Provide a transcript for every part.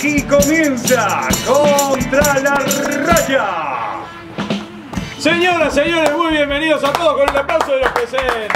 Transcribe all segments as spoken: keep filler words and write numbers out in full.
Aquí comienza Contra la Raya. Señoras, señores, muy bienvenidos a todos con el aplauso de los presentes.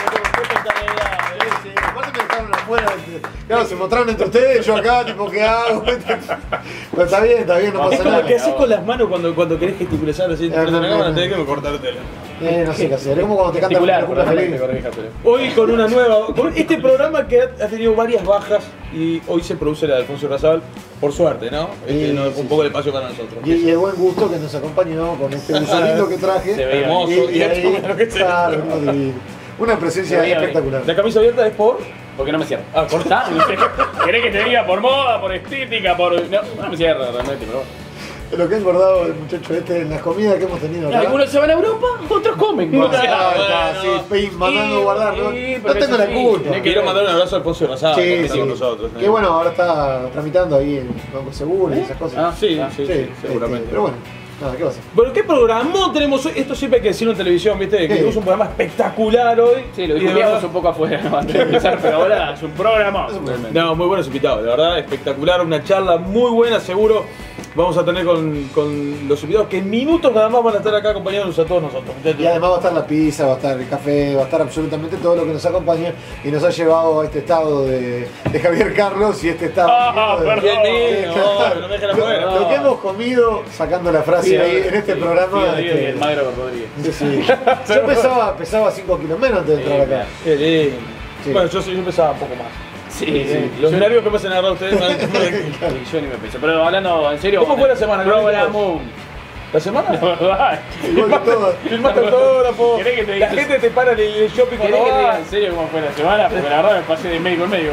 Aparte me dejaron afuera. Claro, se mostraron entre ustedes, yo acá, tipo, ¿qué hago? Pero está bien, está bien, no pasa Es como nada. que haces con las manos cuando, cuando querés gesticular así. no, no, no. Tenés que cortártela. Eh, no sé qué hacer. Es como cuando te cantan la película feliz. Hoy con una nueva. Con este programa que ha ha tenido varias bajas y hoy se produce la de Alfonso Razabal. Por suerte, ¿no? Este, Sí, no sí, un poco sí. de espacio para nosotros. Y, y el buen gusto que nos acompañó con este uso lindo que traje. Se ve hermoso. Y, y ahí, lo que sea. claro, no, divino. Una presencia Se veía espectacular. La camisa abierta es por. Porque no me cierra. Ah, cortá. ¿Querés que te diga por moda, por estética, por. No, no me cierra realmente, pero. Lo que ha engordado el muchacho este en las comidas que hemos tenido acá. Algunos se van a Europa, otros comen. Ah, O sea, está, sí, pe- mandando a guardar, no, sí, no pero tengo eso la sí, culpa. tenés Quiero mandar un abrazo a Alfonso Razabal, que Sí, está sí. con nosotros. Que bueno, ahora está tramitando ahí el Banco Seguro y esas cosas. Ah, Sí, Ah, sí, Sí, sí, seguramente. este, pero bueno, nada, ¿qué va a hacer? Bueno, ¿qué programón tenemos hoy? Esto siempre hay que decirlo en televisión, ¿viste? Que Sí. tenemos un programa espectacular hoy. Sí, lo Y de discutíamos verdad- un poco afuera ¿no? antes de empezar, pero ahora es un programa. No, muy buenos invitados, de verdad, espectacular, una charla muy buena, seguro vamos a tener con, con los invitados que en minutos nada más van a estar acá acompañándonos a todos nosotros. Y además va a estar la pizza, va a estar el café, va a estar absolutamente todo lo que nos acompaña y nos ha llevado a este estado de, de Javier Carlos y este estado Ah, de- perdón. Bien mío, Claro. no me dejen lo, afuera. lo que hemos comido, sacando la frase Sí, ahí en este sí, programa. sí, este, y el magro Rodríguez. sí, sí. Yo pesaba, pesaba cinco kilos menos antes de entrar Sí, acá. Qué lindo. Sí. Bueno, yo, yo empezaba un poco más. Sí, Sí, sí. Los Yo- nervios que me hacen agarrar ustedes. man. Y yo ni me pensé. Pero hablando en serio. ¿Cómo fue la semana? Programón. ¿La semana? De verdad. Igual que todo. Filmaste autógrafo. ¿Querés que te La diga- gente te para en el shopping ¿Querés cuando que te diga va. en serio cómo fue la semana? Porque la verdad me pasé de médico en médico.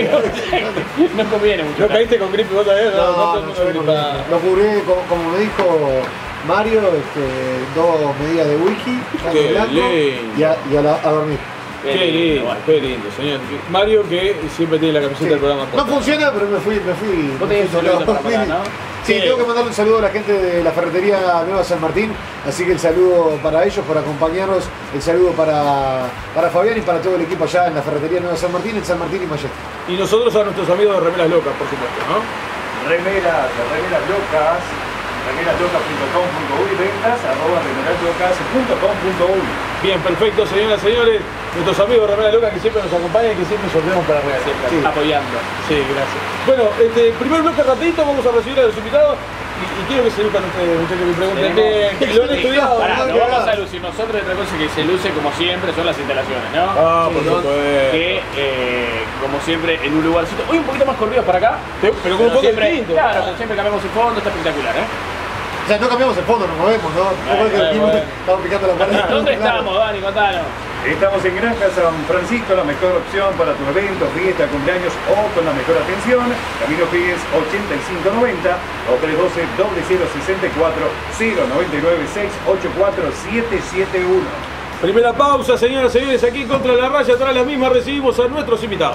No conviene mucho. ¿No caíste con gripe vos también? No, todo el no, mundo yo gripa. no, lo curé, como, como me dijo Mario, este, dos medidas de whisky, Qué caño blanco lindo. y, a, y a, la- a dormir. Qué lindo, bueno. qué lindo, señor. Mario que siempre tiene la camiseta Sí. del programa. No funciona, pero me fui, me fui. Vos me tenés fui un saludito solo. para mandar, ¿no? Sí, Sí. tengo que mandarle un saludo a la gente de la ferretería Nueva San Martín, así que el saludo para ellos, por acompañarnos, el saludo para, para Fabián y para todo el equipo allá en la ferretería Nueva San Martín, en San Martín y Majestic. Y nosotros a nuestros amigos de Remeras Locas, por supuesto, ¿no? Remeras, remeras locas. remerasLocas punto com punto uy, ventas arroba remerasLocas punto com punto uy. Bien, perfecto, señoras y señores. Nuestros amigos de Remeras Locas que siempre nos acompañan y que siempre sorteamos para regalar. Siempre Sí. apoyando. Sí, gracias. Bueno, este, primer bloque rapidito, vamos a recibir a los invitados y, y quiero que se luzcan ustedes, muchachos, que pregunten bien, que lo han estudiado. Pará, no, no que vamos nada. a lucir nosotros, otra cosa que se luce como siempre son las instalaciones, ¿no? Ah, por Son- supuesto. Que, eh, como siempre, en un lugarcito, hoy un poquito más corridos para acá. Pero con un fondo siempre, distinto. claro, como siempre cambiamos el fondo, está espectacular, ¿eh? O sea, no cambiamos el fondo, nos movemos, ¿no? Bueno, Igual que bueno, dijimos, bueno. estamos picando la pared. ¿Dónde Claro. estamos, Dani? Contanos. Estamos en Granja San Francisco, la mejor opción para tu evento, fiesta, cumpleaños o con la mejor atención. Camino Figues ochenta y cinco noventa o tres uno dos, cero cero sesenta y cuatro, cero noventa y nueve, seis ocho cuatro, siete siete uno. Primera pausa, señoras y señores, aquí contra la raya, atrás la misma recibimos a nuestros invitados.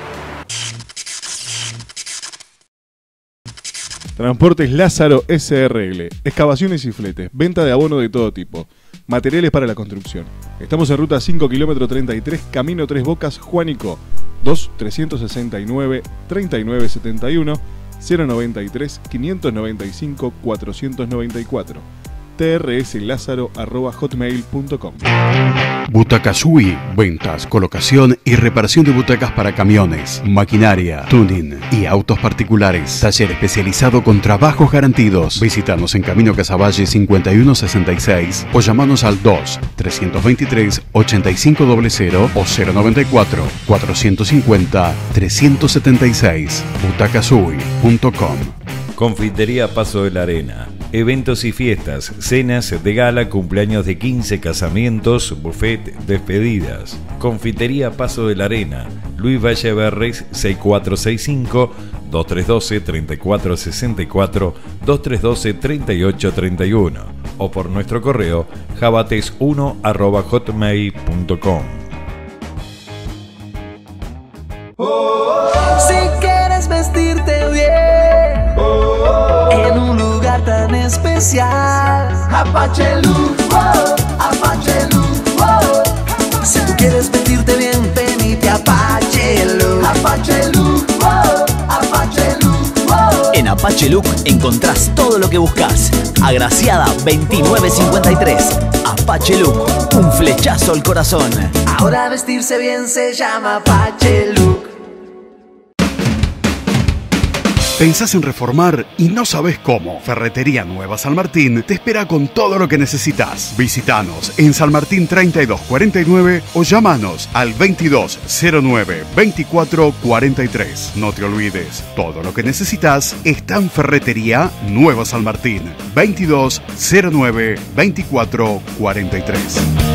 Transportes Lázaro S R L, excavaciones y fletes, venta de abono de todo tipo, materiales para la construcción. Estamos en ruta cinco kilómetro treinta y tres, camino Tres Bocas, Juanico, dos trescientos sesenta y nueve, treinta y nueve setenta y uno, cero noventa y tres, quinientos noventa y cinco, cuatrocientos noventa y cuatro, trslázaro arroba hotmail punto com. Butacas Sui, ventas, colocación y reparación de butacas para camiones, maquinaria, tuning y autos particulares. Taller especializado con trabajos garantidos. Visítanos en Camino Casaballe cincuenta y uno sesenta y seis o llamanos al dos, trescientos veintitrés, ochenta y cinco cero cero o cero noventa y cuatro, cuatrocientos cincuenta, trescientos setenta y seis. butacasui punto com. Confitería Paso de la Arena. Eventos y fiestas, cenas de gala, cumpleaños de quince, casamientos, buffet, despedidas. Confitería Paso de la Arena. Luis Valle Berres seis cuatro seis cinco, dos tres uno dos, tres cuatro seis cuatro, dos tres uno dos, tres ocho tres uno o por nuestro correo jabates uno arroba hotmail punto com. Si quieres vestirte bien en un lugar tan especial, Apache Look, oh, Apache Look, oh. Si tú quieres vestirte bien, venite a Apache Look, Apache Look, oh, Apache Look, oh. En Apache Apache Look encontrás todo lo que buscas. Agraciada veintinueve cincuenta y tres. Apache Look, un flechazo al corazón. Ahora vestirse bien se llama Apache Look. ¿Pensás en reformar y no sabés cómo? Ferretería Nueva San Martín te espera con todo lo que necesitas. Visítanos en San Martín treinta y dos cuarenta y nueve o llamanos al veintidós cero nueve veinticuatro cuarenta y tres. No te olvides, todo lo que necesitas está en Ferretería Nueva San Martín. veintidós cero nueve veinticuatro cuarenta y tres.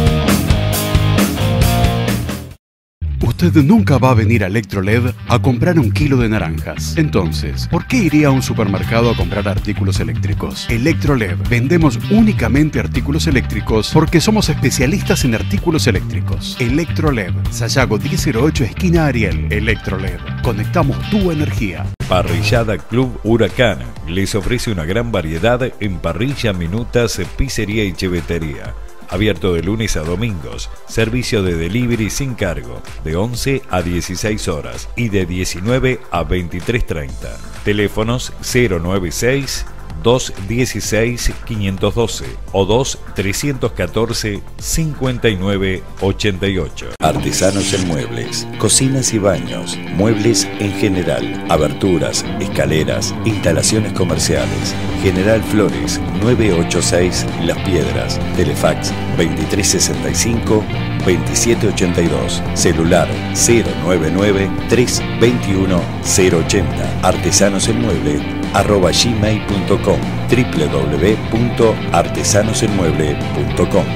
Usted nunca va a venir a Electroled a comprar un kilo de naranjas. Entonces, ¿por qué iría a un supermercado a comprar artículos eléctricos? Electroled vendemos únicamente artículos eléctricos porque somos especialistas en artículos eléctricos. Electroled, Sayago diez cero ocho, esquina Ariel. Electroled, conectamos tu energía. Parrillada Club Huracán les ofrece una gran variedad en parrilla, minutas, pizzería y chevetería. Abierto de lunes a domingos, servicio de delivery sin cargo, de once a dieciséis horas y de diecinueve a veintitrés treinta. Teléfonos cero noventa y seis, doscientos dieciséis, quinientos doce o dos trescientos catorce, cincuenta y nueve ochenta y ocho. Artesanos en muebles, cocinas y baños, muebles en general, aberturas, escaleras, instalaciones comerciales. General Flores, novecientos ochenta y seis Las Piedras. Telefax veintitrés sesenta y cinco, veintisiete ochenta y dos. Celular cero noventa y nueve, trescientos veintiuno, cero ochenta. Artesanos en mueble arroba gmail punto com, w w w punto artesanos en mueble punto com.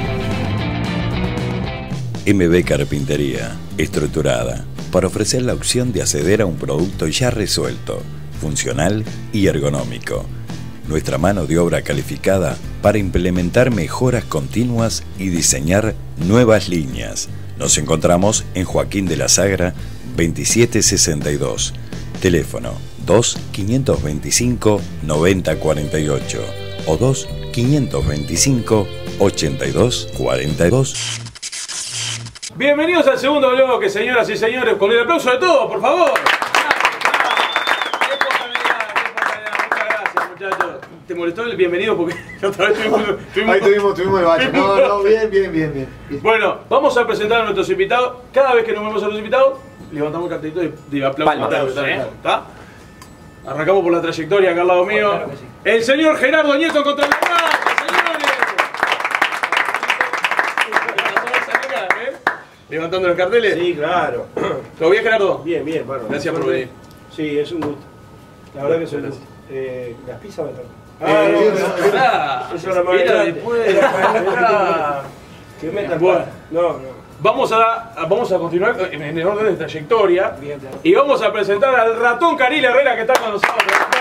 M B Carpintería, estructurada, para ofrecer la opción de acceder a un producto ya resuelto, funcional y ergonómico. Nuestra mano de obra calificada para implementar mejoras continuas y diseñar nuevas líneas. Nos encontramos en Joaquín de la Sagra, veintisiete sesenta y dos. Teléfono dos quinientos veinticinco, noventa cuarenta y ocho o dos quinientos veinticinco, ochenta y dos cuarenta y dos. Bienvenidos al segundo bloque, señoras y señores, con el aplauso de todos, por favor. ¿Te molestó el bienvenido? Porque otra vez tuvimos, tuvimos... Ahí tuvimos, tuvimos el bache. No, no, bien, bien, bien, bien, bien. Bueno, vamos a presentar a nuestros invitados. Cada vez que nos vemos a los invitados, levantamos el cartelito de, de aplausos. Aplausos, ¿eh? ¿Está? Arrancamos por la trayectoria acá al lado mío. Claro que sí. El señor Gerardo Nieto contra el señores. Levantando los carteles. Sí, claro. ¿Todo bien, Gerardo? Bien, bien, bueno. Gracias por venir. Sí, es un gusto. La verdad que es un gusto. Eh, las pizzas me tocan. Ah, eh, no, no, no, eso es la más grande. Que metan bueno. No, no. Vamos a, vamos a continuar en el orden de trayectoria. Bien, claro. Y vamos a presentar al ratón Caril Herrera que está con nosotros.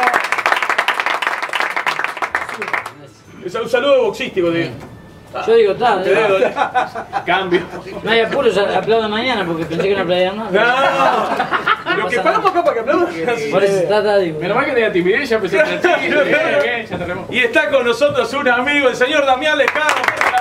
Es un saludo boxístico, digo. Yo digo, está. Cambio. No hay apuro, aplaudo mañana porque pensé que no aplaudían más. No, lo que paramos acá para que aplaudan. Por eso trata, digo. Menos mal que tenía timidez, ya empecé a bien, bien, ya tenemos. Y está con nosotros un amigo, el señor Damián Lescano.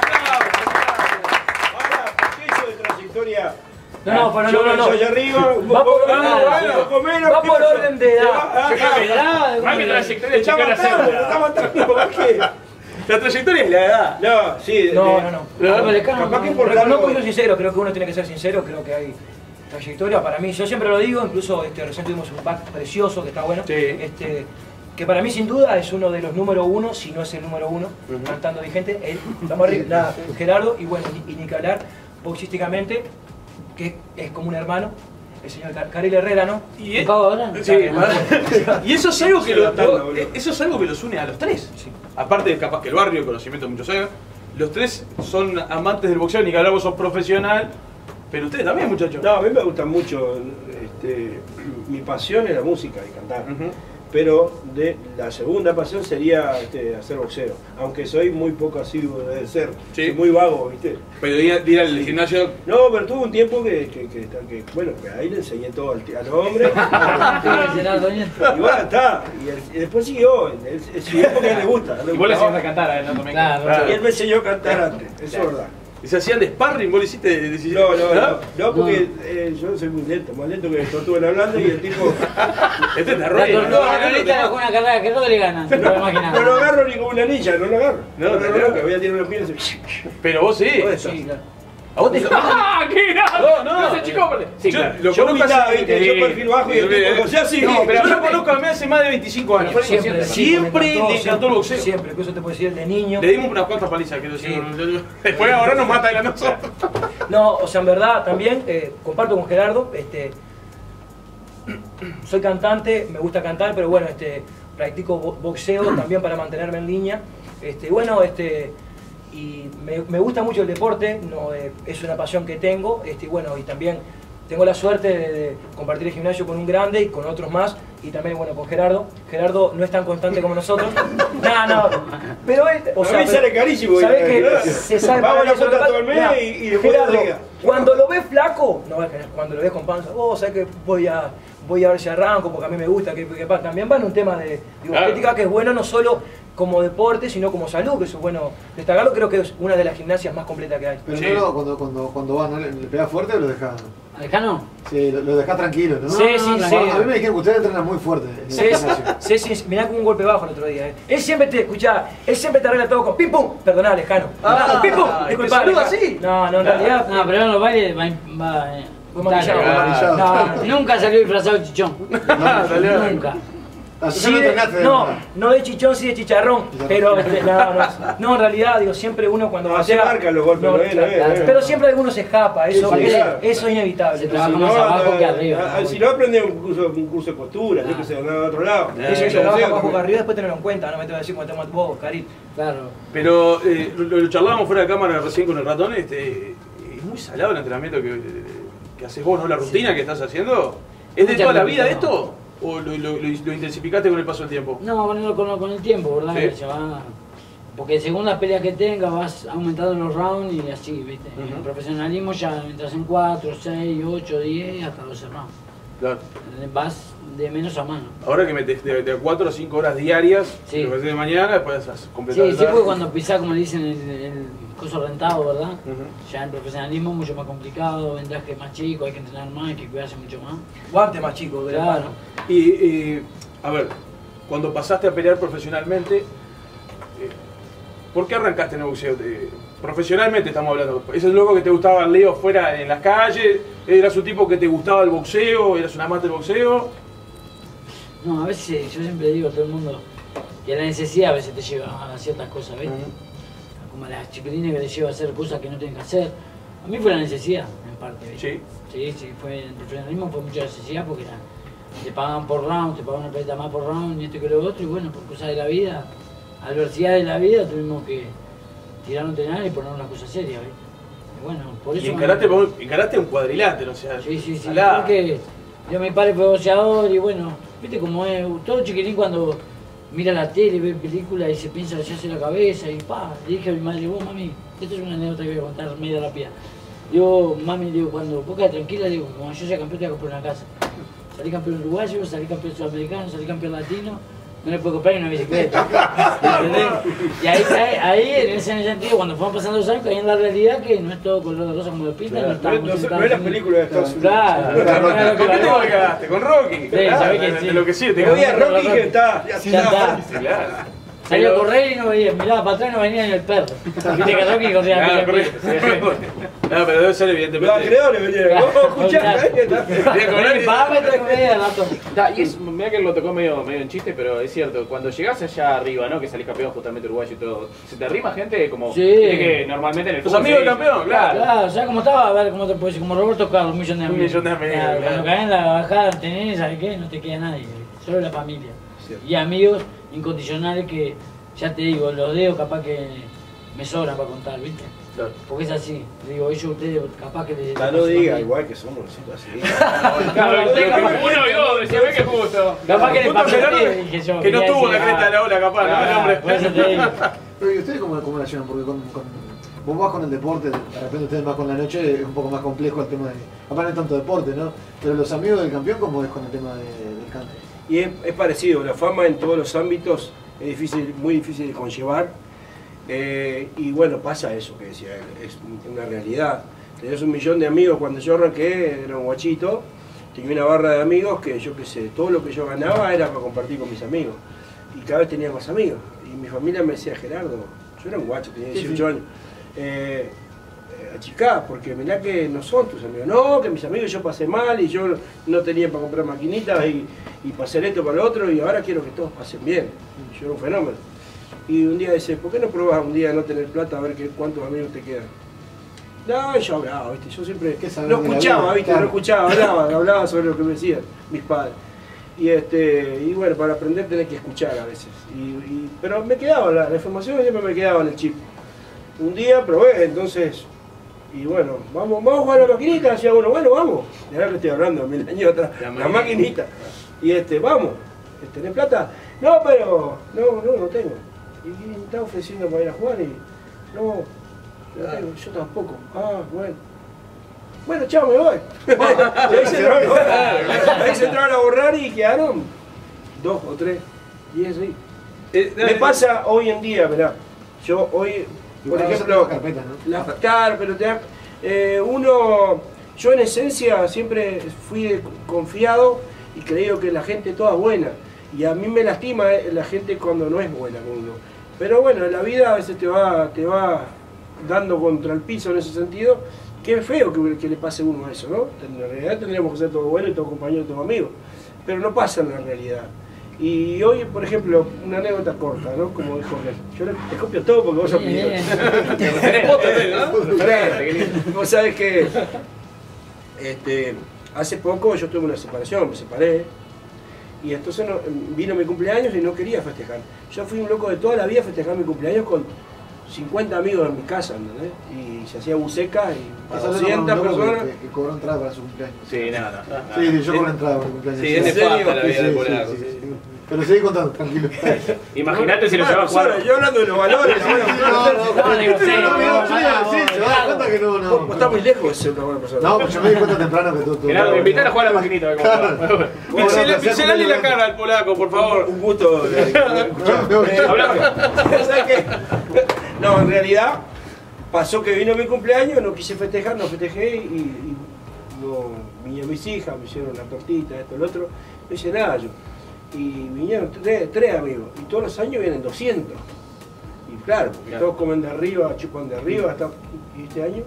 No, no, pero yo no, no, no. Soy arriba, un va poco, por, no, no, bueno, un poco menos. Va por orden de edad. edad. Más que trayectoria, está matando, está matando, ¿por qué? La trayectoria es la edad. No, sí. No, no, no. Capaz que por Reconozco y soy sincero, creo que uno tiene que ser sincero, creo que hay trayectoria para mí. Yo siempre lo digo, incluso este, recién tuvimos un back precioso que está bueno. Sí. Este, que para mí sin duda es uno de los número uno, si no es el número uno, uh-huh. cantando vigente. Él, estamos arriba, nada, Gerardo, y bueno, y ni que hablar, boxísticamente, que es como un hermano, el señor Caril Herrera, ¿no? Y, es, ahora? Sí, y eso es algo que lo, lo, eso es algo que los une a los tres. Sí. Aparte de capaz que el barrio, el conocimiento de muchos años, los tres son amantes del boxeo, ni que hablamos, sos profesional, pero ustedes también, muchachos. No, a mí me gusta mucho, este, mi pasión es la música y cantar. Uh-huh. Pero de, la segunda pasión sería este, hacer boxeo, aunque soy muy poco asiduo de ser, sí. Soy muy vago, ¿viste? Pero ir, ir al gimnasio... No, pero tuve un tiempo que, que, que, que bueno, que ahí le enseñé todo al, al hombre. Y bueno, está, y, el, y después siguió, él, él siguió porque a él le gusta. Y vos le enseñaste a cantar a él, ¿no? También. Claro, claro. Y él me enseñó a cantar antes, eso es verdad. Y se hacían de sparring, vos le hiciste de, de, de, No, no, ¿no? no, no porque eh, yo soy muy lento, más lento que el tortuga hablando y el tipo. Este te La arruina. tortuga Lolita bajó una carrera que no le gana. No, lo imaginás. No lo agarro ni como una ninja, no lo agarro. No, No, no, te no, creo. que voy a tirar una piedra y se. Pero vos sí. Sí, claro. ¿A vos te ¡Ah, qué No, grande! no. Ese chico, sí, Yo claro. lo Yo conozco humildad, hace- ¿viste? Yo perfil bajo y el tipo, o sea, sí. No, pero yo Yo lo conozco a mí hace más de veinticinco años. Siempre, Siempre, siempre, siempre le encantó el boxeo. Siempre, que eso te puede decir de niño. Le dimos unas cuantas palizas, quiero decir. Después ahora nos mata de la nosotros. No, o sea, en verdad también eh, comparto con Gerardo, este, soy cantante, me gusta cantar, pero bueno, este, practico bo- boxeo también para mantenerme en línea. Este, bueno, este, y me, me gusta mucho el deporte, no, eh, es una pasión que tengo, este, y bueno, y también tengo la suerte de, de compartir el gimnasio con un grande y con otros más, y también, bueno, con Gerardo. Gerardo no es tan constante como nosotros. No, no, pero él, o A sea, mí sale carísimo. ¿sabés ir a- que se sabe Vamos a la eso? Lo que cuota todo el pasa- mes mirá, y, y después Gerardo, no diga. cuando lo ves flaco, no, cuando lo ves con panza, vos sabés que voy a, voy a ver si arranco, porque a mí me gusta, que, que pa- también va en un tema de digo, Claro. estética que es bueno no solo como deporte, sino como salud, que eso es bueno destacarlo, creo que es una de las gimnasias más completas que hay. Pero Sí. no, no, cuando, cuando, cuando va, ¿no? ¿Le, le pegás fuerte o lo dejás? ¿Alejano? Sí, lo, lo dejás tranquilo, ¿no? Sí, sí, No, sí. A mí me dijeron que usted entrena muy fuerte. en el Sí, gimnasio. sí, sí, sí, mirá con un golpe bajo el otro día. Eh. Él siempre te escucha, él siempre te arregla todo con pim pum, perdoná Alejano. Ah, pim pum, ¿te disculpa. saluda Alejano. así? No, no, en realidad. No, pero en los bailes va. va eh, Fue maquillado, dale. fue maquillado. No, no, Nunca salió disfrazado de chichón. Nunca. Entonces Sí, no de- entrenaste de no, verdad. no de chichón, sí de chicharrón. Pero este, no, no, no, en realidad, digo, siempre uno cuando No, se patea- marcan los golpes, no, no es, no es, claro, no es. pero siempre alguno se escapa, eso, Sí, sí, eso, claro. eso es inevitable. Se trabaja Si más no, abajo a- que arriba. a- Si no, aprende un curso, un curso de costura, yo Ah. que sé, andar a otro lado. Eso Eh, se no trabaja sé, abajo como- para arriba, después tenerlo en cuenta, no me te voy a decir cuando estamos vos, Cari. Claro. Pero eh, lo, lo charlábamos fuera de cámara recién con el ratón. Este, es muy salado el entrenamiento que, que haces vos, ¿no? La rutina que estás haciendo. ¿Es de Mucha toda la rutina, vida no. esto? ¿O lo, lo- lo- lo intensificaste con el paso del tiempo? No, con, con, con el tiempo, ¿verdad? Sí. Que se va- porque según las peleas que tengas vas aumentando los rounds y así, ¿viste? En Ujú. el profesionalismo ya entras en cuatro, seis, ocho, diez, hasta doce rounds. Claro. Vas de menos a mano. Ahora que metes de, de cuatro a cinco horas diarias, Sí. lo que haces de mañana, después haces Sí, completar sí, el porque tarde. cuando pisás, como le dicen, el, el coso rentado, ¿verdad? Ujú. Ya el profesionalismo es mucho más complicado, vendaje más chico, hay que entrenar más, hay que cuidarse mucho más. Guante más chico, de la Claro. mano. Y, y, a ver, cuando pasaste a pelear profesionalmente, eh, ¿por qué arrancaste en el boxeo? Eh, profesionalmente estamos hablando. ¿Ese es loco que te gustaba el Leo fuera en las calles? ¿Eras un tipo que te gustaba el boxeo? ¿Eras un amante del boxeo? No, a veces yo siempre digo a todo el mundo que la necesidad a veces te lleva a ciertas cosas, ¿ves? Como a las chiquilines que te lleva a hacer cosas que no tienen que hacer. A mí fue la necesidad, en parte, ¿ves? Sí. Sí, sí, fue, el profesionalismo fue mucha necesidad porque era, te pagaban por round, te pagaban una pelota más por round y esto que lo otro, y bueno, por cosas de la vida, adversidad de la vida, tuvimos que tirarnos a entrenar y poner una cosa seria, ¿ves? Y bueno, por eso... Y me- encaraste, encaraste un cuadrilátero, o sea. Sí, sí, sí, salá. porque yo, mi padre fue boxeador y bueno, viste como es, todo chiquilín cuando mira la tele, ve películas y se piensa, se hace la cabeza y pa, le dije a mi madre, vos mami, esto es una anécdota que voy a contar media rápida. Digo, mami, digo, cuando vos quedás tranquila, digo, cuando yo sea campeón te voy a comprar una casa. Salí campeón uruguayo, salí campeón sudamericano, salí campeón latino, no le puedo comprar ni una bicicleta. ¿Entendés? Y ahí, ahí, ahí, en ese sentido, cuando fueron pasando los años, caí en la realidad que no es todo color de rosa como lo pintan, Claro, no estamos no es- sentados no es la en- película de Estados Unidos. Claro, Claro, era lo que ¿Con qué te valía. quedaste? ¿Con Rocky? Sí, Claro, sabés que de- sí. de lo que sí, te Yo vi a Rocky Rocky que está, ya Ya está. está. Claro. Salía a Pero- correr y no veía, miraba para atrás y no venía ni el perro. Viste que Rocky corría Claro, pila, correcto. pila. No, pero debe ser Los evidentemente. acreedores venían. Oh, escuchá, ahí está. Tiene que cobrar y- Va, me trae comida, rato. Ta, y es, mirá que lo tocó medio, medio en chiste, pero es cierto, cuando llegás allá arriba, ¿no? Que salís campeón justamente uruguayo y todo, ¿se te arrima gente como Sí. viste que normalmente en el Tus fútbol amigos se del dice? campeón, claro. Claro, o sea, como estaba, a ver, cómo te puedo decir, como Roberto Carlos, un millón de Un amigos. millón de amigos, Claro, claro. Cuando caes en la bajada, tenés, ¿sabes qué? No te queda nadie, solo la familia. Cierto. Y amigos incondicionales que, ya te digo, los dedos capaz que me sobran para contar, ¿viste? Claro. Porque es así, digo, ellos ustedes capaz que les... Ya no diga, igual que somos nosotros así. Claro, tengo uno y dos, decía, ve que justo. Capaz que le Punto pasó a Gerardo, ustedes, dije yo. que no quería tuvo decir, la cresta de la ola, capaz, ¿no? ah, El hombre. por eso te digo. Pero ¿y ustedes cómo, cómo la llevan? Porque con, con, vos vas con el deporte, de repente ustedes más con la noche, es un poco más complejo el tema de... Capaz no es tanto deporte, ¿no? Pero los amigos del campeón, ¿cómo es con el tema de- del cante? Y es, es parecido, la fama en todos los ámbitos es difícil, muy difícil de conllevar. Eh, y bueno, pasa eso que decía él, es una realidad. Tenés un millón de amigos, cuando yo arranqué era un guachito, tenía una barra de amigos que yo qué sé, todo lo que yo ganaba era para compartir con mis amigos. Y cada vez tenía más amigos. Y mi familia me decía, Gerardo, yo era un guacho, tenía dieciocho sí, sí. años. Eh, achicá, porque mirá que no son tus amigos. No, que mis amigos yo pasé mal y yo no tenía para comprar maquinitas y, y para hacer esto para lo otro y ahora quiero que todos pasen bien. Yo era un fenómeno. Y un día dice, ¿por qué no probás un día no tener plata a ver qué, cuántos amigos te quedan? No, yo hablaba, ¿viste? Yo siempre no escuchaba, ¿viste? Claro. No escuchaba, hablaba, hablaba sobre lo que me decían mis padres. Y, este, y bueno, para aprender tenés que escuchar a veces. Y, y, pero me quedaba, la, la información siempre me quedaba en el chip. Un día probé, entonces, y bueno, vamos, vamos a jugar a la maquinita, decía uno, bueno, vamos. De verdad que estoy hablando, mil años atrás, la, la maquinita. Y este, vamos, ¿tenés plata? No, pero, no, no, no tengo. Y me está ofreciendo para ir a jugar y, no, no tengo, yo tampoco. Ah, bueno. Bueno, chao, me voy. Y ahí se entraron a borrar, ahí se entraron a borrar y quedaron dos o tres. Y es ahí. Eh, me pasa hoy en día, mirá, yo hoy, por ejemplo, carpeta, ¿no? La carpeta, te da, eh, uno, yo en esencia siempre fui confiado y creo que la gente toda es buena. Y a mí me lastima la gente cuando no es buena con uno. Pero bueno, la vida a veces te va, te va dando contra el piso en ese sentido. Qué feo que, que le pase a uno a eso, ¿no? En realidad tendríamos que ser todos buenos y todos compañeros, todos amigos. Pero no pasa en la realidad. Y hoy, por ejemplo, una anécdota corta, ¿no? Como dijo él. Yo le, te copio todo porque vos sos mi Vos sabés que este, hace poco yo tuve una separación, me separé. Y entonces no, vino mi cumpleaños y no quería festejar. Yo fui un loco de toda la vida a festejar mi cumpleaños con cincuenta amigos en mi casa, ¿entendés? Y se hacía buceca y para doscientas personas. Que, que cobró entrada para su cumpleaños. Sí, nada. No, no, no. Sí, sí, yo cobré entrada para el cumpleaños. Sí, es nefasta la vida del polaco. Sí, sí, sí. Pero seguí contando, tranquilo. Imagínate si lo lleva a jugar. Yo hablando de los valores. No, no, no. cuenta que no, no. Está muy lejos de ser una buena persona. No, pues yo me di cuenta temprano que tú. Claro, me invitan a jugar a la maquinita. Pixelale la cara al polaco, por favor. Un gusto. Hablame. ¿Sabes qué? No, en realidad pasó que vino mi cumpleaños, no quise festejar, no festejé y, y no, vinieron mis hijas, me hicieron una tortita, esto, lo otro, no hice nada yo. Y vinieron tres, tres amigos, y todos los años vienen doscientos. Y claro, porque claro. Todos comen de arriba, chupan de arriba, hasta, y este año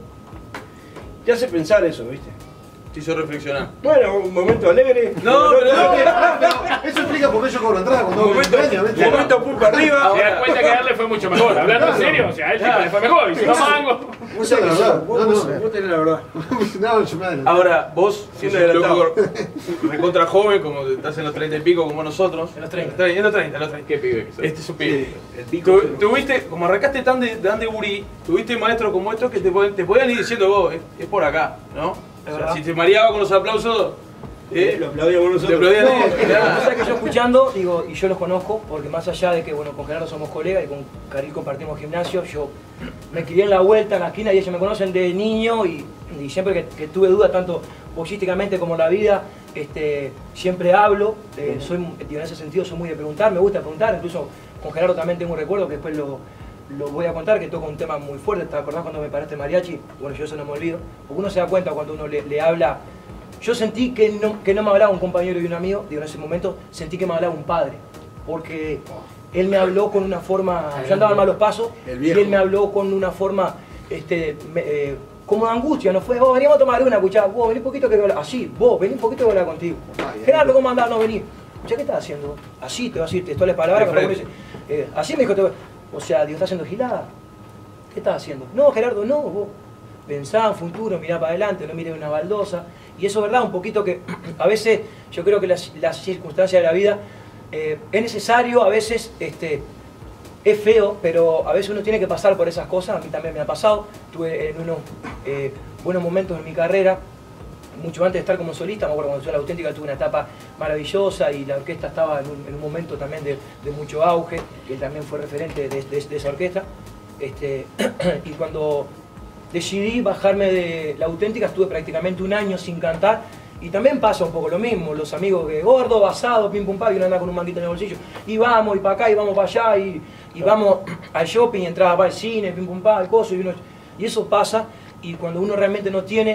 te hace pensar eso, ¿viste? Te hizo reflexionar. Bueno, un momento alegre. No, pero no, no, no, eso explica por qué yo cobro entrada cuando un momento, un momento pulpa arriba. Te das cuenta que a él le fue mucho mejor. Hablando en serio, o sea, a él tipo le fue mejor. Y si no mango. Vos sabés la verdad. Vos, vos, no, no. vos tenés la verdad. No, yo me adelanté. Ahora, vos, si sos un loco recontra joven, como estás en los treinta y pico como nosotros. En los treinta. En los treinta, en los treinta. ¿Qué pibe que sos? Este es un pibe. El pico. Tuviste, como arrancaste tan de, tan de gurí, tuviste maestros como estos que te, te podían ir diciendo vos, es, es por acá, ¿no? O sea, si te mareaba con los aplausos, eh, lo aplaudíamos nosotros. Te aplaudían no, que la cosa que yo escuchando, digo, y yo los conozco, porque más allá de que, bueno, con Gerardo somos colegas y con Caril compartimos gimnasio, yo me crié en la vuelta, en la esquina, y ellos me conocen de niño, y, y siempre que, que tuve dudas, tanto boxísticamente como en la vida, este, siempre hablo, eh, soy, digo, en ese sentido soy muy de preguntar, me gusta preguntar, incluso con Gerardo también tengo un recuerdo que después lo... Lo voy a contar, que toca un tema muy fuerte. ¿Te acordás cuando me paraste mariachi? Bueno, yo eso no me olvido. Porque uno se da cuenta cuando uno le, le habla. Yo sentí que no, que no me hablaba un compañero y un amigo. Digo, en ese momento sentí que me hablaba un padre. Porque él me habló con una forma. Yo andaba en malos pasos. Y él me habló con una forma. Este, me, eh, como de angustia. No fue, vos veníamos a tomar una, escuchá. Vos vení un poquito que voy a hablar. Así, vos vení un poquito que voy a hablar contigo. Gerardo, ¿cómo andás? No, vení. Escuchá, ¿qué estás haciendo? Así, te voy a decir textuales palabras. Eh, así me dijo. Te voy a... O sea, Dios, ¿estás haciendo gilada? ¿Qué estás haciendo? No, Gerardo, no, vos pensá en futuro, mirá para adelante, no miré una baldosa. Y eso es verdad, un poquito que a veces yo creo que las, las circunstancias de la vida eh, es necesario, a veces este, es feo, pero a veces uno tiene que pasar por esas cosas. A mí también me ha pasado. Tuve en unos eh, buenos momentos en mi carrera, mucho antes de estar como solista. Me acuerdo cuando yo La Auténtica tuve una etapa maravillosa y la orquesta estaba en un, en un momento también de, de mucho auge, que él también fue referente de, de, de esa orquesta. Este, y cuando decidí bajarme de La Auténtica estuve prácticamente un año sin cantar Y también pasa un poco lo mismo, los amigos que gordo, asado, pim pum pam, y uno anda con un manguito en el bolsillo, y vamos, y para acá, y vamos para allá, y, y vamos al shopping, y entraba para el cine, pim pum pam, el coso, y, uno, y eso pasa, y cuando uno realmente no tiene,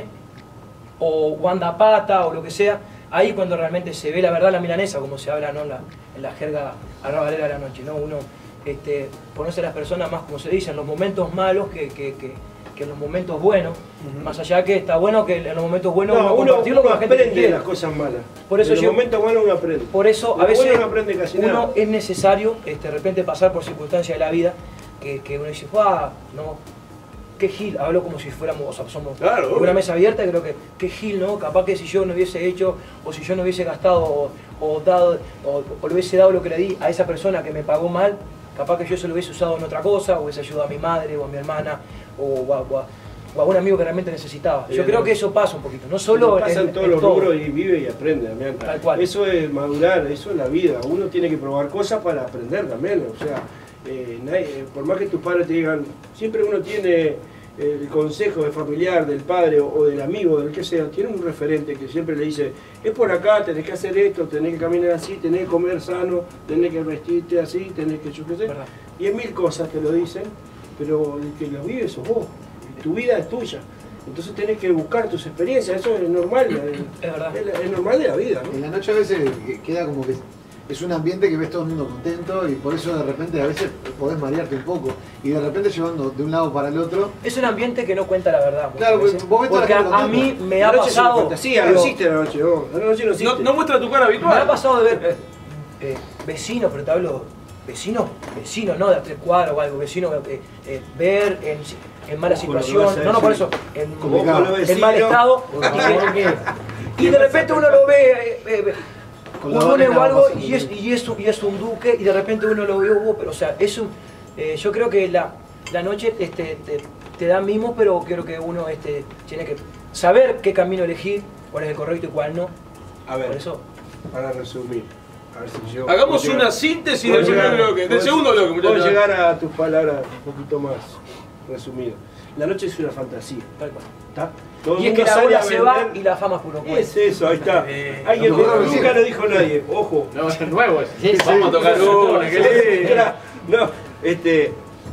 o, o anda a pata, o lo que sea, ahí cuando realmente se ve la verdad la milanesa, como se habla, ¿no? en, la, en la jerga arrabalera de la noche, ¿no? Uno este, conoce a las personas más, como se dice, en los momentos malos que, que, que que en los momentos buenos, uh-huh. más allá que está bueno que en los momentos buenos no, uno, uno, uno con la gente aprende que las cosas malas. Por eso en yo, los momentos buenos uno aprende. Por eso Lo a veces bueno no aprende casi uno nada. es necesario este, de repente pasar por circunstancias de la vida que, que uno dice, ¡ah! No, qué gil, hablo como si fuéramos, o sea, somos claro, una mesa abierta, creo que qué gil, ¿no? Capaz que si yo no hubiese hecho, o si yo no hubiese gastado, o, o dado, o, o le hubiese dado lo que le di a esa persona que me pagó mal, capaz que yo se lo hubiese usado en otra cosa, o hubiese ayudado a mi madre, o a mi hermana, o a, o a o a un amigo que realmente necesitaba. Yo creo que eso pasa un poquito, no solo pasa en, en todos los rubros y vive y aprende también. Tal cual. Eso es madurar, eso es la vida. Uno tiene que probar cosas para aprender también. O sea, eh, nadie, por más que tus padres te digan, siempre uno tiene el consejo del familiar, del padre o, o del amigo, del que sea, tiene un referente que siempre le dice, es por acá, tenés que hacer esto, tenés que caminar así, tenés que comer sano, tenés que vestirte así, tenés que yo qué sé. ¿Verdad? Y en mil cosas te lo dicen, pero el que lo vive sos vos. Tu vida es tuya, entonces tenés que buscar tus experiencias, eso es normal, es, verdad. es, es normal de la vida, ¿no? En la noche a veces queda como que es un ambiente que ves todo el mundo contento y por eso de repente a veces podés marearte un poco y de repente llevando de un lado para el otro. Es un ambiente que no cuenta la verdad. Claro, veces, vos ves porque a, a mí me ha pasado... Sí, no existe la noche, no, la noche no existe. No, no muestra tu cara habitual. Me ha pasado de ver eh, eh, vecinos, pero te hablo vecinos, vecinos, no de a tres cuadras o algo, vecinos eh, eh, ver en... en mala situación, no, no por eso, en, en mal estado, y, que, y de repente uno lo ve, eh, eh, un lunes o algo, y es, y, es, y es un duque, y de repente uno lo ve, uh, pero o sea, es un, eh, yo creo que la, la noche este, te, te da mimos, pero creo que uno este, tiene que saber qué camino elegir, cuál es el correcto y cuál no. A ver, por eso, para resumir. A ver si yo hagamos una llegar, síntesis del primer bloque, del segundo bloque, muchachos. Puedo llegar a tus palabras un poquito más resumido. La noche es una fantasía. Tal cual. ¿Está? Todo y es que la bola se va y la fama es puro cuento. Es eso, ahí está. Eh, Alguien no, me, no, nunca no, lo dijo nadie. Ojo. No, es nuevo. Sí, Vamos sí, a tocar una, que le... No, este,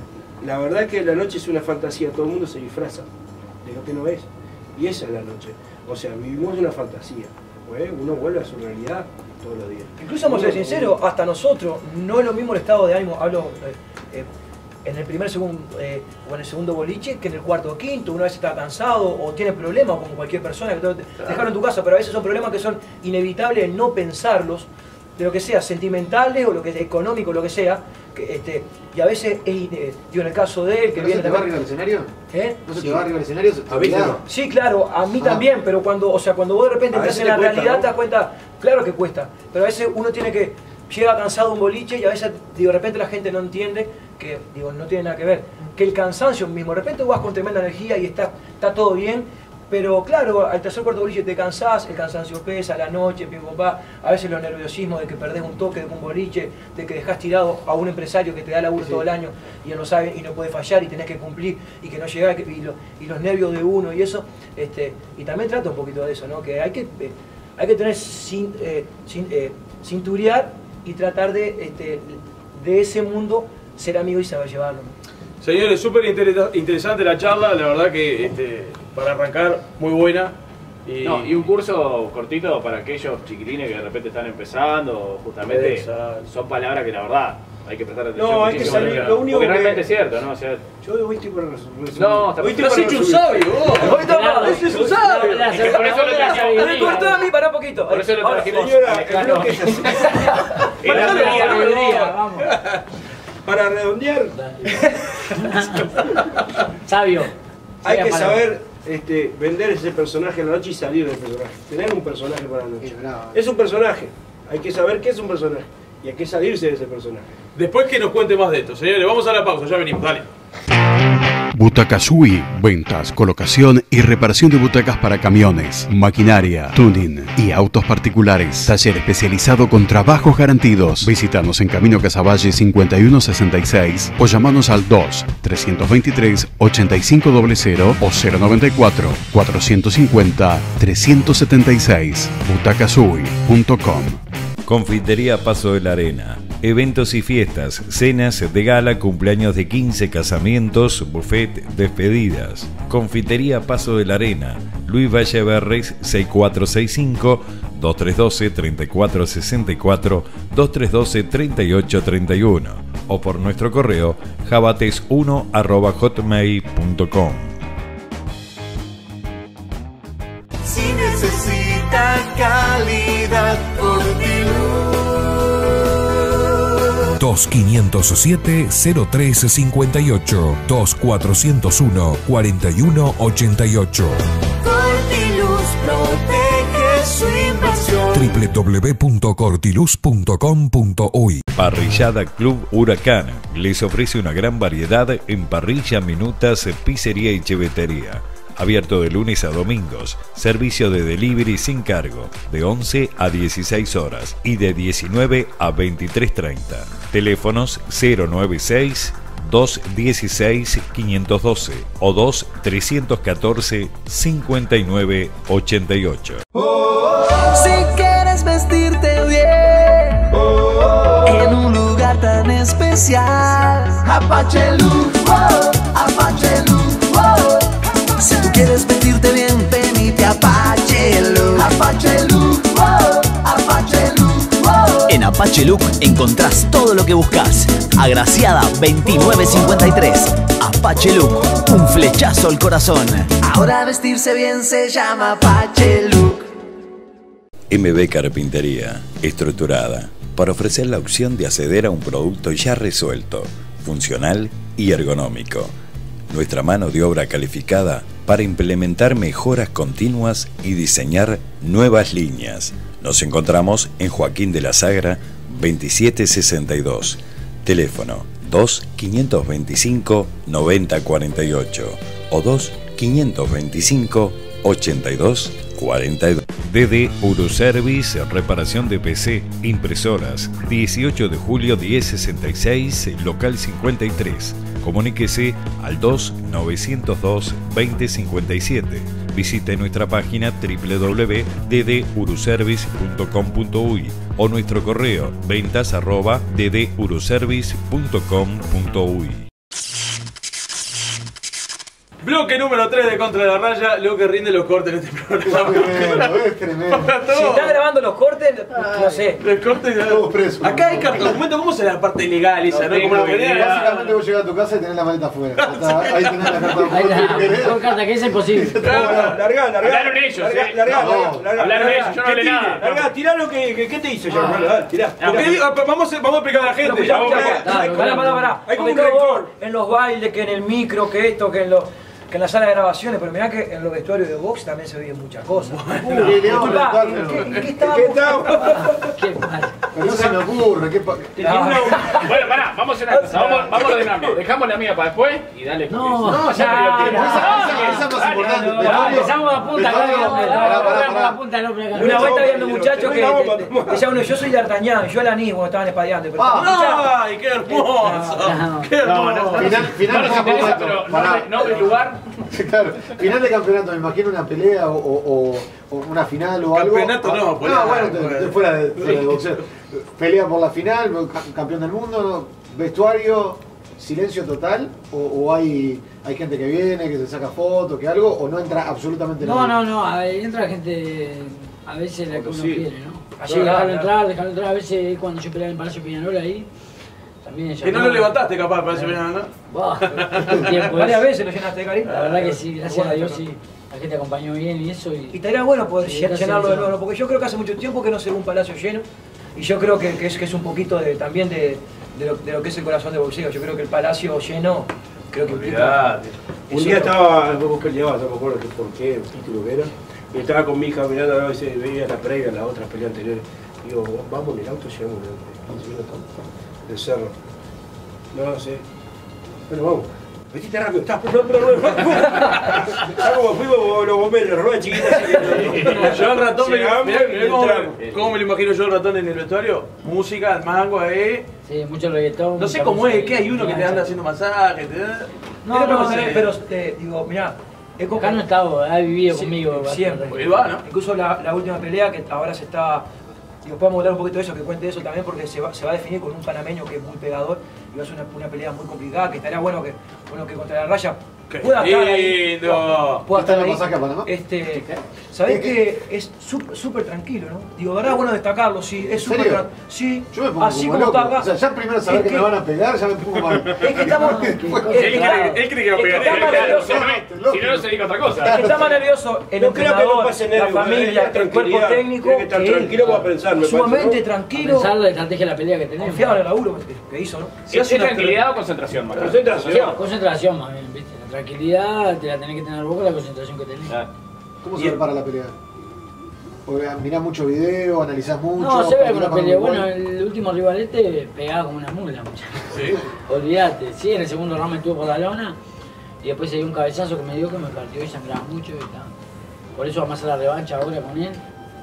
la verdad es que la noche es una fantasía. Todo el mundo se disfraza de lo que no es. Y esa es la noche. O sea, vivimos una fantasía. ¿Eh? Uno vuelve a su realidad todos los días. Incluso vamos a ser sinceros, hasta nosotros, no es lo mismo el estado de ánimo, hablo eh, eh, en el primer segundo eh, o en el segundo boliche que en el cuarto o quinto. Una vez está cansado o tiene problemas como cualquier persona que te claro. dejaron en tu casa, pero a veces son problemas que son inevitables no pensarlos, de lo que sea, sentimentales o lo que es económico, lo que sea, que, este, y a veces es, eh, digo, en el caso de él que ¿No viene se te va arriba del escenario? ¿Eh? ¿No se sí. te va arriba del escenario? ¿A mí no? Sí, claro, a mí ah. también, pero cuando, o sea, cuando vos de repente entras en la cuesta, realidad, ¿no? te das cuenta, claro que cuesta, pero a veces uno tiene que, llega cansado un boliche y a veces, digo, de repente la gente no entiende que, digo, no tiene nada que ver, que el cansancio mismo, de repente vas con tremenda energía y está, está todo bien, pero claro, al tercer cuarto boliche te cansás, el cansancio pesa, la noche, pim, pum, pa, a veces los nerviosismos de que perdés un toque de un boliche, de que dejás tirado a un empresario que te da laburo sí. todo el año y él lo sabe y no puede fallar y tenés que cumplir y que no llegás y, lo, y los nervios de uno y eso, este, y también trata un poquito de eso, ¿no? Que hay que, eh, hay que tener sin, eh, sin, eh, cinturear y tratar de, este, de ese mundo ser amigo y saber llevarlo, ¿no? Señores, súper interesante la charla, la verdad que este, para arrancar, muy buena. Y... No, y un curso cortito para aquellos chiquilines que de repente están empezando, justamente, Exacto. son palabras que la verdad hay que prestar atención. No, hay que salir, lo único porque que... realmente es cierto, ¿no? O sea, yo hoy estoy para resumir. No, está hoy te has hecho un sabio, vos. Hoy te has hecho un sabio. Por eso lo traje hoy Me cortó a mí, pará un poquito. Por eso lo trajimos. Señora, el bloque es así. Vamos. Para redondear, sabio. Hay que saber este, vender ese personaje a la noche y salir del personaje. Tener un personaje para la noche. Es un personaje. Hay que saber qué es un personaje. Y hay que salirse de ese personaje. Después que nos cuente más de esto, señores, vamos a la pausa, ya venimos, dale. Butacasui, ventas, colocación y reparación de butacas para camiones, maquinaria, tuning y autos particulares. Taller especializado con trabajos garantidos. Visítanos en Camino Casaballe cincuenta y uno sesenta y seis o llamanos al dos, trescientos veintitrés, ochenta y cinco cero cero o cero noventa y cuatro, cuatrocientos cincuenta, trescientos setenta y seis. butacasui punto com. Confitería Paso de la Arena. Eventos y fiestas, cenas de gala, cumpleaños de quince, casamientos, buffet, despedidas. Confitería Paso de la Arena. Luis Valle Berres seis cuatro seis cinco, dos tres uno dos, tres cuatro seis cuatro, dos tres uno dos, tres ocho tres uno o por nuestro correo jabates uno arroba hotmail punto com. Si necesita calidad, dos quinientos siete cero tres cincuenta y ocho, dos cuatrocientos uno cuarenta y uno ochenta y ocho. Cortiluz protege su inversión. doble u doble u doble u punto cortiluz punto com punto uy. Parrillada Club Huracán les ofrece una gran variedad en parrilla, minutas, pizzería y chevetería. Abierto de lunes a domingos, servicio de delivery sin cargo, de once a dieciséis horas y de diecinueve a veintitrés treinta. Teléfonos cero nueve seis, dos dieciséis, quinientos doce o dos trescientos catorce, cincuenta y nueve ochenta y ocho. Si quieres vestirte bien en un lugar tan especial, Apache Look, oh, Apache Look, oh. Si tú quieres vestirte bien, venite a Apache Look, Apache Look, oh, Apache Look, oh. En Apache Look encontrás todo lo que buscas. Agraciada veintinueve cincuenta y tres. Apache Look, un flechazo al corazón. Ahora vestirse bien se llama Apache Look. M B Carpintería, estructurada, para ofrecer la opción de acceder a un producto ya resuelto, funcional y ergonómico. Nuestra mano de obra calificada para implementar mejoras continuas y diseñar nuevas líneas. Nos encontramos en Joaquín de la Sagra, veintisiete sesenta y dos. Teléfono dos, quinientos veinticinco, noventa cuarenta y ocho o dos, quinientos veinticinco, ochenta y dos cuarenta y dos. D D Uruservice, reparación de P C, impresoras, dieciocho de julio mil sesenta y seis, local cincuenta y tres. Comuníquese al dos, novecientos dos, veinte cincuenta y siete. Visite nuestra página doble u doble u doble u punto d d uruservice punto com punto uy o nuestro correo ventas arroba d d uruservice punto com punto uy. Bloque número tres de Contra la Raya, lo que rinde los cortes en este programa. Tremendo, es tremendo. Si está grabando los cortes, no sé. Los cortes Todos presos. Acá hay carta documento, ¿cómo será la parte legal esa? ¿No? Como la quería. Básicamente vos llegás a tu casa y tenés la maleta afuera. Ahí tenés la carta Ahí documento. está, con carta que es imposible. Largá, largá. Hablaron ellos, largá, eh. largá, No, largá, hablaron largá. ellos, yo no hablé ¿Qué nada. te- Largá, tirá lo que, que- ¿qué te hizo ya? Dale, tirá. tirá. Ok, vamos a, vamos a explicar a la gente. Escuchá, Vamos a- escuchá, Hay como- pará, pará, pará. hay como Porque un todo récord. en los bailes, que en el micro, que esto, que en los que en la sala de grabaciones, pero mirá que en los vestuarios de box también se oyen muchas cosas. Uh, le- le vamos a Disculpa, preguntar, ¿en pero- qué- en qué ¿Qué estábamos? tal? Qué mal. Pero no se me ocurre. ¿qué pa- Bueno, pará, vamos a hacer una cosa. Vamos, vamos a ordenarlo. Dejamos la mía para después y dale. No, no, ya no, me dio no, tiempo. Esa- esa- esa es más Dale, importante. dale, Vestuario- dale. Empezamos a punta, vestuario- no, pará, pará, Empezamos pará. a punta del hombre acá. Una vez está viendo un muchacho que Venga, vamos, de- vamos. decía uno, yo soy de D'Artagnan, yo era Anis cuando estaban espadeando. Pero Ah. ¡Ay, qué hermoso! No. ¡Qué hermoso! No, no, Final, No final nos de interesa, campeonato. pero Pará. nombre, nombre, lugar. Claro, final de campeonato, me imagino una pelea o, o- o una final o algo. Campeonato no, no, pelea, bueno, te- bueno. te- fuera de, fuera de boxeo. Pelea por la final, ca- campeón del mundo, ¿no? Vestuario, silencio total, o, o hay, hay gente que viene, que se saca fotos, que algo, o no entra absolutamente No, nadie. no, no, a ver, entra gente a veces la que uno Sí. quiere, ¿no? Allí, Sí, dejarlo claro. entrar, dejarlo entrar. A veces cuando yo peleaba en Palacio Peñarol ahí, también Que no lo levantaste capaz para ese verano, ¿no? Buah, un tiempo varias es. veces lo llenaste de cariño. La verdad que sí, gracias a Bueno, Dios sí. La gente acompañó bien y eso. Y Y, estaría bueno poder Sí, llen- gracias, llenarlo de sí. nuevo, porque yo creo que hace mucho tiempo que no se ve un palacio lleno. Y yo creo que, que es, que es un poquito de, también de, de, lo, de lo que es el corazón de boxeo. Yo creo que el palacio lleno, creo que implica. Olvidate. Un es día otro- estaba, vos que llevaba, no me acuerdo qué- por qué, el título que era, y estaba con mi hija mirando a veces, veía la previa, las otras peleas anteriores. Digo, vamos en el auto, llegamos en quince minutos del cerro. No, no sé. Bueno, vamos. Vestiste rápido, estás, perdón, perdón, perdón. Está como fuimos los bomberos, roba chiquita así que. Yo el ratón, me, mirá, mirá cómo, entramos. cómo me lo imagino yo el ratón en el vestuario. Música, el mango ahí. Sí, mucho reggaetón. No sé cómo es, que hay uno que te anda haciendo masajes. Te... No, no, no, sé, pero te digo, mirá. Acá no estaba, ha vivido sí, conmigo. Siempre. Pues va, ¿no? Incluso la, la última pelea que ahora se está. Digo, podemos hablar un poquito de eso, que cuente eso también, porque se va, se va a definir con un panameño que es muy pegador y va a ser una, una pelea muy complicada, que estaría bueno que, bueno, que contra la raya pueda estar ahí. No. Pueda estar ahí. ¿Pasaje a Panamá? Este, ¿sabés que es súper tranquilo, no? Digo, verdad, bueno destacarlo, sí, es súper tranquilo. Sí, yo me pongo así como como loco. está acá. O sea, ya primero saber es que, que me van a pegar, ya me pongo mal. Es que estamos. Él cree, él cree que va a pegar. Está más nervioso. Si no, no se diga otra cosa. Es que está más nervioso el No creo que no entrenador, pase la nervios, familia, eh, el cuerpo técnico. Tiene que estar que él. tranquilo para pensar, me Sumamente parece, ¿no? tranquilo. Pensar la estrategia de la pelea que tenemos. Confiado en el laburo que hizo, ¿no? Si ¿Es tranquilidad o concentración, Marco? Concentración. Concentración, más bien, ¿viste? La tranquilidad te la tenés que tener vos con la concentración que tenés. ¿Cómo se prepara la pelea? Porque mirás mucho video, analizás mucho. No, se ve practicás con la con pelea. un Bueno, gol. el último rivalete pegaba como una mula, muchacho. Sí. Olvídate. Sí, en el segundo round me estuvo por la lona y después se dio un cabezazo que me dio que me partió y sangraba mucho y tal. Por eso vamos a hacer la revancha ahora con él.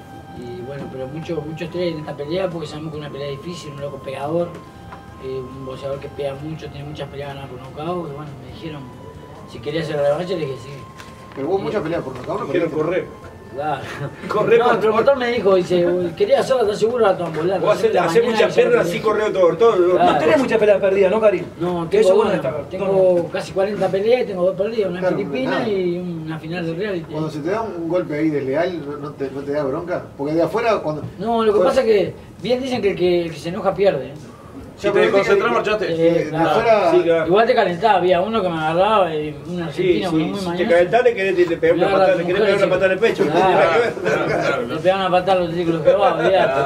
Y bueno, pero mucho, mucho estrés en esta pelea porque sabemos que es una pelea difícil, un loco pegador, eh, un boxeador que pega mucho, tiene muchas peleas ganadas por nocaut. Y bueno, me dijeron si quería hacer la revancha, le dije sí. Pero vos muchas peleas por nocaut, no Quiero perdiste. correr. Claro. Correr No, por el promotor me dijo, dice, quería hacerla, ¿estás seguro? La tombola. Vos hacer, hacer muchas piernas así, correr todo. todo. No tenés muchas peleas perdidas, ¿no, Karim? No, Que eso tengo, bueno bueno, destacar. tengo casi cuarenta peleas y tengo dos perdidas, una en Claro, Filipinas nada. y una final de reality. Cuando se te da un golpe ahí desleal, ¿no, no, te, ¿no te da bronca? Porque de afuera, cuando. No, lo que Bueno, pasa es que bien dicen que el que, el que se enoja pierde. ¿eh? Si te concentras, marchaste. Eh, de claro. afuera. Sí, claro. Igual te calentaba, había uno que me agarraba, y un Sí, argentino muy sí, si te mañoso. calentás le querés te pegar una Claro, patada, la le querés mujer pegar una dice- patada en el pecho. no Claro. tiene nada que ver. Le pegaban a patar los títulos que va, olvidate.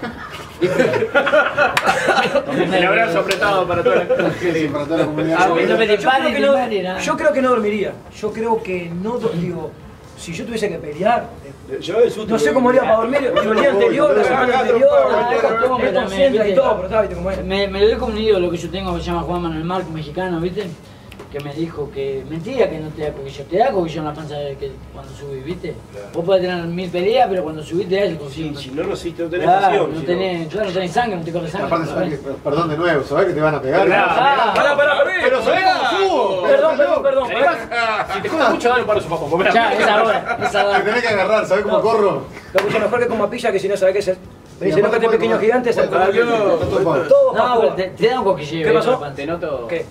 El abrazo apretado para toda la Sí, para toda la comunidad. A mí no me yo, disparen, creo que no, disparen, nada. yo creo que no dormiría. Yo creo que no do- digo, si yo tuviese que pelear, Yo el susto no sé que- cómo haría para dormir. Digo, el día anterior, la semana anterior, me concentra y todo, pero sabes, ¿viste cómo es? Me, me lo dio como un ídolo que yo tengo que se llama Juan Manuel Marco, mexicano, ¿viste? Que me dijo que mentira que no te da cogillón, te da cogillón en la panza de que cuando subís, ¿viste? Vos podés tener mil peleas, pero cuando subís te da el cogillón. Si no, no, si no tenés Claro, pasión. no si tenés, claro, no tenés sangre, no te corre sangre. Aparte, no sabés que, sabés. perdón de nuevo, sabés que te van a pegar. Ah, Pará, pará, pará. Pero sabés cómo subo. Perdón, perdón, perdón. pará. Si te cuesta mucho, dale un paro de sofá. Ya, esa hora, esa Te hora. tenés que agarrar, ¿sabés cómo No. corro? Lo escucho mejor que como pilla que si no sabés qué es. Me dice, Y no, aparte que este puede pequeño comer- gigante es el puede comer- caballo. está topado. Todo No, para pero te, te da un cosquilleo. ¿Qué pasó? Te noto. ¿Qué?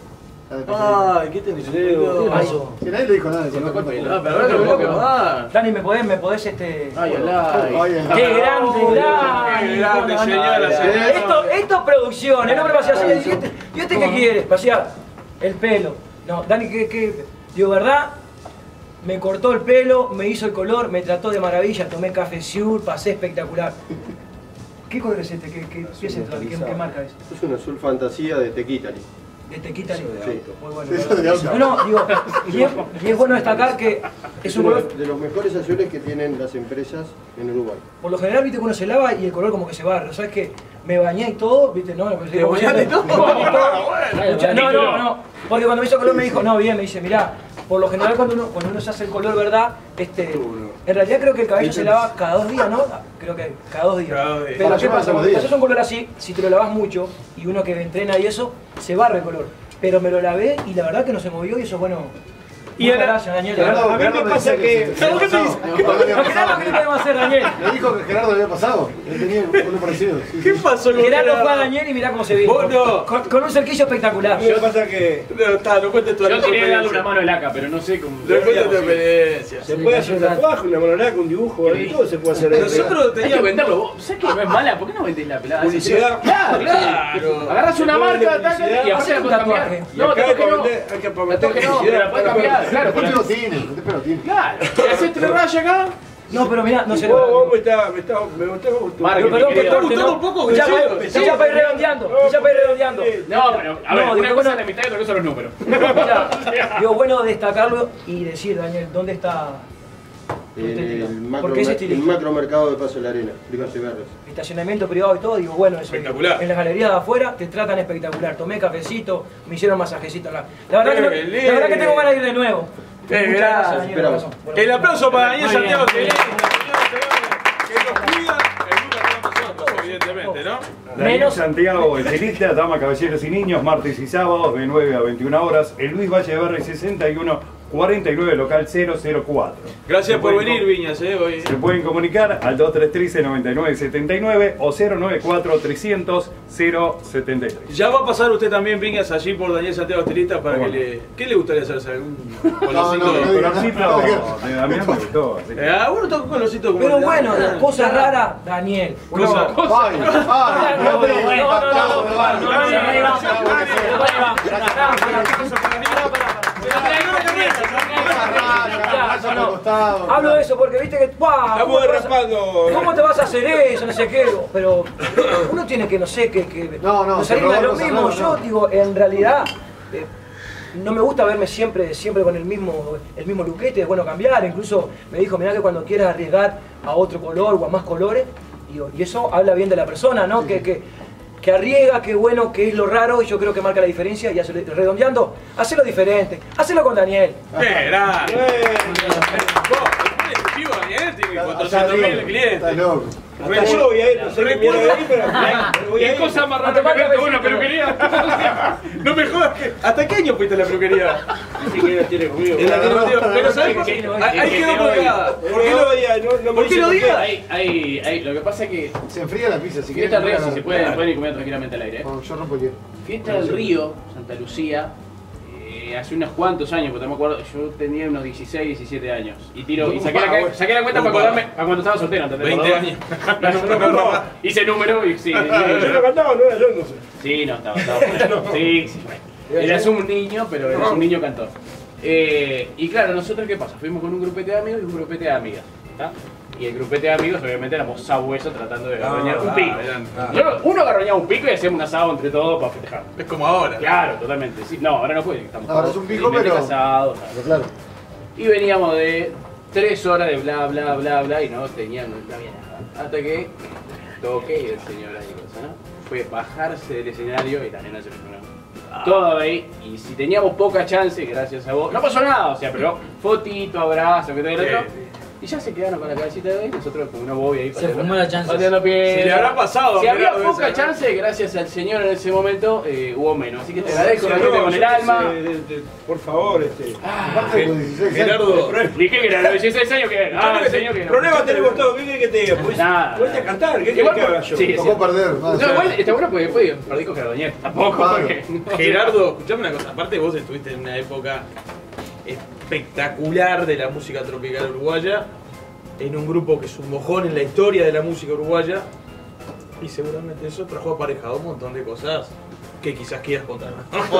Ay, ¿qué tenés? ¿Qué pasó? Si nadie le dijo nada, se lo No, pero ahora lo veo que va. Dani, ¿me podés, me podés este...? Ay, alá. ¡Qué grande, Dani! Qué grande, Dani. señora, señora. Esto, esto es producción, el hombre pasear así. ¿Y este, ¿y este qué quiere? Pasear el pelo. No, Dani, ¿qué, qué? Digo, ¿verdad? Me cortó el pelo, me hizo el color, me trató de maravilla, tomé café Sur, pasé espectacular. ¿Qué color es este? ¿Qué, qué, qué es esto? ¿Qué, qué marca es? Es un azul fantasía de Tequitali. De Tequita. Sí. Muy bueno. Eso de auto. No, no, digo, y es, y es bueno destacar que es un uno color... de los mejores azules que tienen las empresas en Uruguay. Por lo general, viste que uno se lava y el color como que se barre. ¿Sabes qué? Me bañé y todo, viste, no, ¿Te bañaste y todo? Me bañé y todo. Escuchá, No, no, no. Porque cuando me hizo color me dijo, no, bien, me dice, mirá, por lo general cuando uno, cuando uno se hace el color, ¿verdad? Este, en realidad creo que el cabello se lava cada dos días, ¿no? Creo que cada dos días. Cada dos días. Pero Para ¿qué llevar pasa? todos los Cuando te días. haces un color así, si te lo lavas mucho y uno que entrena y eso, se barre el color. Pero me lo lavé y la verdad que no se movió y eso es bueno. Y Muchas ahora- gracias, Daniel. Gerardo, A mí Gerardo me me pasa decía que... se había ¿Qué te pasado. dice? No, ¿Qué no había Gerardo, pasado. ¿qué le podemos hacer, Daniel? Me dijo que Gerardo había pasado. Él tenía un color parecido. Sí, ¿Qué sí. pasó con Gerardo fue a Daniel y mirá cómo se vino. Vos no. Con, con un cerquillo espectacular. A mí me pasa que No, está, no cuentes tu Yo quería darle experiencia. una mano al A C A, pero no sé cómo. No cuentes tu experiencia. se puede hacer un tatuaje, una monolaca, un dibujo, algo, todo se puede hacer. Nosotros Tenía que teníamos... venderlo vos. ¿Sabes que no es mala? ¿Por qué no vendés la pelada? Publicidad. Claro, Claro. Agarras una Se puede marca, vender taca, publicidad. y aparte Hacete la un puedes cambiar. tatuaje. Y No, acá hay tatuaje que no. meter- hay que meter Tatuaje no, pero publicidad. la puedes cambiar. Claro, Usted pero- lo tiene, usted pero tiene. Claro. ¿Y haces tres rayas acá? No, pero mirá, no se le Vos, va. vos me está, me está, me está gustando. Marca, Pero perdón que ¿te está corte, gustando ¿no? un poco? Ya Sí, para- sí, ya para ir redondeando, ya para ir redondeando. No, pero a No, ver, digo, una cosa bueno- es la mitad y otra cosa los números. Mirá, digo, bueno destacarlo y decir, Daniel, ¿dónde está En estética. el macro, ¿Por qué ese el estilismo? macromercado de Paso de la Arena, Rico Echeverri. Estacionamiento privado y todo, digo, bueno, eso. Espectacular. En las galerías de afuera te tratan espectacular. Tomé cafecito, me hicieron masajecito. La, la, verdad, que no- Qué la verdad que tengo ganas de ir de nuevo. Qué Muchas gracias. gracias, Daniel, Esperamos. corazón. Bueno, El aplauso para Daniel Muy bien. Santiago Celeste, que nos cuida el lugar para nosotros, evidentemente, ¿no? Daniel Menos- Santiago, el celista, dama, caballeros y niños, martes y sábados de nueve a veintiuna horas. El Luis Valleverri sesenta y uno cuarenta y nueve, local cero cero cuatro. Gracias Se por pueden venir, co- Viñas, eh, hoy. Se pueden comunicar al dos tres uno tres, nueve nueve siete nueve o cero nueve cuatro trescientos cero setenta y tres. Ya va a pasar usted también, Viñas, allí por Daniel Santiago Estilista para que Bueno. le... ¿Qué le gustaría hacerse? ¿Algún No, colorcito? no, no, El colorcito de Damián me gustó. así que- Eh, ah, bueno, toca un colorcito como Pero el de- bueno, Ah, cosa rara, Daniel. Cosa- Ay, ay, No, no, bueno, no, no, no, no, no, no, no, no, Daniel, no, no, no, no. Hablo de eso porque viste que. ¡Guau! ¿Cómo te vas a- ¿Cómo te vas a hacer eso? No sé qué. Pero uno tiene que, no sé, que. que No, no, salir de Roberto lo mismo. Serrano, Yo no. digo, en realidad. eh, No me gusta verme siempre, siempre con el mismo, el mismo luquete, es bueno cambiar. Incluso me dijo, mirá que cuando quieras arriesgar a otro color o a más colores, digo, y eso habla bien de la persona, ¿no? Que, que, que arriesga, que bueno, que es lo raro, y yo creo que marca la diferencia. Y hace- redondeando, hacelo diferente, hacelo con Daniel. ¡Qué grande! Vos, el efectivo, Daniel, tiene cuatrocientos mil clientes. Está loco. Hasta yo voy a ir, no sé qué mierda ahí, pero voy a ¿Qué ir. cosa más rara que ver una peluquería? No me jodas que... ¿Hasta qué año fuiste a la peluquería? Así que la tiene conmigo. En la tiene contigo. Pero ¿sabés por qué? Ahí ahí quedó colgada. ¿Por qué lo odias? No, no me ¿Por qué dice lo por qué. odias? Hay, hay, hay, lo que pasa es que Se enfría la pizza, si Fiesta quieren. del Río, si se puede, pueden ir comiendo tranquilamente al aire. ¿eh? No, yo rompo el hielo. Fiesta del Río, Santa Lucía, eh, hace unos cuantos años, porque no me acuerdo, yo tenía unos dieciséis, diecisiete años. Y tiro, y saqué la, saqué la cuenta para acordarme a cuando estaba soltero, ¿entendés? veinte Por años. dos. No, no, no, no. Hice número y sí. Yo no cantaba, no era yo entonces. Sí, no, estaba, estaba bueno. Sí, sí. Eras un niño, pero eras un niño cantor. Eh, y claro, nosotros, ¿qué pasa? Fuimos con un grupete de amigos y un grupete de amigas. ¿Está? Y el grupete de amigos, obviamente, éramos sabuesos tratando de garroñar un pico. Yo- Uno garroñaba un pico y hacíamos un asado entre todos para festejar. Es como ahora. Claro, totalmente. Sí. No, ahora no puede. Estamos Ahora todos es un pico, felizmente pero- casados. Pero claro. Y veníamos de tres horas de bla, bla, bla, bla, y no teníamos, no había nada. Hasta que toqué y el señor ahí, cosa, ¿no? Fue bajarse del escenario y la nena se me fue. Todo ahí, y si teníamos poca chance, gracias a vos, no pasó nada, o sea, pero fotito, abrazo, que todo el Sí. otro. Y ya se quedaron con la cabecita de ahí, nosotros con una bobia ahí Se fumó la chance. pateando piedra. Si le habrá pasado, Si había mirá, poca esa- chance, gracias al señor en ese momento, eh, hubo menos. Así que te Sí, agradezco no, realmente yo con qué el alma. sé, de- de- por favor, este. Aparte de los dieciséis años. Gerardo, Dije que era los dieciséis años que. Ah, el señor que. Problemas tenemos todos, ¿qué querés que te diga? Pues, Nada. Ponete a cantar, ¿qué querés Igual que haga yo? sí, Tocó sí. perder. más. No, igual está bueno porque después perdí con Gerardo Ñez. Tampoco, Claro. porque. Gerardo, escuchame una cosa. Aparte vos estuviste en una época espectacular de la música tropical uruguaya, en un grupo que es un mojón en la historia de la música uruguaya, y seguramente eso trajo aparejado un montón de cosas que quizás quieras contar.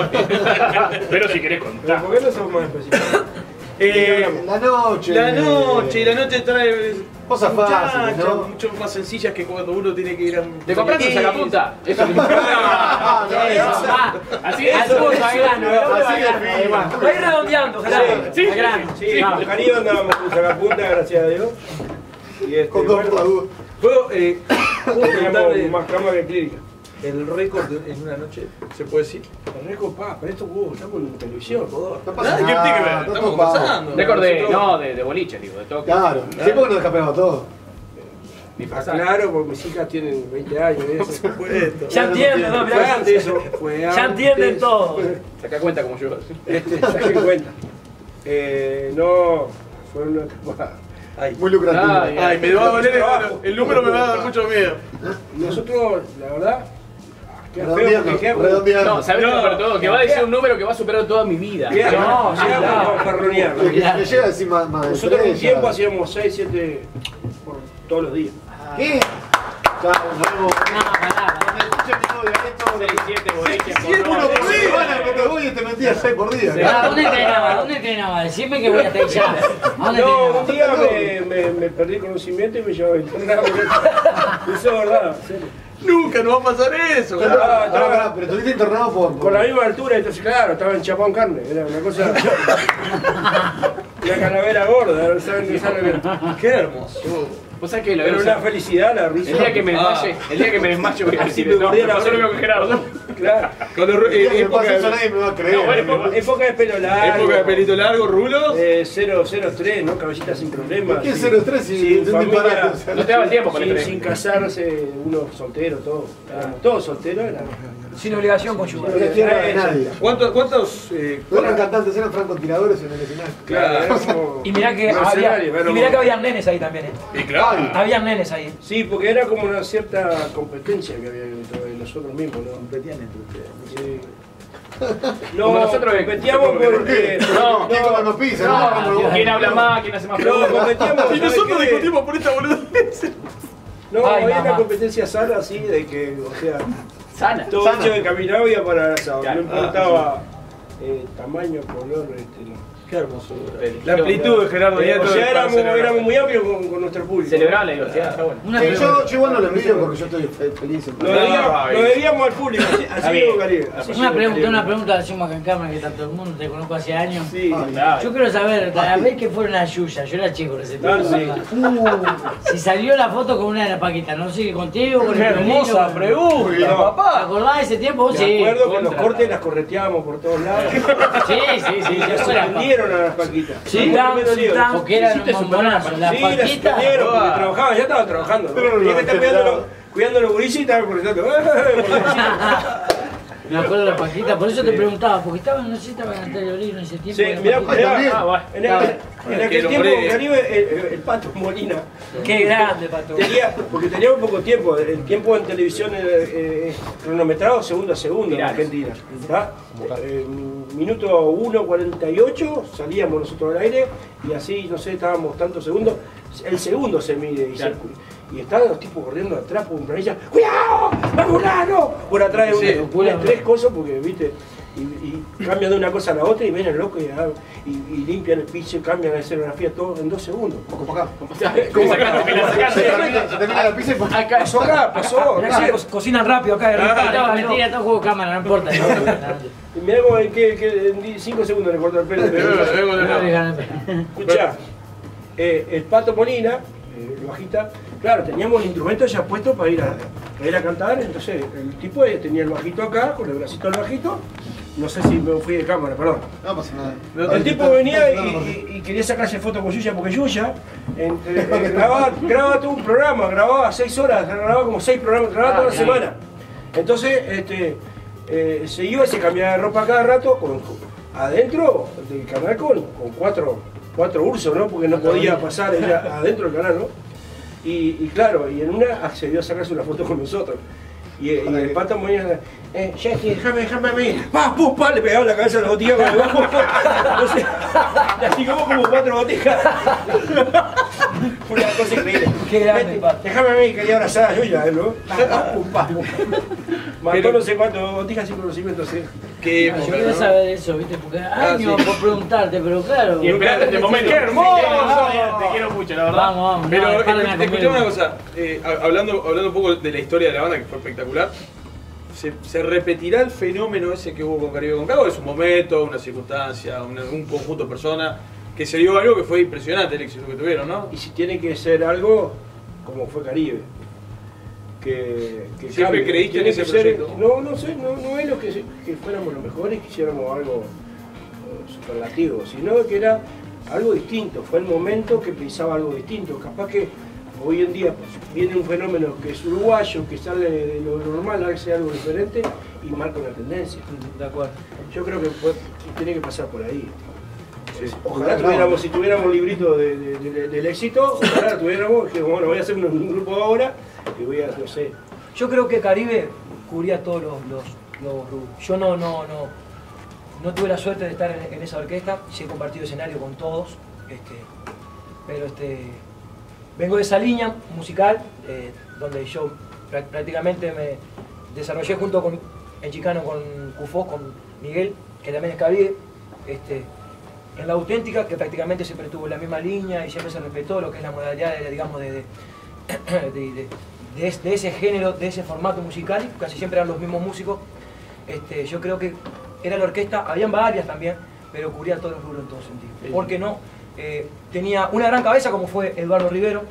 Pero si querés Pero contar. ¿por qué no somos más específicos? Eh, La noche. la noche, la noche trae Cosas fáciles, muchachas, ¿no? mucho más sencillas que cuando uno tiene que ir a un... ¿Te compraste un sacapunta? Eso es lo Ah, no, Eso, va. Así es. Al punto, al grano, al punto, Así al de grano, fino. ahí va. Va a ir redondeando, Gerardo. Sí, Al grano. Sí, en Caribe andábamos con sacapunta, gracias a Dios. Y este, Con dos bueno, dudas. ¿Puedo, eh, ¿puedo preguntarle teníamos más cama que clínica. el récord de- en una noche? ¿Se puede decir? El riesgo, pa, pero esto uh, estamos en televisión, joder. No pasa Nada, ¿qué tiene que ver? nada. Estamos Estamos ocupados. conversando. Récord de. Nosotros- No, de, de boliche, digo, de toque. Claro. Siempre nos escapemos todo. Ni Está pasar. claro, porque mis hijas tienen veinte años y eso. Supuesto. Ya entienden, ¿no? Fue Mirá, antes eso, fue ya antes. entienden todo. Saca cuenta como yo. Este, saquen cuenta. Eh, no, fue una etapa. Ay, Muy lucrativo. Ay, ay, me va a doler el, el número, me va a dar mucho miedo. Nosotros, la verdad, queda feo Redondeando. porque queda Redondeando. No, ¿sabes No, lo peor de todo? Que va a decir un número que va a superar toda mi vida. queda- No, sí, queda claro. como farronear. Que- que me llega a decir más, más de Nosotros tres, un tiempo ya. hacíamos seis, siete por todos los días. ¿Qué? Chao, nos vemos. No, pará, Cuando escuche mi novia esto, seis, siete boliches por uno noche. por semana que te voy y te metías seis por día. pará. ¿Dónde entrenaba? ¿Dónde entrenaba? Decime que voy hasta ahí ya. ¿A dónde No, un entrenaba? día me, me, me perdí conocimiento y me llevaba a internar. Eso es verdad. en serio. Nunca nos va a pasar eso. Pero, ¿verdad? pará, pará, pará, pero estuviste internado por. por- Con la misma altura, entonces claro, estaba enchapado en carne, era una cosa. Una calavera gorda, no saben, no saben. Qué hermoso. ¿Vos sabés que lo Pero veo? una felicidad, la risa. El día que me desmaye, el día que me desmaye voy a Así decir, me no, mordía la pasó lo oreja. mismo que Gerardo. Claro. Cuando, eh, Me época, pasa eso, nadie me va a creer. No, bueno, Época, época de pelo largo. época de pelito largo, rulos. Eh, cero cero tres, ¿no? Cabellita sin problemas. ¿Qué sin- cero tres si sin es un familia, disparate? O sea, No te daba el tiempo para el sin, tren. sin casarse, uno soltero, todo. Éramos todos solteros. Era. Sin obligación conyugal. no era tierra de nadie. ¿Cuántos, cuántos eh, No eran cantantes, eran francotiradores en el escenario. Claro, éramos Y mirá que había, mercenarios, y éramos- mirá que habían nenes ahí también, ¿eh? Y claro. Habían nenes ahí. Sí, porque era como una cierta competencia que había dentro de nosotros mismos, ¿no? Competían entre ustedes. Sí. No, Como nosotros, competíamos porque... No, ¿Quién toma más pizza? no, No, ¿quién habla más? ¿Quién hace más No, preguntas? competíamos... Y ¿sabes nosotros qué? discutimos por esta boludez. No, Ay, había mamá. una competencia sana así de que, o sea, Sana. todo Sana. hecho de caminaba iba para el asado. Claro. No importaba eh, tamaño, color, este, no. Qué hermoso. La amplitud de Gerardo Eh, Nieto. o sea, es para éramos, celebrar. éramos muy amplios con, con nuestro público. Celebraba la diversidad, está bueno. Una Sí, pregunta. yo, yo igual no lo envidio porque yo estoy fe- feliz. en Lo paz. debíamos, lo debíamos al público, así, así bien. llegó Caribe. así Una llegó pregunta, Caribe. una pregunta, decimos acá en cámara que está todo el mundo, te conozco hace años. Sí, Yo quiero saber, la vez que fueron a Yuya, yo era chico recién. Ah, sí. Uh, si salió la foto con una de las Paquitas, ¿no sigue contigo? Con Qué el pelito, hermosa con- pregunta, No. ¿Te papá. acordás de ese tiempo? Vos Me sí. acuerdo que en los contra. cortes las correteábamos por todos lados. Sí, sí, sí. Y ya eso se era- vendieron a las paquitas. Sí, Tan, tan, porque eran Hiciste un superar bombonazo. Las Sí, las Paquitas. vendieron porque trabajaban, ya estaban trabajando. ¿no? Pero no, Y este está no, cuidando, no. los- cuidando los gurises y estaban correteando. Me acuerdo de las Paquitas, por eso te preguntaba, porque estaban, no sé si estaban anteriorino en ese tiempo. Sí, de las mirá, Paquitas. mirá, Ah, bueno. en, aquel- en Que aquel lo tiempo hombre- Caribe, el, el, el Pato Molina. Qué grande, Pato. Tenía, porque teníamos poco tiempo, el tiempo en televisión eh, eh, cronometrado segundo a segundo en Mirá. Argentina. ¿Tá? Eh, minuto uno cuarenta y ocho salíamos nosotros al aire y así, no sé, estábamos tantos segundos. El segundo se mide y, Claro. se, y estaban los tipos corriendo atrás por un planilla. ¡Cuidado! ¡Vamos, Por atrás de un, Sí, un estrés cosas porque, viste, y, y cambian de una cosa a la otra y vienen locos y, ah, y, y limpian el piso, cambian la escenografía todo en dos segundos. Poco para acá. ¿Cómo sacaste? ¿Me la Se sacaste? termina, se termina la pizza y pa- Acá. Pasó acá, pasó. Mirá que recién. co- cocinan rápido acá de Ah, rica, estaba rica, mentira, todo juego de cámara, no importa. Y mirá como en que, que en cinco segundos le cortó el pelo. Escuchá, eh, el Pato Molina, eh, el bajista, claro, teníamos el instrumento ya puesto para ir a, para ir a cantar, entonces el tipo eh, tenía el bajito acá, con el bracito del bajito, no sé si me fui de cámara, perdón. No pasa nada. El tipo venía y, y- y quería sacarse fotos con Yuya porque Yuya en- eh, eh, grababa, grababa todo un programa, grababa seis horas, grababa como seis programas, grababa toda la semana. Entonces este, eh, se iba y se cambiaba de ropa cada rato con, adentro del canal con, con cuatro, cuatro ursos, ¿no? Porque no podía pasar ella adentro del canal, ¿no? Y, y claro, y en una accedió a sacarse una foto con nosotros. Y, y el Pato Molina, eh, Jackie, déjame, déjame a mí. Pa, pum, pa, le pegaba la cabeza a la botija con el bajo. Entonces, le astigamos como cuatro botijas. Fue una cosa increíble. Qué grande, Pato. Déjame a mí, quería abrazar a Yuya, ¿no? Pa, pum, pa, pum. Mató no sé cuántas botijas sin conocimiento, sí. Qué Yo quería saber eso, ¿viste? Porque años sí. por preguntarte, pero claro. Y esperaste este momento. ¡Qué hermoso! Te quiero mucho, la verdad. Vamos, vamos. Pero no, eh, párame a escuchame comer. una cosa, eh, a- hablando, hablando un poco de la historia de la banda, que fue espectacular, ¿se, se repetirá el fenómeno ese que hubo con Caribe con Cago? ¿Es un momento, una circunstancia, una- un conjunto de personas que se dio algo que fue impresionante el éxito que tuvieron, ¿no? Y si tiene que ser algo como fue Caribe. Que, que ¿Siempre cambie. creíste en Tiene ese que ser- proyecto? No, no sé, no, no es lo que, se- que fuéramos los mejores, que hiciéramos algo eh, superlativo, sino que era algo distinto. Fue el momento que pensaba algo distinto. Capaz que hoy en día pues, viene un fenómeno que es uruguayo, que sale de lo normal, hace algo diferente y marca una tendencia. De acuerdo. Yo creo que fue- tiene que pasar por ahí. Ojalá Ojalá, tuviéramos, no. si tuviéramos un librito de- de- de- del éxito, ojalá tuviéramos, que bueno, voy a hacer un, un grupo ahora y voy a, no sé. Yo creo que Caribe cubría todos los, los, los rubros. Yo no, no, no, no tuve la suerte de estar en, en esa orquesta, sí he compartido escenario con todos, este, pero este, vengo de esa línea musical eh, donde yo prá- prácticamente me desarrollé junto con, en Chicano con Cufó, con Miguel, que también es Caribe, este, en la auténtica, que prácticamente siempre tuvo la misma línea y siempre se respetó lo que es la modalidad de, digamos, de, de, de, de- de es- de ese género, de ese formato musical, casi siempre eran los mismos músicos. Este, yo creo que era la orquesta, habían varias también, pero cubría todos los rubros en todo sentido. Porque no, eh, tenía una gran cabeza como fue Eduardo Rivero,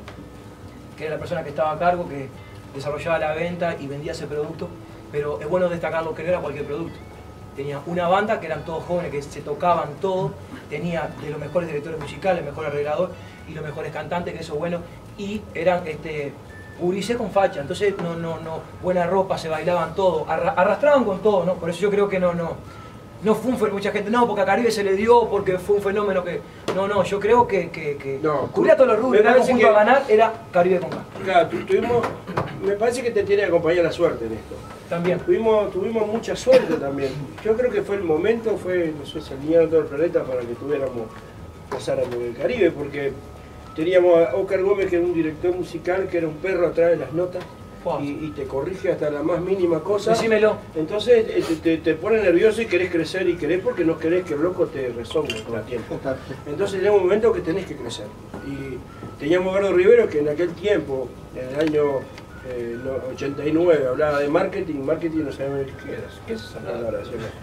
que era la persona que estaba a cargo, que desarrollaba la venta y vendía ese producto, pero es bueno destacarlo que no era cualquier producto. Tenía una banda que eran todos jóvenes, que se tocaban todo, tenía de los mejores directores musicales, el mejor arreglador y los mejores cantantes, que eso es bueno, y eran este, gurises con facha, entonces no, no, no, buena ropa, se bailaban todo, arra arrastraban con todo, ¿no? Por eso yo creo que no, no, no fue un fenómeno, mucha gente, no, porque a Caribe se le dio, porque fue un fenómeno que, no, no, yo creo que, que, que no, cubría todos los rubros, me el parece conjunto que- a ganar era Caribe con K. Claro, tu- tuvimos, me parece que te tiene que acompañar la suerte en esto. También. Tuvimos, tuvimos mucha suerte también. Yo creo que fue el momento, fue, no sé, se alinearon todo el planeta para que tuviéramos, pasáramos del Caribe, porque teníamos a Oscar Gómez, que era un director musical, que era un perro atrás de las notas, y, y te corrige hasta la más mínima cosa. Decímelo. Entonces eh, te, te, te pone nervioso y querés crecer y querés porque no querés que el loco te resongue todo el tiempo. Entonces llega un momento que tenés que crecer. Y teníamos a Eduardo Rivero, que en aquel tiempo, en el año eh, no, ochenta y nueve, hablaba de marketing, marketing no sabíamos qué era. ¿Qué es esa palabra?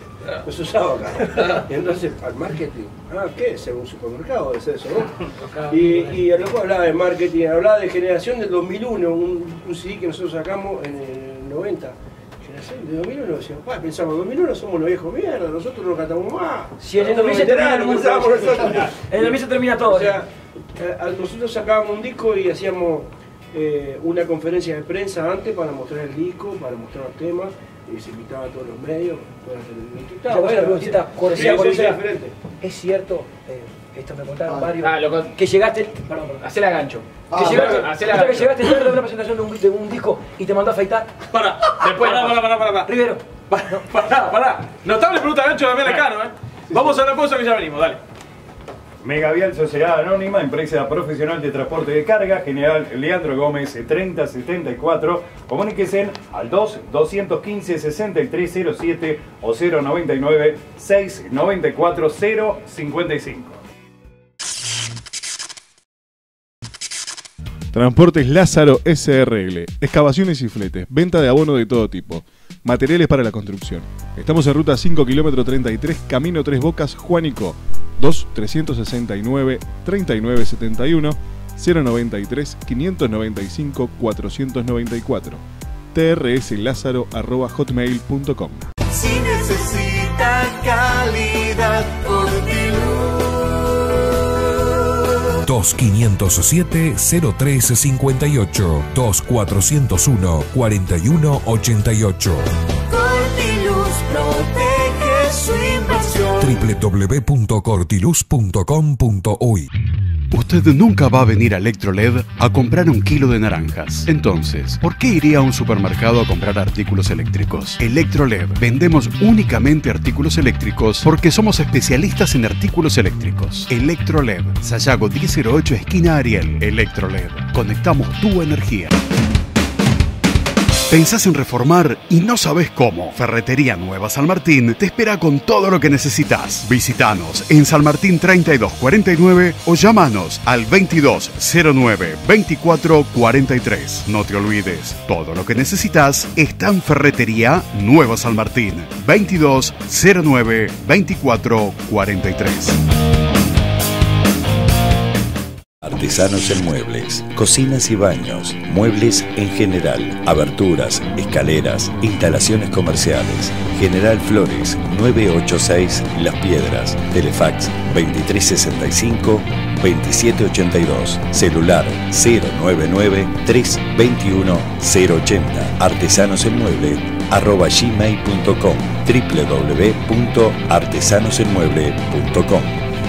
No se usaba acá. Y entonces, al marketing, ah, ¿qué es? Un supermercado, es eso, ¿no? Y, y el loco hablaba de marketing, hablaba de Generación del dos mil uno, un, un C D que nosotros sacamos en el noventa. Generación del dos mil uno, decíamos, pa, pensamos, dos mil uno somos los viejos mierda, nosotros no cantamos más. Si en el dos mil se termina el mundo. pensábamos nosotros. En el dos mil se termina todo. O sea, eh, nosotros sacábamos un disco y hacíamos eh, una conferencia de prensa antes para mostrar el disco, para mostrar los temas, y se invitaba a todos los medios, toda la televisión. Ya, bueno, preguntita, cortesía, Sí, cortesía. es diferente. Es cierto, eh, esto me contaron Ah. varios, Ah, lo que llegaste, perdón, perdón. Hacela gancho. Que Ah, llegaste, hacela o sea, que gancho. llegaste tarde de una presentación de un, de un disco y te mandó a afeitar. Para, después, pará, pará, pará, pará, pará. Rivero. Pará, pará. Notable pregunta gancho también acá, ¿eh? Vamos a la pausa que ya venimos, dale. Megavial Sociedad Anónima, empresa profesional de transporte de carga, General Leandro Gómez treinta setenta y cuatro. Comuníquese al dos, doscientos quince, sesenta y tres cero siete o cero noventa y nueve, seiscientos noventa y cuatro, cero cincuenta y cinco. Transportes Lázaro S R L, excavaciones y fletes, venta de abono de todo tipo, materiales para la construcción. Estamos en ruta cinco kilómetro treinta y tres, camino Tres Bocas, Juanico, dos, trescientos sesenta y nueve, treinta y nueve setenta y uno, cero noventa y tres, quinientos noventa y cinco, cuatrocientos noventa y cuatro, trsLázaro arroba hotmail punto com. Si necesita calidad, Cortiluz. dos quinientos siete cero tres cincuenta y ocho, dos cuatrocientos uno cuarenta y uno ochenta y ocho. Cortiluz protege su inversión. w w w punto cortiluz punto com punto uy. Usted nunca va a venir a Electroled a comprar un kilo de naranjas. Entonces, ¿por qué iría a un supermercado a comprar artículos eléctricos? Electroled. Vendemos únicamente artículos eléctricos porque somos especialistas en artículos eléctricos. Electroled. Sayago diez cero ocho, esquina Ariel. Electroled. Conectamos tu energía. ¿Pensás en reformar y no sabes cómo? Ferretería Nueva San Martín te espera con todo lo que necesitas. Visítanos en San Martín treinta y dos cuarenta y nueve o llámanos al veintidós cero nueve, veinticuatro cuarenta y tres. No te olvides, todo lo que necesitas está en Ferretería Nueva San Martín. veintidós cero nueve, veinticuatro cuarenta y tres. Artesanos en muebles, cocinas y baños, muebles en general, aberturas, escaleras, instalaciones comerciales. General Flores, novecientos ochenta y seis Las Piedras, Telefax veintitrés sesenta y cinco, veintisiete ochenta y dos, celular cero nueve nueve, tres veintiuno, cero ochenta, artesanosenmueble arroba gmail punto com, w w w punto artesanosenmueble punto com.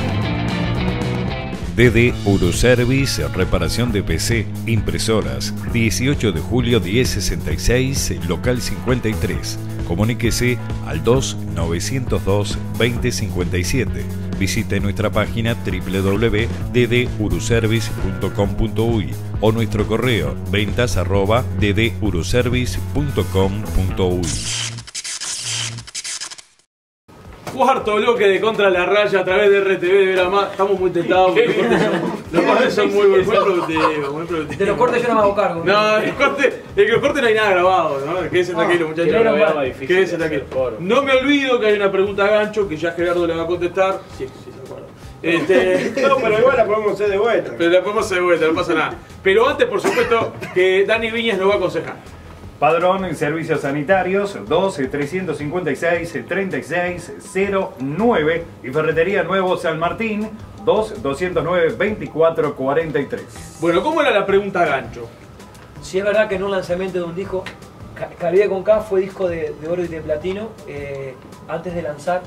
D D Uruservice, reparación de P C, impresoras, dieciocho de julio mil sesenta y seis, local cincuenta y tres. Comuníquese al dos, novecientos dos, veinte cincuenta y siete. Visite nuestra página w w w punto d d uruservice punto com punto uy o nuestro correo ventas arroba d d uruservice punto com punto uy. Cuarto bloque de Contra la Raya a través de R T V de Veramá. Estamos muy tentados. Los cortes son, los cortes son muy, muy productivos. Muy productivos. De los cortes yo no me hago cargo. No, el corte, el los cortes no hay nada grabado, ¿no? Quédense tranquilo, muchachos. no, no, no, difícil Quédense de hacer tranquilo. No me olvido que hay una pregunta a gancho que ya Gerardo le va a contestar. Sí, sí, se acuerda. Este, No, pero igual la podemos hacer de vuelta. pero la podemos hacer de vuelta, no pasa nada. Pero antes, por supuesto, que Dani Viñas nos va a aconsejar. Padrón en Servicios Sanitarios doce trescientos cincuenta y seis treinta y seis cero nueve y Ferretería Nuevo San Martín dos doscientos nueve veinticuatro cuarenta y tres. Bueno, ¿cómo era la pregunta a gancho? Si es verdad que en un lanzamiento de un disco, Ca- Caribe con K fue disco de, de oro y de platino, eh, antes de lanzar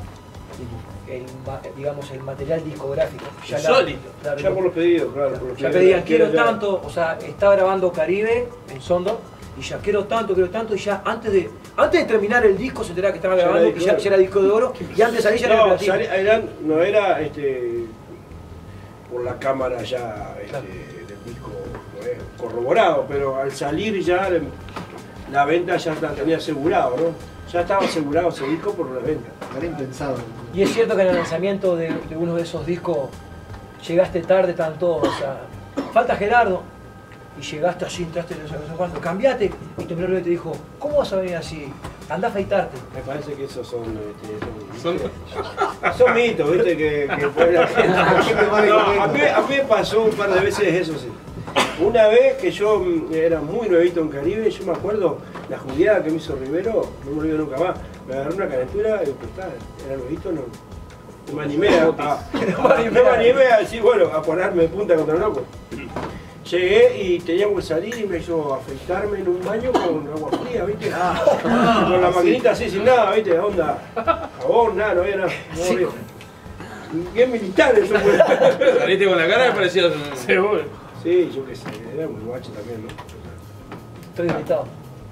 el, ma- digamos, el material discográfico. Ya la- Insólito. claro, Ya por los pedidos, claro. Por los ya pedidos. pedían, quiero Ya- tanto, o sea, estaba grabando Caribe en Sondo, y ya quiero tanto, quiero tanto, y ya antes de antes de terminar el disco se enteraba que estaba Ya era grabando, y disco ya, de ya era disco de oro, y antes de salir ya era de No, platino. sali- eran- no era este, por la cámara ya este, del disco no es corroborado, pero al salir ya la, la venta ya la tenía asegurado, ¿no? Ya estaba asegurado ese disco por la venta. Era impensado. Y es cierto que en el lanzamiento de, de uno de esos discos llegaste tarde, están todos, o sea, falta Gerardo, y llegaste así, entraste, no sé, no sé cuánto, cambiate, y tu primero te dijo, ¿cómo vas a venir así? Andá a afeitarte. Me parece que esos son, este, Son- son, son mitos, ¿viste? Que, que fue la gente. No, a, mí, a mí me pasó un par de veces eso, sí. Una vez que yo mm, era muy nuevito en Caribe, yo me acuerdo la juliada que me hizo Rivero, no me olvido nunca más. Me agarró una calentura y pues, está, era nuevito, no, no me animé a, a- a- no me animé a decir, bueno, a ponerme de punta contra el loco. Llegué y teníamos que salir y me hizo afeitarme en un baño con agua fría, ¿viste? Con la maquinita así sin nada, ¿viste? Onda, jabón, nada, no había nada. No había. Bien militar eso fue. Saliste con la cara que parecía. Seguro. Sí, yo qué sé, era muy guacho también, ¿no? Estoy irritado.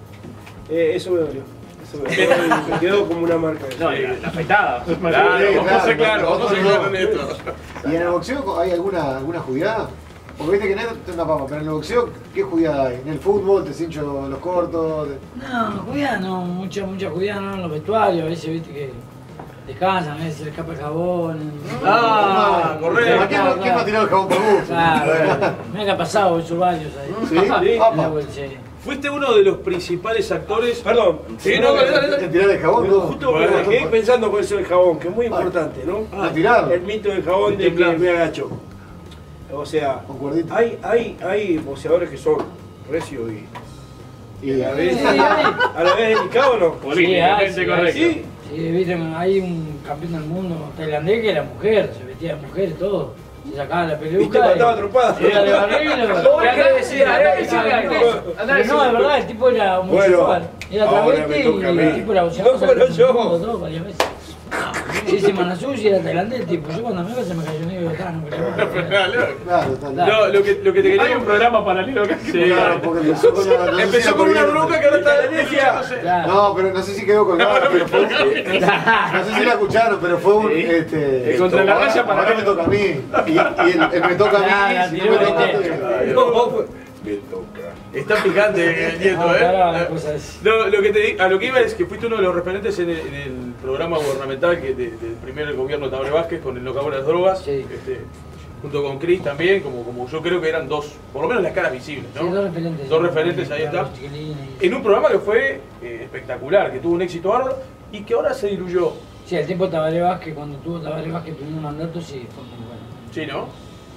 Eh, eso me dolió. Eso me dolió y me quedó como una marca. No, y la, la afeitada. Claro, vamos a ser claros, vamos a ser claros en esto. ¿Y en el boxeo hay alguna, alguna judiada? Porque viste que en esto es una papa, pero en el boxeo, ¿qué judiada hay? En el fútbol, te cincho los cortos. te- No, cuidado, no, mucha, mucha cuidado, no, en los vestuarios, a veces viste que descansan, a veces se le escapa el jabón. Ah, correcto. ¿A quién no- quién no ha tirado el jabón por gusto? Claro, me ha pasado esos varios ahí. ¿Sí? En la Apa. vuelta, sí. Fuiste uno de los principales actores. Perdón. Sí, no, dale, dale, dale. ¿Te tirar el jabón? No. Justo Bueno, me quedé pensando con eso del jabón, que es muy importante, ¿no? ¿La tiraron? El mito del jabón de que me agacho. O sea, Con cuerdita. hay, hay, hay boxeadores que son recios y, y a la vez, Sí, hay. a la vez delicados, ¿no? Políticamente Sí, hay, correcto. Sí, Sí, viste, hay un campeón del mundo tailandés que era mujer, se vestía de mujer y todo. Se sacaba la peluca. y te mataba trompadas. Era de barril, ¿Cómo y andá- qué decía? andá- Eh, andá- sí, andá- Pero no, de verdad, el tipo era homosexual. Era ahora me travesti toca a y mí. el tipo era boxeador. No, sacó pero el yo. mundo, todo, varias veces. Sí, se manasushi era tailandés el tipo. Yo cuando me veo se me cayó medio acá, no Claro, tal. No, lo que, lo que te quería. Hay un programa paralelo acá. Sí, Claro, porque empezó con una, no sé si empezó la con una corrieron. bronca que ahora está denunciándose. Claro. No, pero no sé si quedó colgada, pero fue, no sé si la escucharon, pero fue un, este... El contra la ahora- raya para ahora me toca a mí, y, y el, el me toca a Claro, mí, si tiró no me el toca a este. ti. me toca. Está picante el nieto, No, claro, la ¿eh? cosa es- No, lo que te, a lo que iba es que fuiste uno de los referentes en el, en el programa gubernamental que de- del primer gobierno de Tabaré Vázquez con el No Acabó las Drogas, Sí. este, junto con Cris también, como, como yo creo que eran dos, por lo menos las caras visibles, ¿no? Sí, dos referentes. Dos referentes, ahí está. Los chiquilines. En un programa que fue eh, espectacular, que tuvo un éxito bárbaro y que ahora se diluyó. Sí, el tiempo de Tabaré Vázquez, cuando tuvo Tabaré Vázquez el primer mandato, sí, fue muy bueno. Sí, ¿no?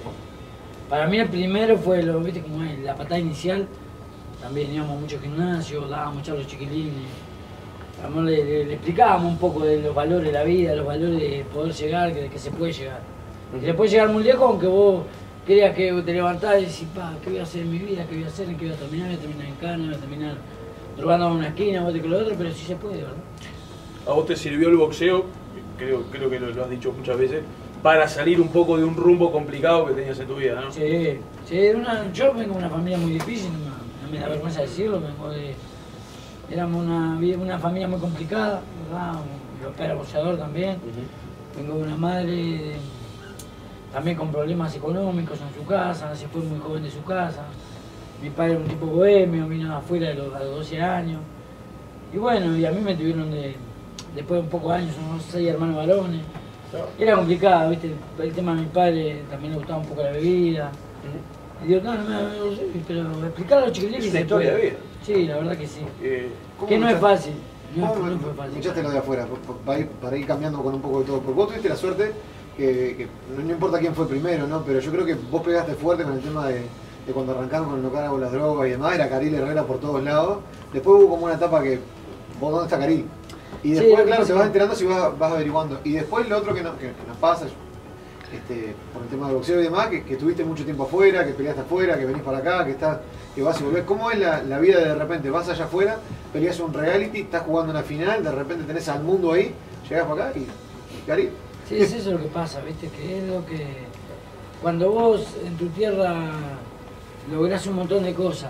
Para mí el primero fue, lo viste como es, la patada inicial. También íbamos a mucho gimnasio, dábamos charlas a los chiquilines. Además, le, le- le explicábamos un poco de los valores de la vida, los valores de poder llegar, que, de que se puede llegar. Y se puede llegar muy lejos, aunque vos creas que te levantás y decís, pa, ¿qué voy a hacer en mi vida? ¿Qué voy a hacer? ¿En qué voy a terminar? Voy a terminar en cana, voy a terminar robando en una esquina, voy a que lo otro, pero sí se puede, ¿verdad? A vos te sirvió el boxeo, creo, creo que lo, lo has dicho muchas veces, para salir un poco de un rumbo complicado que tenías en tu vida, ¿no? Sí, sí, era una, yo vengo de una familia muy difícil, no, no me da vergüenza decirlo, vengo de, éramos una, una familia muy complicada, ¿verdad? Mi papá era boxeador también, vengo de una madre también con problemas económicos en su casa, se fue muy joven de su casa, mi padre era un tipo bohemio, vino afuera de los, a los doce años, y bueno, y a mí me tuvieron de, después de un poco de años, somos seis hermanos varones. Era complicado, ¿viste? El tema de mi padre también le gustaba un poco la bebida. Y digo, no, no me no sé, pero explicar a los chiquilines. Es una historia de vida. Sí, la verdad que sí. Eh, que no es fácil. No, ¿Cómo no fue fácil. escuchaste lo de afuera? Para ir, para ir cambiando con un poco de todo. Porque vos tuviste la suerte que, que no, no importa quién fue primero, ¿no? Pero yo creo que vos pegaste fuerte con el tema de, de cuando arrancaron con el local con las drogas y demás. Era Caril Herrera por todos lados. Después hubo como una etapa que, vos, ¿dónde está Caril? Y después, sí, claro, te vas enterando si vas, vas averiguando. Y después lo otro que, no, que, que nos pasa, este, por el tema del boxeo y demás, que, que tuviste mucho tiempo afuera, que peleaste afuera, que venís para acá, que estás, que vas y volvés. ¿Cómo es la, la vida de, de repente? Vas allá afuera, peleas un reality, estás jugando una final, de repente tenés al mundo ahí, llegás para acá y... y Cari. Sí, es eso lo que pasa, ¿viste? Que es lo que... Cuando vos en tu tierra lográs un montón de cosas,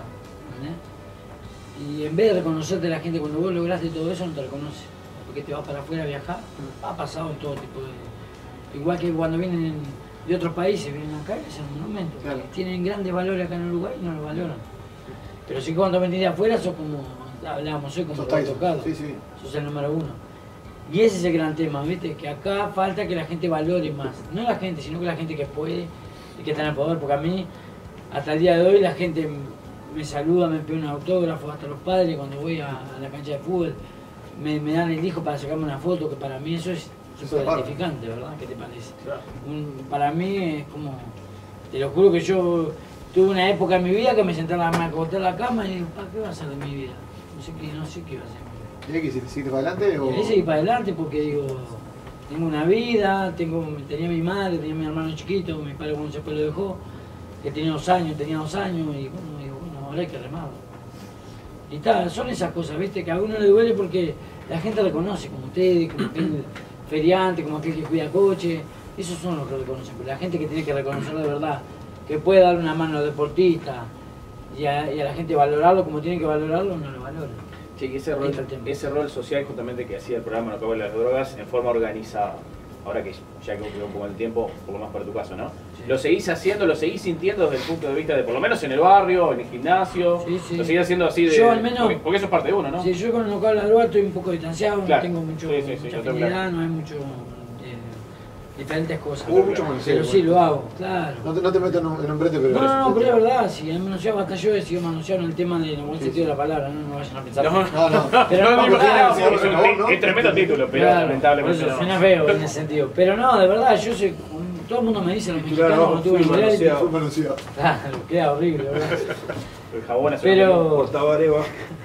¿eh? Y en vez de reconocerte la gente, cuando vos lograste todo eso, no te reconoce. Porque te vas para afuera a viajar, ha pasado en todo tipo de... Igual que cuando vienen de otros países, vienen acá y hacen monumentos. Claro. Tienen grandes valores acá en Uruguay y no los valoran. Pero sí que cuando venís de afuera sos como, hablábamos, soy como Roberto Carlos, sí, sí. Sos el número uno. Y ese es el gran tema, ¿viste? Que acá falta que la gente valore más. No la gente, sino que la gente que puede y que está en el poder. Porque a mí, hasta el día de hoy, la gente me saluda, me pide un autógrafo, hasta los padres cuando voy a, a la cancha de fútbol. Me, me dan el hijo para sacarme una foto, que para mí eso es súper gratificante, ¿verdad? ¿Qué te parece? Claro. Un, para mí es como, te lo juro que yo tuve una época en mi vida que me senté a la, me acosté en la cama y digo, ¿qué va a hacer de mi vida? No sé qué, no sé qué va a hacer. ¿Tienes que seguir para adelante? O... Y seguir para adelante porque digo, tengo una vida, tengo, tenía mi madre, tenía mi hermano chiquito, mi padre cuando se fue lo dejó, que tenía dos años, tenía dos años y bueno, digo, bueno, ahora hay que remarlo. Y tal, son esas cosas, ¿viste? Que a uno le duele porque la gente reconoce, como ustedes, como aquel feriante, como aquel que cuida coche. Esos son los que reconocen, pero la gente que tiene que reconocer de verdad, que puede darle una mano a los deportistas y a, y a la gente valorarlo como tiene que valorarlo, no lo valoran. Sí, que ese rol, ese rol social justamente que hacía el programa No Acabo de las Drogas en forma organizada. Ahora que ya quedó un poco el tiempo, por lo más para tu caso, ¿no? Sí. ¿Lo seguís haciendo, lo seguís sintiendo desde el punto de vista de, por lo menos en el barrio, en el gimnasio? Sí, sí. ¿Lo seguís haciendo así de...? Yo al menos... Porque, porque eso es parte de uno, ¿no? Sí, yo con el No Acabo de las Drogas estoy un poco distanciado, claro. No tengo mucho, sí, sí, sí, mucha no afinidad, claro. no hay mucho... Eh, diferentes cosas. Hubo mucho Pero sí, lo hago, claro. No te, no te meto en un, en un brete, pero... No, no, no, pero es verdad, si han manoseado hasta yo he sido manoseado en el tema de no buen sentido de la palabra, no, no vayan a pensar. No, no, no. Pero no, no, claro, no, no, no, no, es tremendo título, pero claro, lamentablemente por eso no. suena feo en ese sentido. Pero no, de verdad, yo soy... Todo el mundo me dice, los mexicanos cuando tuve el reality... Fui manoseado. Claro, queda horrible, ¿verdad? El jabón es pero... Por Tabareva.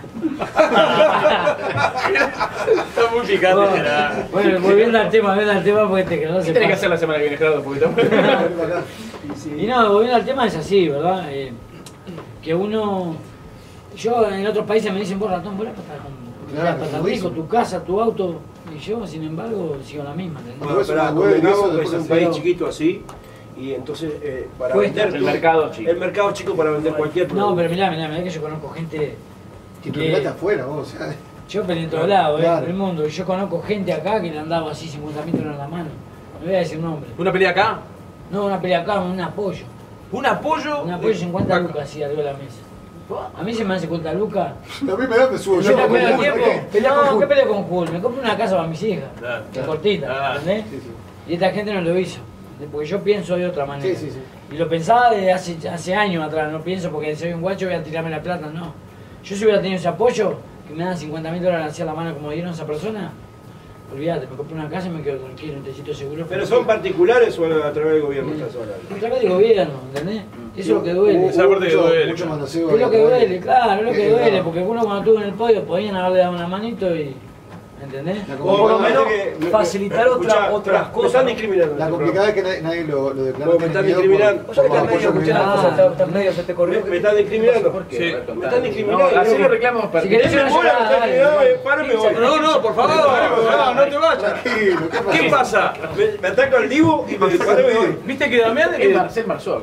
Está muy picante. Bueno, volviendo al tema, volviendo al tema porque te quedó... ¿Qué tenés que hacer la semana que viene, Gerardo? Un poquito. Y no, volviendo al tema es así, ¿verdad? Eh, que uno... Yo en otros países me dicen, vos ratón, volá para Puerto Rico, tu casa, tu auto... Y yo, sin embargo, sigo la misma. Bueno, pero convengamos que es un país chiquito así, y entonces eh, para Cuesta, vender... El mercado chico. El mercado chico para vender cualquier producto. No, pero mirá, mirá, mirá que yo conozco gente... Que peleaste afuera, vos, o sea... Yo peleé en todos lados, claro. eh, del mundo. Y yo conozco gente acá que le han dado así cincuenta mil dólares en la mano. No voy a decir nombre. ¿Una pelea acá? No, una pelea acá, un apoyo. ¿Un apoyo? Un apoyo cincuenta lucas así arriba de la mesa. A mí se me hace cincuenta lucas. A mí me da, me subo yo. ¿Pelea con el tiempo? No, ¿qué pelea con Jul? Me compro una casa para mis hijas. Claro, de claro. cortita, Claro. ¿entendés? Sí, sí. Y esta gente no lo hizo. Porque yo pienso de otra manera. Sí, sí, sí. Y lo pensaba desde hace, hace años atrás. No pienso porque soy un guacho voy a tirarme la plata, no. Yo si hubiera tenido ese apoyo, que me dan cincuenta mil dólares hacia la mano como dieron a esa persona, olvídate, me compro una casa y me quedo tranquilo, necesito seguro. ¿Pero son particulares o a través del gobierno estás hablando? A través del gobierno, ¿entendés? Eso es lo que duele. Esa parte que duele. Mucho manoseo. Es lo que duele, claro, es lo que Eh, duele, claro. porque uno cuando estuvo en el podio podían haberle dado una manito y... ¿entendés? O por lo menos facilitar otra- otras Me cosas, están ¿no? discriminando. La complicada es que nadie, nadie lo, lo declara. No, me están discriminando. O sea, que por- estás medio por- escuchando Ah. cosas, estás- estás medio, se te corrió. Me, me están discriminando. ¿Por qué? Sí. Roberto? Me están discriminando. No, así no. lo reclamos para Si querés Me una voy, me llorada, están dale, discriminando, dale. me paro y me voy. No, no, por favor, no, no te vayas. Tranquilo, ¿qué pasa? ¿Qué pasa? Me, me ataco al divo y me paro y me voy. ¿Viste que Damián Es eh, Marcel Marceau.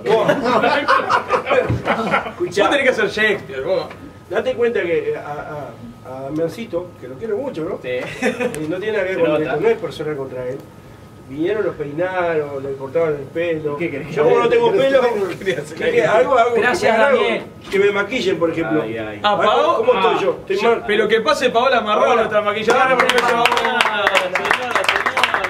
Escuchá, vos tenés que hacer Shakespeare, vos? date cuenta que a, a, a Damiancito, que lo quiero mucho, ¿no? Sí. Y no tiene nada que ver Se con nota. esto, no es personal contra él. vinieron, los peinaron, le cortaban el pelo. ¿Qué querés? Yo como no tengo pelo, ¿Qué ¿qué? algo, algo, Gracias, que, me hagan Daniel. algo, que me maquillen, por ejemplo. Ay, ay. Ah, ¿Apagó? ¿Cómo estoy Ah, yo? Estoy yo- mal. Pero que pase Paola Marrao, Paola. nuestra maquilladora Paola. profesional. Señora, señora.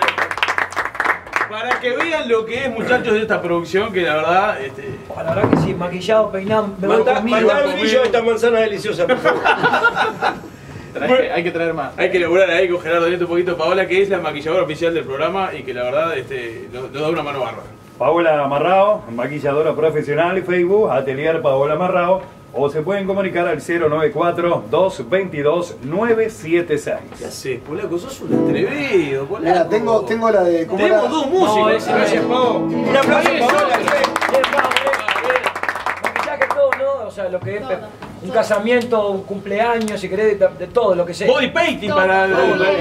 Para que vean lo que es, muchachos, de esta producción, que la verdad... Este, La verdad que sí, maquillado, peinado, me voy Mandá, conmigo. mandá el brillo de esta manzana deliciosa, por favor. trae- hay que traer más. Hay que elaborar ahí con Gerardo Nieto un poquito. Paola, que es la maquilladora oficial del programa y que la verdad este, nos, nos da una mano bárbara. Paola Marrao, maquilladora profesional, Facebook, Atelier Paola Marrao, o se pueden comunicar al cero nueve cuatro, dos dos dos, nueve siete seis. ¿Qué haces, Polaco? Sos un atrevido, Polaco. Mira, tengo, tengo la de. ¿cómo Tenemos era? dos músicos. No, ese- Gracias, Pavo. Un aplauso, Paola. Bien, vamos, bien, bien. Maquillaje todo, ¿no? O sea, lo que es un casamiento, un cumpleaños, si querés, de, de todo, lo que sea. Body painting para el...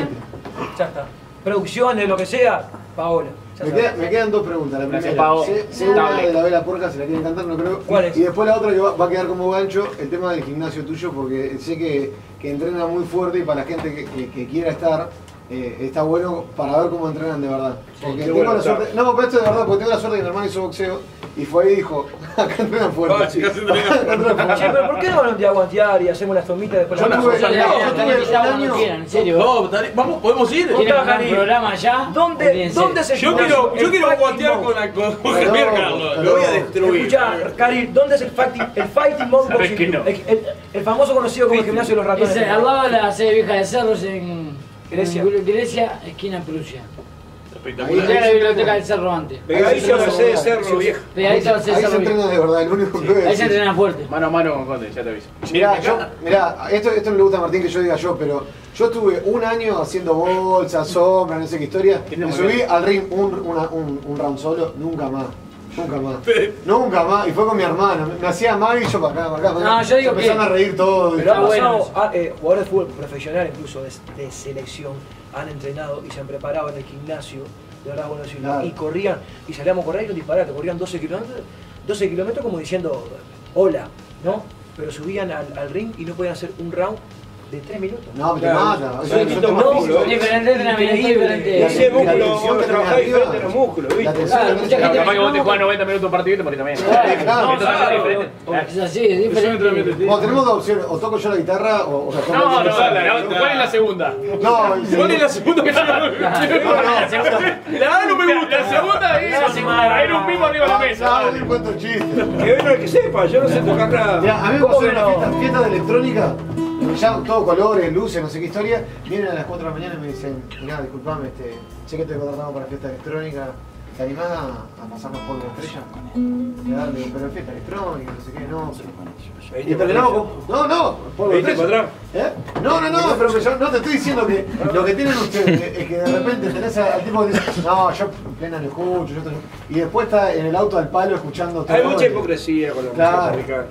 Ya está. Producciones, lo que sea, Paola. Ya Me, sabes. queda- me quedan dos preguntas. La Gracias, primera, Pavo. sé, sé una Dale. de la Vela Porca, si la quieren cantar, no creo. ¿Cuál es? Y después la otra que va, va a quedar como gancho, el tema del gimnasio tuyo, porque sé que, que entrena muy fuerte y para la gente que, que- que quiera estar, eh, está bueno para ver cómo entrenan de verdad. Porque qué tengo bueno la está. suerte, no, pero esto es de verdad, porque tengo la suerte que mi hermano hizo boxeo y fue ahí y dijo, acá entrenan fuerte. Ah, chicos, entrenan Acá entrenan fuerte. Che, pero ¿por qué no van un día a guantear y hacemos las tomitas después? Yo las tuve- cosas? yo tuve un año- en serio. No, dale, vamos, ¿podemos ir? ¿Quieren bajar un programa ya? ¿Dónde, Olvídense. ¿Dónde se Yo quiero, yo quiero guantear con, la- con, con Pero, Javier Carlos. pero- Lo voy a destruir. Escucha, Cari, ¿dónde es el fighting, el fighting mode Sabes boxing que club? no. El, el- el famoso conocido como el gimnasio de los ratones. Ese, al lado de la sede vieja de Cerros en Grecia. en Grecia, esquina Prusia. Espectacular. Era la biblioteca del Cerro antes. Pegadito a la sede de Cerro, vieja. Pegadito a la sede Ahí del se Cerro entrena viejo. de verdad, el único que voy a Ahí se decir. entrena fuerte. Mano a mano con Conde, ya te aviso. Mirá, yo, mirá, esto, esto no le gusta a Martín que yo diga yo, pero yo estuve un año haciendo bolsas, sombras, no sé qué historia. Me subí al ring un, una- un, un round solo, nunca más. Nunca más. Nunca más. Y fue con mi hermana. Me, me hacía mal y yo para acá, para acá. para acá. No, yo digo Se empezaron que- a reír todo. Pero ha Está bueno pasado, ah, eh, jugadores de fútbol profesional, incluso de, de selección, han entrenado y se han preparado en el gimnasio, de verdad, bueno decirlo, Claro. y corrían, y salíamos a correr y un disparate, corrían doce kilómetros, doce kilómetros como diciendo, hola, ¿no? Pero subían al, al ring y no podían hacer un round de tres minutos. No, me te Claro. mata. Eso Son es distintos un tema músculos. físico. Diferente entrenamiento, Increíble. diferente. Y ese La músculo, tensión vos que trabajás tenés diferente arriba. a los músculos, La ¿viste? tensión Claro, que mucha tenés gente- Capaz que vos te jugás noventa minutos un partido y te morís también. Claro. Entonces es diferente. Es así, es diferente. Bueno, tenemos dos opciones. O toco yo la guitarra o, o la toco No, no, yo. no, ¿cuál es la segunda? No, ¿Cuál es la segunda que yo no? La A no me gusta. La segunda es era un mismo arriba de la mesa. No, no cuento chistes. Que venga el que sepa, yo no sé tocar nada. Mira, a mí me ¿Cómo pasó en que una no? fiesta, fiesta de electrónica, ya todo colores, luces, no sé qué historia, vienen a las cuatro de la mañana y me dicen, mirá, disculpame, este, sé que te contratamos para fiesta electrónica, ¿te animás a, a pasarnos por la estrella? Y a darle, pero fiesta electrónica, no sé qué, no. Y terminamos con, no, no, por ¿Viste para atrás? ¿Eh? No, no, no, pero yo no te estoy diciendo que lo que tienen ustedes es que de repente tenés al tipo que dice, no, yo en plena no escucho, yo estoy... y después está en el auto al palo escuchando todo. Hay mucha hipocresía con la Claro. música tropical.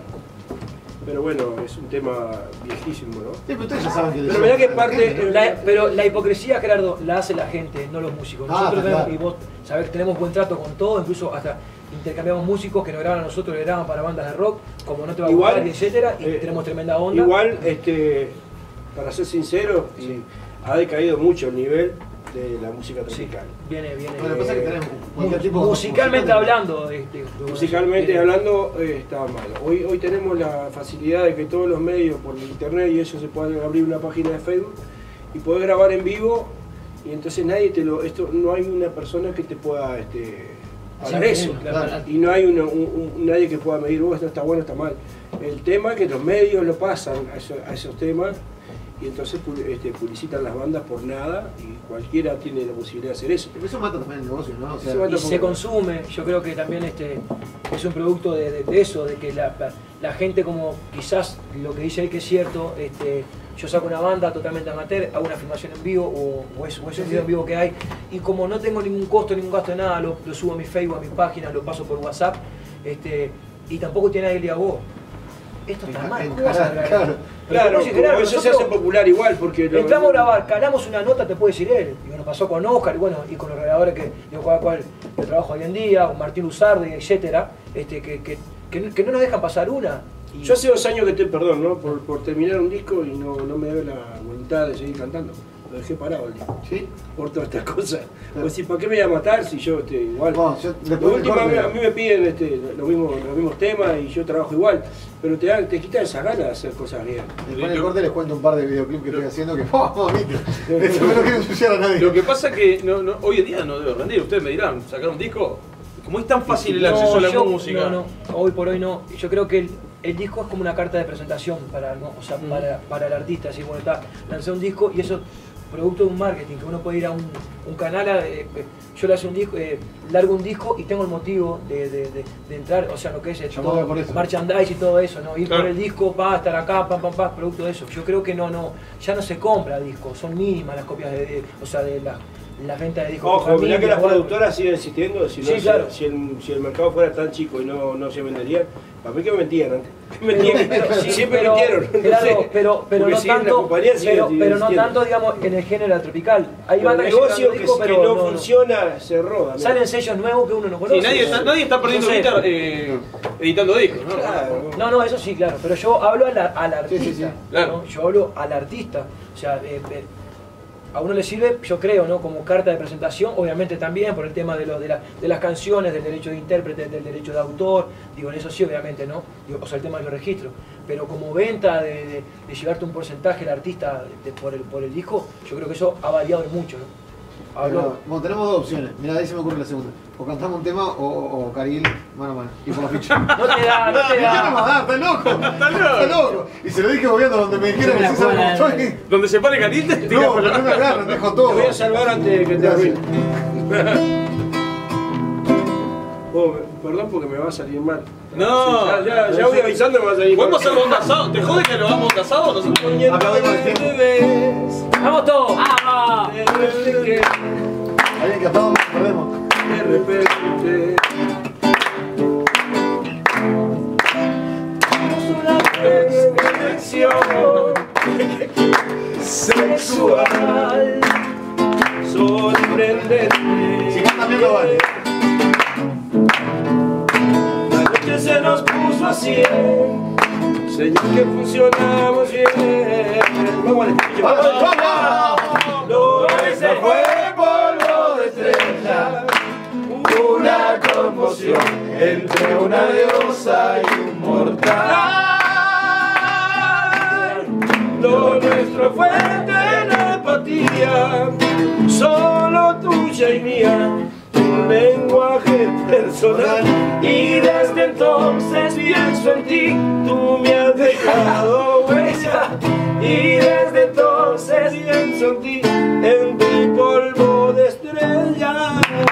Pero bueno, es un tema viejísimo, ¿no? Sí, pero ustedes ya saben que... Pero mirá que parte... La- pero la hipocresía, Gerardo, la hace la gente, no los músicos. Ah, Nosotros claro. tenemos, y vos sabés que tenemos buen trato con todo, incluso hasta intercambiamos músicos que nos graban a nosotros, le graban para bandas de rock, como No Te Va a Igual, Gustar, y etcétera, y eh, tenemos tremenda onda. Igual, este, para ser sincero, sí, ha decaído mucho el nivel de la música tropical. Viene, viene. Bueno, lo que pasa es que tenemos cualquier mu- tipo de- musicalmente hablando, de, de- de- Musicalmente viene- hablando, eh, está mal. Hoy, hoy tenemos la facilidad de que todos los medios por internet y eso se pueden abrir una página de Facebook y poder grabar en vivo y entonces nadie te lo, esto no hay una persona que te pueda este, hablar Sí, eso claro. y no hay una- un- un- nadie que pueda medir, oh, esto está bueno, está mal. El tema es que los medios lo pasan a, eso- a esos temas y entonces pu- este, publicitan las bandas por nada y cualquiera tiene la posibilidad de hacer eso. Pero eso mata también el negocio, ¿no? O sea, Eso mata y por- se consume, yo creo que también este es un producto de, de- de eso, de que la, la- la gente como quizás lo que dice ahí que es cierto, este, yo saco una banda totalmente amateur, hago una filmación en vivo o, o es, o es un video en vivo que hay y como no tengo ningún costo, ningún gasto de nada, lo, lo subo a mi Facebook, a mi página, lo paso por WhatsApp este, y tampoco tiene nadie que le diga vos. Esto está mal, ¿cómo vas a Claro, grabar? claro. Pero Claro, como dice Gerardo, como eso se nosotros hace popular igual porque... lo- entramos a grabar, calamos una nota, te puede decir él. Y bueno, pasó con Oscar y bueno, y con los grabadores que yo cual, cual yo trabajo hoy en día, con Martín Luzardi, etcétera, este, que, que, que, no- que no nos dejan pasar una. Y Yo hace dos años que estoy, perdón, ¿no? Por, por terminar un disco y no, no me da la voluntad de seguir cantando. lo dejé parado el disco. ¿Sí? Por todas estas cosas. Pues si, ¿para qué me voy a matar si yo este, igual? No, yo, de última, a, mí, a mí me piden este, los, mismos, los mismos temas y yo trabajo igual, pero te, dan, te quitan esa gana de hacer cosas bien. Después en el corte les cuento un par de videoclips que estoy haciendo que ¡oh, eso no quiero ensuciar a nadie. Lo que pasa es que no, no, hoy en día no debo rendir. Ustedes me dirán, sacar un disco, como es tan fácil el acceso no, a la yo, música. No, no, hoy por hoy no. Yo creo que el, el disco es como una carta de presentación para, ¿no? o sea, mm. para, para el artista. Así, bueno, está, lancé un disco y eso producto de un marketing, que uno puede ir a un, un canal, a, eh, yo le hago un disco, eh, largo un disco y tengo el motivo de, de, de, de entrar, o sea, lo que es el todo, merchandise y todo eso, ¿no? Ir claro. por el disco, va a estar acá, pam, pam, pam, producto de eso. Yo creo que no, no, ya no se compra discos, son mínimas las copias de, de o sea, de la, la venta de discos. Ojo, mirá que las productoras siguen existiendo, si, no sí, se, claro. si, el, si el mercado fuera tan chico y no, no se venderían, para mí que me mentían antes. Mentían, pero, sí, siempre pero, mintieron. No claro, sé. pero, pero no tanto, pero, pero no tanto, digamos, en el género tropical. Hay bandas que negocio que, disco, que pero no, no funciona, se roba. Salen sellos nuevos que uno no conoce. Sí, nadie, está, nadie está perdiendo no sé. ahorita eh, editando discos, ¿no? Claro. No, no, eso sí, claro. Pero yo hablo al, al artista. Sí, sí, sí. Claro. ¿no? Yo hablo al artista. O sea, eh, eh, a uno le sirve, yo creo, ¿no? Como carta de presentación, obviamente también por el tema de, lo, de, la, de las canciones, del derecho de intérprete, del derecho de autor, digo, en eso sí, obviamente, ¿no? Digo, o sea, el tema de los registros. Pero como venta de, de, de llevarte un porcentaje al artista de, por, el, por el disco, yo creo que eso ha variado mucho, ¿no? Pero, bueno, tenemos dos opciones. Mira, ahí se me ocurre la segunda. O cantamos un tema o, o, o Caril mano a mano. Y por la ficha. No te da, no te da. No me da, está loco. Está loco. Está loco. Y se lo dije moviendo donde me dijeron que se salga como estoy. ¿Donde se pone Caril? No, pero no me agarran, dejo todo. Te voy a salvar antes de que te arruine. Oh, perdón porque me va a salir mal. No, ya, ya, ya voy avisando que me va a salir mal. ¿Podemos hacer onda asado? ¿Te jode que lo hagamos onda asado? Nosotros aplaudimos el tiempo. ¡Vamos todos! ¡Vamos! Alguien que aplaudamos, perdemos. De repente una conexión sexual sorprendente. Si no también lo vale. La noche se nos puso así, señal que funcionamos bien. Vamos al estudio. ¡Vamos, vamos! Lo ese fue polvo de estrella, una conmoción entre una diosa y un mortal. Lo nuestro fue telepatía, solo tuya y mía, un lenguaje personal. Y desde entonces pienso en ti, tú me has dejado huella. Y desde entonces pienso en ti, en tu polvo de estrella.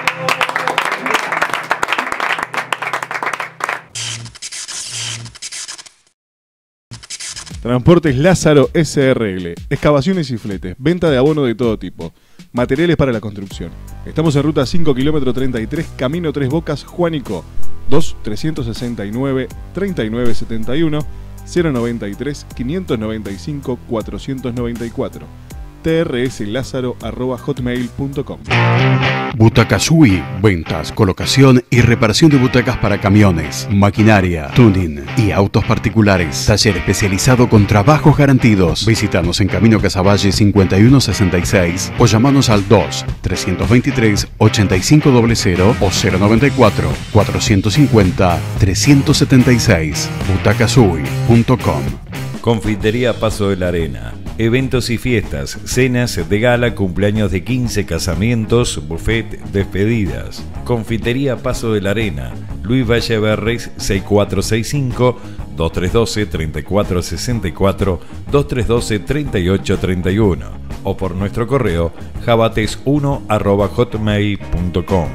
Transportes Lázaro S R L, excavaciones y fletes, venta de abono de todo tipo, materiales para la construcción. Estamos en ruta cinco kilómetro treinta y tres, camino Tres Bocas, Juanico, dos trescientos sesenta y nueve, treinta y nueve setenta y uno, cero noventa y tres, quinientos noventa y cinco, cuatrocientos noventa y cuatro. trslázaro arroba hotmail punto com. Butacasui, ventas, colocación y reparación de butacas para camiones, maquinaria, tuning y autos particulares. Taller especializado con trabajos garantidos. Visítanos en Camino Casaballe cincuenta y uno sesenta y seis o llamanos al dos, trescientos veintitrés, ochenta y cinco cero cero o cero noventa y cuatro, cuatrocientos cincuenta, trescientos setenta y seis. butacasui punto com. Confitería Paso de la Arena. Eventos y fiestas, cenas de gala, cumpleaños de quince, casamientos, buffet, despedidas. Confitería Paso de la Arena. Luis Valle Berres seis cuatro seis cinco, dos tres uno dos, tres cuatro seis cuatro, dos tres uno dos, tres ocho tres uno o por nuestro correo jabates uno arroba hotmail punto com.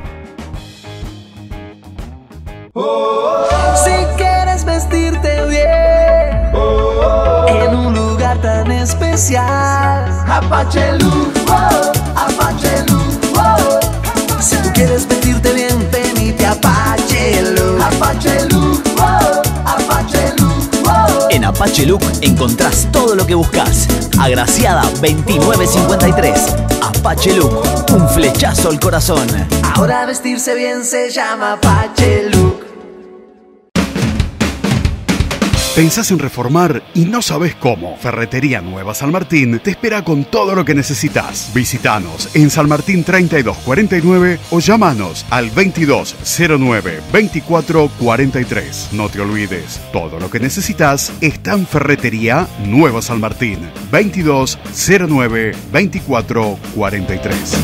Si quieres vestirte bien en un lugar tan especial, Apache Look, oh, Apache Look, oh. Si tú quieres vestirte bien, venite a Apache Look, Apache Look, oh, Apache Look, oh. En Apache Look encontrás todo lo que buscas. Agraciada veintinueve cincuenta y tres. Apache Look, un flechazo al corazón. Ahora vestirse bien se llama Apache Look. ¿Pensás en reformar y no sabés cómo? Ferretería Nueva San Martín te espera con todo lo que necesitas. Visítanos en San Martín treinta y dos cuarenta y nueve o llámanos al veintidós cero nueve veinticuatro cuarenta y tres. No te olvides, todo lo que necesitas está en Ferretería Nueva San Martín, veintidós cero nueve veinticuatro cuarenta y tres.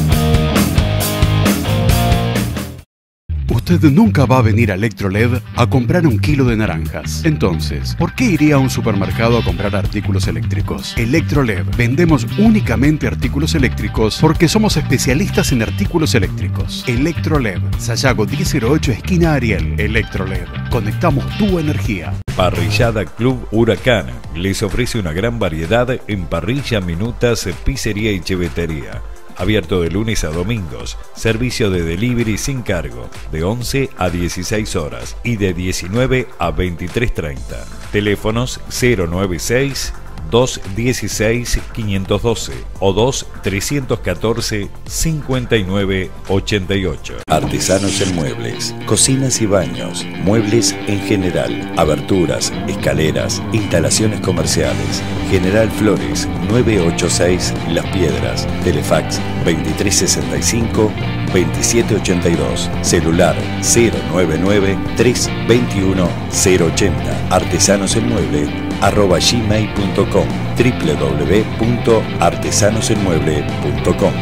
Usted nunca va a venir a Electroled a comprar un kilo de naranjas. Entonces, ¿por qué iría a un supermercado a comprar artículos eléctricos? Electroled. Vendemos únicamente artículos eléctricos porque somos especialistas en artículos eléctricos. Electroled. Sayago diez cero ocho, esquina Ariel. Electroled. Conectamos tu energía. Parrillada Club Huracán les ofrece una gran variedad en parrilla, minutas, pizzería y chevetería. Abierto de lunes a domingos, servicio de delivery sin cargo, de once a dieciséis horas y de diecinueve a veintitrés treinta. Teléfonos cero nueve seis, dos dieciséis, quinientos doce o dos trescientos catorce, cincuenta y nueve ochenta y ocho. Artesanos en muebles, cocinas y baños, muebles en general, aberturas, escaleras, instalaciones comerciales. General Flores, novecientos ochenta y seis Las Piedras. Telefax veintitrés sesenta y cinco, veintisiete ochenta y dos. Celular cero nueve nueve, tres veintiuno, cero ochenta. Artesanos en mueble arroba gmail punto com, w w w punto artesanos en mueble punto com.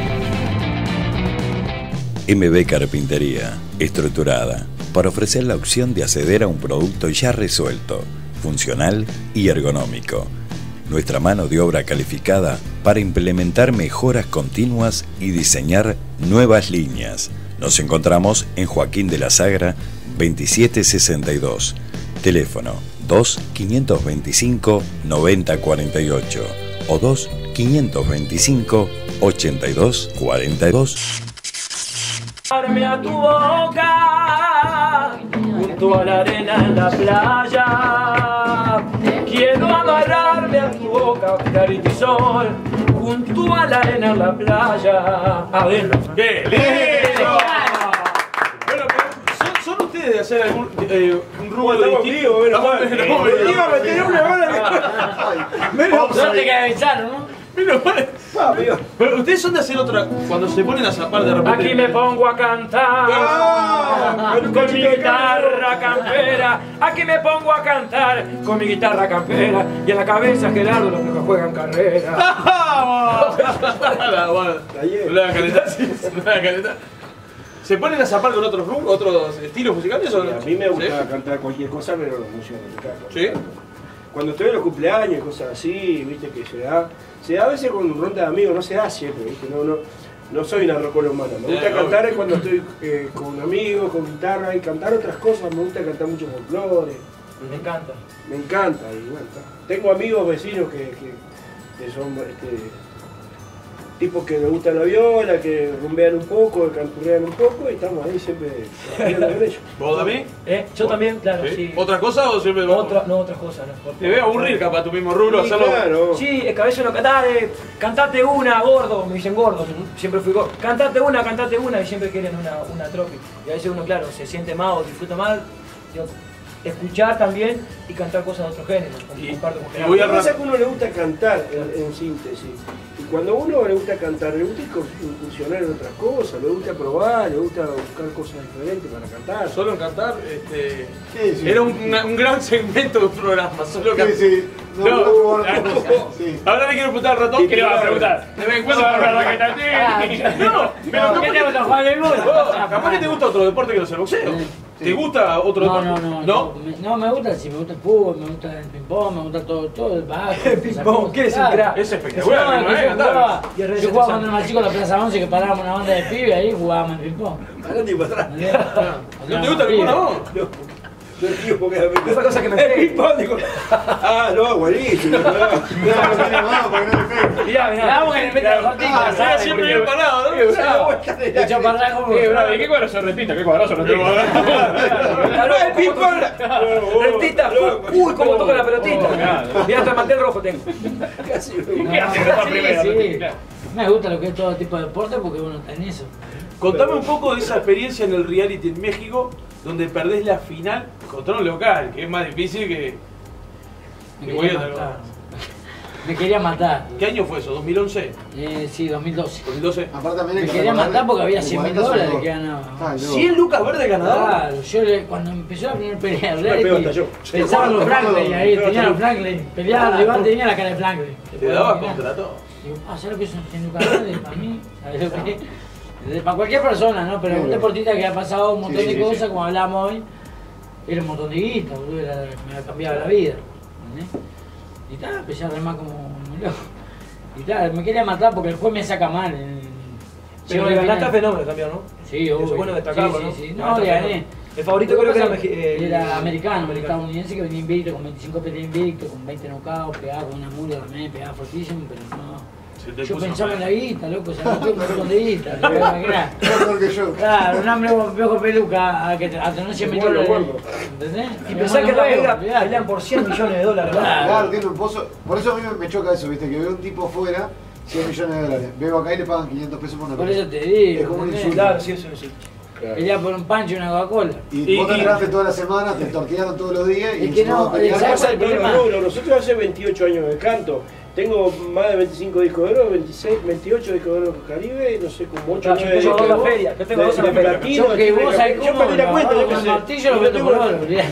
M B Carpintería, estructurada, para ofrecer la opción de acceder a un producto ya resuelto, funcional y ergonómico. Nuestra mano de obra calificada para implementar mejoras continuas y diseñar nuevas líneas. Nos encontramos en Joaquín de la Sagra, veintisiete sesenta y dos. Teléfono dos quinientos veinticinco, noventa cuarenta y ocho o dos quinientos veinticinco, ochenta y dos cuarenta y dos. Arme a tu boca junto a la arena en la playa. Quiero amarrarme a tu boca, caritizol, junto a la arena en la playa. Adentro. ¡Qué lindo! Bueno, ¿son, son ustedes de hacer algún eh, un rubro Estamos distinto? vivos, menos Estamos- mal. estamos- Eh, iba a meter una bala. Menos No te queda avisar, ¿no? Menos mal. Pero ustedes son de hacer otra. Cuando se ponen a zapar de repente. Aquí me pongo a cantar con mi guitarra campera. Aquí me pongo a cantar con mi guitarra campera. Y en la cabeza Gerardo los que juegan carrera. ¿No la caleta? ¿No la caleta? ¿Se ponen a zapar con otros ru- otros estilos musicales o no? A mí me gusta ¿Sí? cantar cualquier cosa, pero la música musical. ¿Sí? Cuando estoy en los cumpleaños, cosas así, viste que se da. Se da a veces con ronda de amigos, no se da siempre, viste. No, no, no soy una rocola humana. Me gusta Eh, cantar obvio. cuando estoy eh, con amigos, con guitarra y cantar otras cosas. Me gusta cantar mucho folclore. Me encanta. Me encanta. Y bueno, está. Tengo amigos vecinos que, que, que son este, tipos que les gusta la viola, que rumbean un poco, que canturrean un poco y estamos ahí siempre hablando con ellos. ¿Vos también? ¿Eh? Yo también, claro, ¿Sí? sí. ¿Otra cosa o siempre Otra, no, otras cosas, no. Te veo aburrir capaz tu mismo rubro Sí, hacerlo. claro. Sí, es que a veces uno canta, eh, cantate una, gordo, me dicen gordo, siempre fui gordo. Cantate una, cantate una, y siempre quieren una, una tropi. Y a veces uno, claro, se siente mal o disfruta mal. Digo, escuchar también y cantar cosas de otro género. como comparto con Gerardo. Lo que pasa es que a uno le gusta cantar, en, en síntesis. Y cuando a uno le gusta cantar, le gusta incursionar en otras cosas, le gusta probar, le gusta buscar cosas diferentes para cantar. Solo en cantar, este, Sí, sí. era un, una- un gran segmento del programa. Solo Sí, cantar. sí. No, No, no, no, no, ah, no, no. sí. Ahora le quiero preguntar al ratón. ¿Qué le vas a preguntar? De vez en cuando para la raqueta. No, pero ¿Qué capaz te que- gusta, Juan del Mundo? Oh, capaz que te gusta otro deporte que no sea el boxeo. ¿Te gusta otro No, deporte? no, no, ¿No? me- no, me gusta, sí, me gusta el fútbol, me gusta el ping-pong, me gusta todo, todo el básquet. El ping-pong, ¿qué es un crack? Es espectacular, No, ¿no? es que Eh, yo andá. jugaba, Y es re yo jugaba cuando interesante. era más chico en la Plaza once que parábamos una banda de pibes ahí jugábamos al ping-pong. Adelante y para atrás. ¿No te gusta el ping-pong a vos? No, no, tío, porque Esa cosa que me el pegue. ping-pong, digo, ah, no, buenísimo. No, no, no, no, porque no le pego. Mirá, mirá. Vamos que le mete la cortina, Ah, ¿sabes? siempre bien parado, ¿no? De chaparrán como... Eh, bravo, ¿y qué cuadro son retita? ¿Qué cuadro son retita? El ping-pong. Retita. Uy, cómo toca la pelotita. Mirá, hasta el mantel rojo tengo. Casi ¿Y qué haces para Sí, primero? sí. Me gusta lo que es todo tipo de deporte porque uno está en eso. Contame un poco de esa experiencia en el reality en México, donde perdés la final contra un local, que es más difícil que... Me quería matar. Me quería matar. ¿Qué año fue eso? ¿dos mil once? Eh, sí, dos mil doce. ¿dos mil doce? Aparte también Me quería matar porque había cien mil dólares que ganaba. ¿cien lucas verdes ganador? Claro, yo le, cuando empezó la primera pelea, Yo me pego hasta yo. pensaba en los Franklin ahí, tenía los Franklin, peleaba al rival, tenía la cara de Franklin. ¿Te daba contrato? Digo, ah, ¿sabes lo que son cien lucas verdes para mí? ¿Sabes lo que es? Para cualquier persona, ¿no? Pero un deportista que ha pasado un montón Sí, de sí, cosas, sí. como hablamos hoy, era un montón de guita, boludo, era- me ha cambiado la vida. ¿Entendés? Y tal, empecé a remar como un loco. Y tal, me quería matar porque el juez me saca mal. en- Pero siempre le ganaste a final. Fenómeno también, ¿no? Sí, Eso obvio. es bueno destacarlo, Sí, ¿no? sí, sí. Ganaste No, le a gané. Fenómeno. El favorito Lo que creo que era pasa es meji- eh, era americano, americano. estadounidense que venía invicto, con veinticinco peleas invicto, con veinte knockouts, pegaba con una mula también, pegaba fortísimo, pero no. te Yo puso pensaba en mal. la guita, loco, se metió un montón de guita. ¿te puedes imaginar? Mejor que yo. Claro, un hombre con viejo peluca a que a tener cien mil Bueno, dólares. bueno. ¿Entendés? Y pensar que la Vega pelean por cien millones de dólares. ¿no? Claro, tiene un pozo. Por eso a mí me choca eso, viste, que veo un tipo afuera, cien millones de dólares. Veo acá y le pagan quinientos pesos por una Por pelea. eso te digo. Es como un ¿entendés? insulto. Claro, sí, eso sí. Pelea por un pancho y una Coca-Cola. Y, vos te entrenaste toda la semana, te tortearon todos los días y Es que encima no, vas a pelear. ¿sabes cuál es el No, no, problema? no, no, nosotros hace veintiocho años de canto. Tengo más de veinticinco discos de oro, veintiséis, veintiocho discos de oro Caribe, no sé, como ocho, Yo nueve tengo discos dos de en la oro. feria, yo tengo de- dos en la de feria. platino, Yo que de- vos sabés yo cómo, perdí la cuenta, yo qué con sé. martillo lo Yo vendo tengo- por oro, olvidate.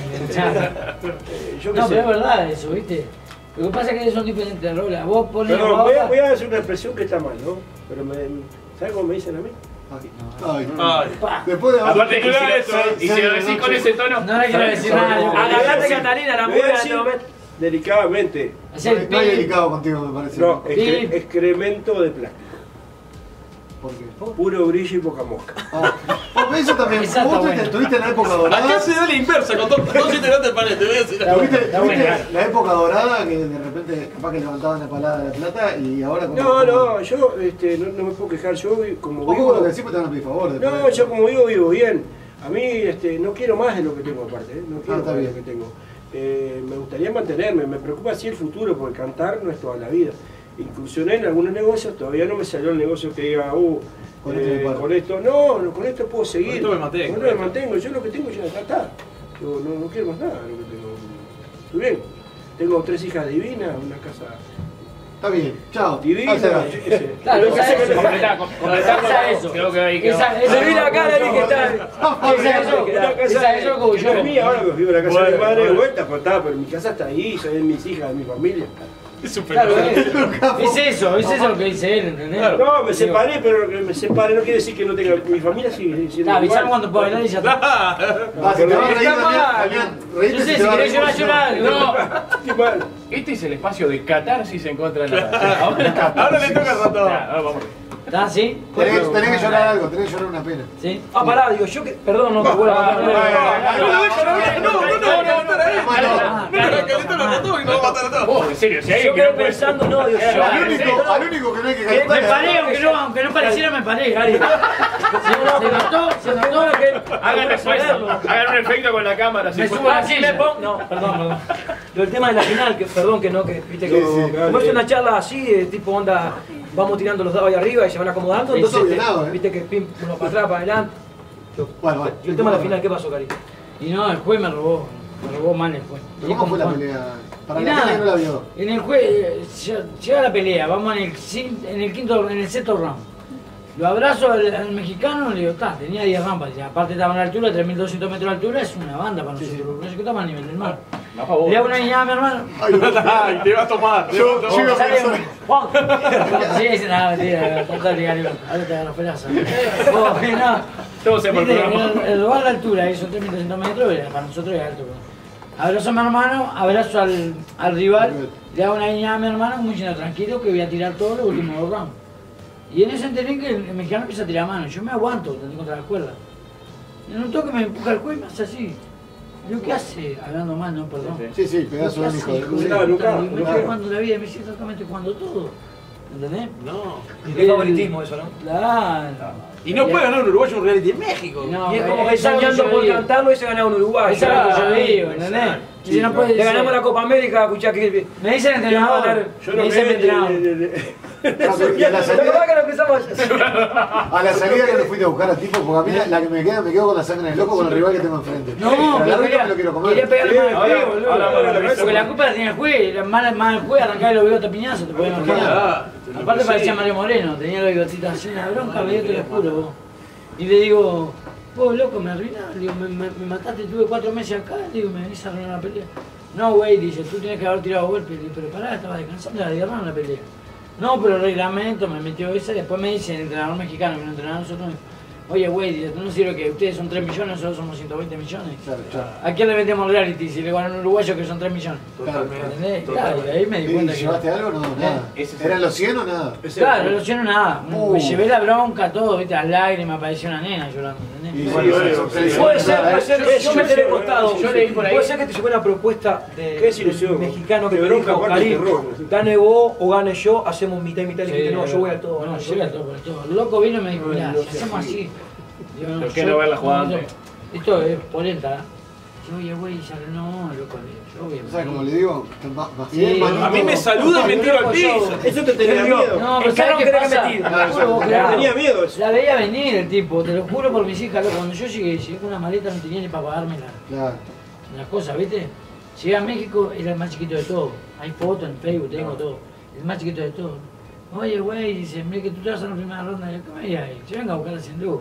Yo qué No, sé. pero es verdad eso, ¿viste? Lo que pasa es que son diferentes roles. Vos ponés Perdón, la voy a, boca- voy a hacer una expresión que está mal, ¿no? Pero me, ¿sabes cómo me dicen a mí? Ay, Ay. después de Aparte, y si, lo- y si lo decís con ese tono, No le quiero decir nada. Agarrate Catalina, la Le voy a mujer en decir este momento. delicadamente. Hacer no hay pi- delicado contigo, me parece. No, Pi- excre- excremento de plástico. ¿Por qué? Puro brillo y poca mosca. Ah, porque eso también. Esa Vos está tuviste, buena. tuviste en la época dorada. Acá se da la inversa con dos, dos integrantes del panel, te voy a decir. Está ¿Tuviste, buena, está tuviste buena. la época dorada que de repente capaz que levantaban la palada de la plata y ahora como. No, no, yo este, no, no me puedo quejar, yo vi- como Ojo vivo. con lo que decís, pues te van a pedir favor. después. No, yo como vivo, vivo bien. A mí este, no quiero más de lo que tengo aparte, ¿eh? No quiero Ah, está más de bien. lo que tengo. Eh, me gustaría mantenerme, me preocupa así el futuro, porque cantar no es toda la vida. Incursioné en algunos negocios, todavía no me salió el negocio que diga, uh, Con eh, esto me paro. con esto, no, no, con esto puedo seguir. esto me mantengo. Con esto me mantengo, yo lo que tengo ya está, está. Yo no, no quiero más nada de lo que tengo. Estoy bien. Tengo tres hijas divinas, una casa Está bien, chao. divina. Ah, será. yo qué sé. Claro, Lo que esa pasa es es- que- completá, con- completá con- Esa eso. creo que ahí quedó. Esa- esa- Se vi la cara ahí que está. Esa es yo, Una casa esa es yo como que no yo. es mía, ahora que vivo en la casa de mi Bueno, madre de bueno. vuelta, pues está, pero mi casa está ahí, soy de mis hijas, de mi familia. Es un Claro, fenómeno. es, es eso, es eso lo que dice él, ¿entendés? No, me separé, pero que me separé no quiere decir que no tenga. Mi familia sigue siendo. Está, avisame igual. cuando pueda bailar y ya está. Ah, si te vas a reír, Está Damián, mal. Damián, reíte Yo si sé, te si vas a querés reír, llorar, si llorar. Estoy mal. Este es el espacio de catarsis en contra de la. Ahora le toca al ratón. Ya, ahora vamos. ¿Está así? Tenés, tenés que llorar algo, tenés que llorar una pena. ¿Sí? Ah, pará, digo, yo que. Perdón, no te vuelvo a No, no, no, no, no, no, no, no, no, Ah, no, no, no, calienta el ratón y nos va a matar a todos. Vos, en serio, si hay Yo alguien que quedé no puede. pensando, no, digo, yo. Al único, al único que no hay que Me calentar. paré, aunque no, aunque no pareciera, me paré. Se, se notó, se notó que. Hagan después, hagan un efecto con la cámara. si Me fue- subo a la Ah, sí, silla. me pongo- No, perdón, perdón. Lo del tema de la final, que perdón que no, que viste que Sí, sí, claro. como es una charla así, de tipo onda, vamos tirando los dados ahí arriba y se van acomodando, Sí, entonces sí, te- nada, eh. viste que pim, uno para atrás, para adelante. Bueno, bueno. Y el tema de la final, ¿qué pasó, Cari? Y no, el juez me robó. Me robó mal el juez. ¿Cómo fue la pelea? Para Y la gente que no la vio. En el juez, eh, lle- llega la pelea, vamos en el, cin- en el quinto, en el sexto round. Lo abrazo al, al mexicano, le digo, está, tenía diez rampas, y aparte estaba a la altura, tres mil doscientos metros de altura, es una banda para nosotros, no sé qué estamos a nivel del mar. A favor. Le hago una guiñada a mi hermano. Ay, te va a tomar. te va a Yo, yo tomar. iba a Sale pensar. un- ¡Juan! Sí, dice, nada, mentira, trata de ligar, digo, ahora te agarro pedazo. Oh, no. Todos se por el Viste, programa. El, el lugar de altura, ahí son tres mil trescientos metros, y para nosotros es alto. ¿No? Abrazo a mi hermano, abrazo al, al rival, le hago una guiñada a mi hermano, muy diciendo, tranquilo que voy a tirar todos los últimos dos rounds. Y en ese enteré que el mexicano empieza a tirar mano, yo me aguanto, tengo contra la cuerda. Y en un toque me empuja el cuello y me hace así. Digo, ¿qué hace? Hablando mal, no, perdón. Sí, sí, pedazo de un hijo de Claro, puta. claro, Digo, me claro. estoy jugando la vida, me dice exactamente jugando todo. ¿Entendés? No. Y qué favoritismo eso, ¿no? Claro. Y no puede ganar un uruguayo un reality en México. No, Y es como es que soñando algo que por yo digo. cantarlo y se ganaba un Uruguay. Eso es lo que yo digo, ¿entendés? Sí, Si no puede le ganamos ser. la Copa América, escuchá que. Me dice el entrenador, Yo me no dice el me. entrenador. de- de- de- Y a la salida, a la salida que lo fuiste a buscar al tipo, porque a mí la, la que me queda, me quedo con la sangre del loco con el rival que tengo enfrente. No, pero pero la quería, me lo quiero comer. quería pegarle Sí, mal al ahora- juez, boludo. ahora- ahora- ahora- Porque la culpa la tenía el juez, era mal, mal el juez, arrancar los bigotes a piñazo, te puedes imaginar. Ah, Aparte sí. parecía Mario Moreno, tenía los bigotitos así, una bronca, me dio, te lo juro, vos. Y le digo, vos loco, me arruinaste, le digo, me, me, me mataste, tuve cuatro meses acá, le digo, me venís a arruinar la pelea. No, güey, dice, tú tienes que haber tirado golpes, le digo, pero pará, estaba descansando, la agarraron la pelea. No, pero el reglamento me metió esa, y después me dice el entrenador mexicano, que no entrenador nosotros, oye, güey, no sirve que ustedes son tres millones, nosotros somos ciento veinte millones. Claro, claro. ¿A quién le metemos reality si le ganan a un uruguayo que son tres millones? Totalmente. ¿Entendés? Claro, y ahí me di ¿Y cuenta que... llevaste algo? No, nada. ¿Eran los cien o nada? Claro, no hicieron nada. Uh. Me llevé la bronca, todo, viste, las lágrimas, parecía una nena llorando, ¿entendés? Y bueno, son tres Puede ser, millones. puede ser que yo me enteré de costado. Yo leí por ahí. Puede ser que te llegó una propuesta de Qué desilusión. del mexicano que De te bronca, dijo, aparte de Karim, terror. gane vos o gane yo, hacemos mitad y mitad. Y Sí, dijiste, no, yo voy a no, todo. No, no, yo voy a todo, por todo. El loco vino y me dijo, mirá, si hacemos así. Digo, Pero yo- quiero verla jugando. no, yo- Esto es polenta, ¿eh? Yo, oye, güey, ya no, loco, yo voy a... ¿Sabes cómo le digo? Más, más Sí, bien, más A mí me lindo. saluda y me tiro al piso. Eso te tenía miedo. No, El pero ¿sabes carro qué que te pasa? metido. Claro, Te juro, claro. claro. Tenía miedo eso. La veía venir el tipo, te lo juro por mis hijas, loco. Cuando yo llegué, llegué con una maleta, no tenía ni para pagarme la- Claro. las cosas, ¿viste? Llegué a México, era el más chiquito de todo. Hay fotos en Facebook, tengo todo. El más chiquito de todo. Oye, güey, dice, mire que tú te vas a la primera ronda. Yo, ¿qué me digas? Yo vengo a buscar a Sinduk.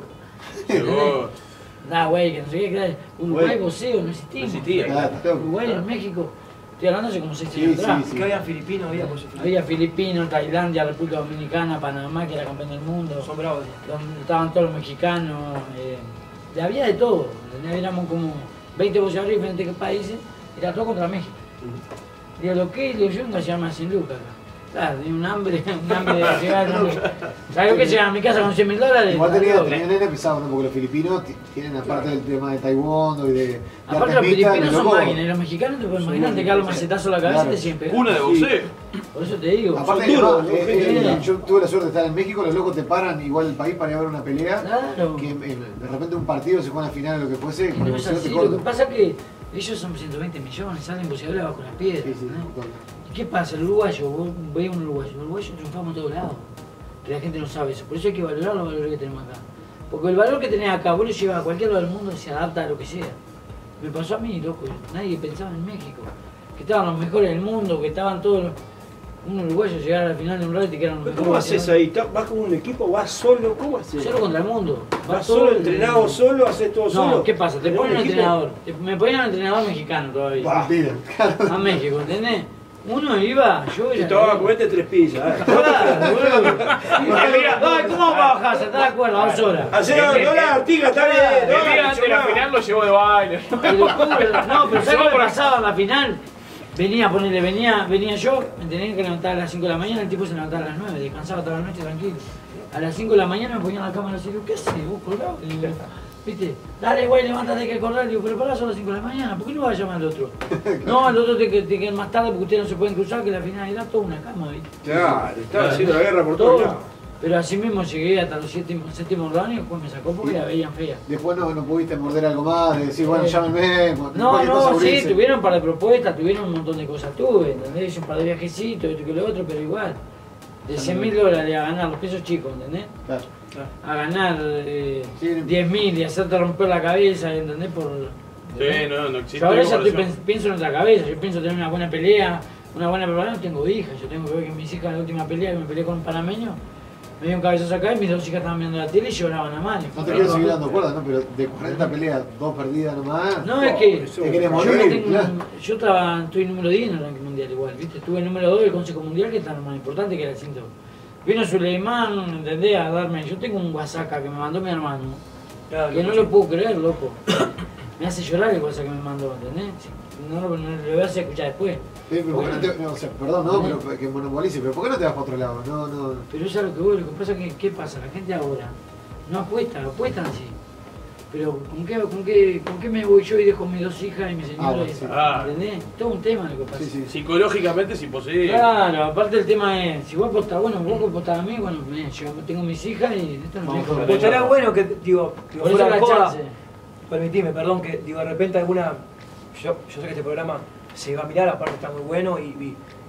Llegó. Nah, güey, que no sé qué, que era Uruguay, Güey. boxeo, no existía. No existía. Claro, claro. Uruguay en México. Estoy hablando hace como seis Sí, años sí, atrás. sí. Que había filipinos, había por eso. Había Filipinos, Tailandia, República Dominicana, Panamá, que era campeón del mundo. Son bravos. Donde estaban todos los mexicanos. Eh, había de todo. ¿Entendés? Éramos como veinte boxeadores de diferentes países. Era todo contra México. Digo, lo que le yo vengo a llamarme sin lucas acá. Claro, tenía un hambre, un hambre de llegar. un hambre. ¿Sabes lo que llega a mi casa con cien mil dólares? Igual tenía, Claro. tenía nene pesado, ¿no? Porque los filipinos ti- tienen, aparte del tema de taekwondo y de, de Aparte los artes mixtas, filipinos los son locos- máquinas, y los mexicanos te pueden imaginar, te caen los macetazos a la cabeza y te siguen pegando. Una de boxeo. Por eso te digo. Aparte, son duros, además, ¿no? eh, eh, Sí. yo tuve la suerte de estar en México, los locos te paran igual el país para ir a ver una pelea. Claro. Que eh, de repente un partido se juega a la final o lo que fuese, Y con no el es boxeo te así, lo que cortan. pasa es que ellos son ciento veinte millones, salen boxeadores bajo las piedras. Sí, sí, ¿no? totalmente. ¿Y qué pasa? El uruguayo, vos veis un uruguayo, el uruguayo triunfamos en todos lados. Pero la gente no sabe eso, por eso hay que valorar los valores que tenemos acá. Porque el valor que tenés acá, vos lo llevas a cualquier lado del mundo y se adapta a lo que sea. Me pasó a mí, loco, nadie pensaba en México. Que estaban los mejores del mundo, que estaban todos los... Un uruguayo llegar a la final de un reality que eran los Pero mejores. ¿cómo haces boxeadores. ahí? ¿Vas con un equipo? ¿Vas solo? ¿Cómo haces? Solo contra el mundo. ¿Vas todo solo, el- entrenado solo? ¿Haces todo No, solo? ¿qué pasa? Te ¿Tenés ponen un un equipo? entrenador. Te- me ponían un entrenador mexicano todavía. Bah. Mentira. A México, ¿entendés? Uno iba, yo Y era... tomaba comete tres pizzas. ¿eh? Claro, boludo. Ay, ¿cómo va a bajar? ¿Se está de acuerdo? A dos horas. Hacer no la artiga, está bien. El día antes de la final lo llevó de baile. Te lo juro, no, pero ¿sabes lo que pasaba en la final? Venía, ponele, venía, venía yo, me tenía que levantar a las cinco de la mañana, el tipo se levantaba a las nueve, descansaba toda la noche tranquilo. A las cinco de la mañana me ponía en la cama y le decía, ¿qué haces? ¿Vos colgado? Y digo, ¿viste? Dale, güey, levántate que correr. Digo, pero pará, son las cinco de la mañana, ¿por qué no vas a llamar al otro? No, el otro te, te, te quedan más tarde porque ustedes no se pueden cruzar, que la final era toda una cama, ¿viste? Claro, estaba haciendo la guerra por todos lados. Pero así mismo llegué hasta los séptimos, séptimos años y después me sacó porque la veían fea. Después no, no pudiste morder algo más, de decir, bueno, llámenme. No, cualquier cosa no, sí, abrirse. tuvieron un par de propuestas, tuvieron un montón de cosas, tuve, ¿entendés? Hice un par de viajecitos, esto que lo otro, pero igual. De cien mil dólares a ganar los pesos chicos, ¿entendés? Claro. A ganar eh, Sí. diez mil y hacerte romper la cabeza, ¿entendés? Por, Sí, no, no existe. yo ahora ya estoy, comparación. pens- pienso en otra cabeza, yo pienso tener una buena pelea, una buena preparación, tengo hijas, yo tengo que ver que mis hijas, la última pelea que me peleé con un panameño, me dio un cabezazo acá y mis dos hijas estaban viendo la tele y lloraban a mano. No te quiero seguir dando cuerda, ¿no? Pero de cuarenta peleas, dos perdidas nomás. No, es que Te querés yo, morir. no tengo- claro. yo estaba, estoy número diez en el ranking mundial igual, ¿viste? Estuve en número dos del Consejo Mundial, que está lo más importante, que era el cinto. Vino Suleimán, ¿entendés? A darme, yo tengo un WhatsApp que me mandó mi hermano, Claro, que no lo puedo creer, loco. Me hace llorar el WhatsApp que me mandó, ¿entendés? No, lo- no lo voy a hacer escuchar después. Sí, pero ¿por qué no te, no, o sea, perdón, no, pero que monopolice, pero ¿por qué no te vas para otro lado? No, no. Pero eso es lo que voy, lo que pasa es que, ¿qué pasa? La gente ahora no apuesta, apuestan así. Pero ¿con qué, con, qué, ¿con qué me voy yo y dejo mis dos hijas y mi señora? Ah, bueno, sí. Ah. ¿Entendés? Todo un tema lo que pasa. Sí, sí. Psicológicamente es imposible. Claro, aparte el tema es, si vos apostás, bueno, vos apostás a mí, bueno, me- yo tengo mis hijas y esto no me dejo Pues estaría bueno que, digo, digo Por eso fuera la de joda, chance. permitime, perdón, que digo, de repente alguna, yo, yo sé que este programa se va a mirar, aparte está muy bueno y, y,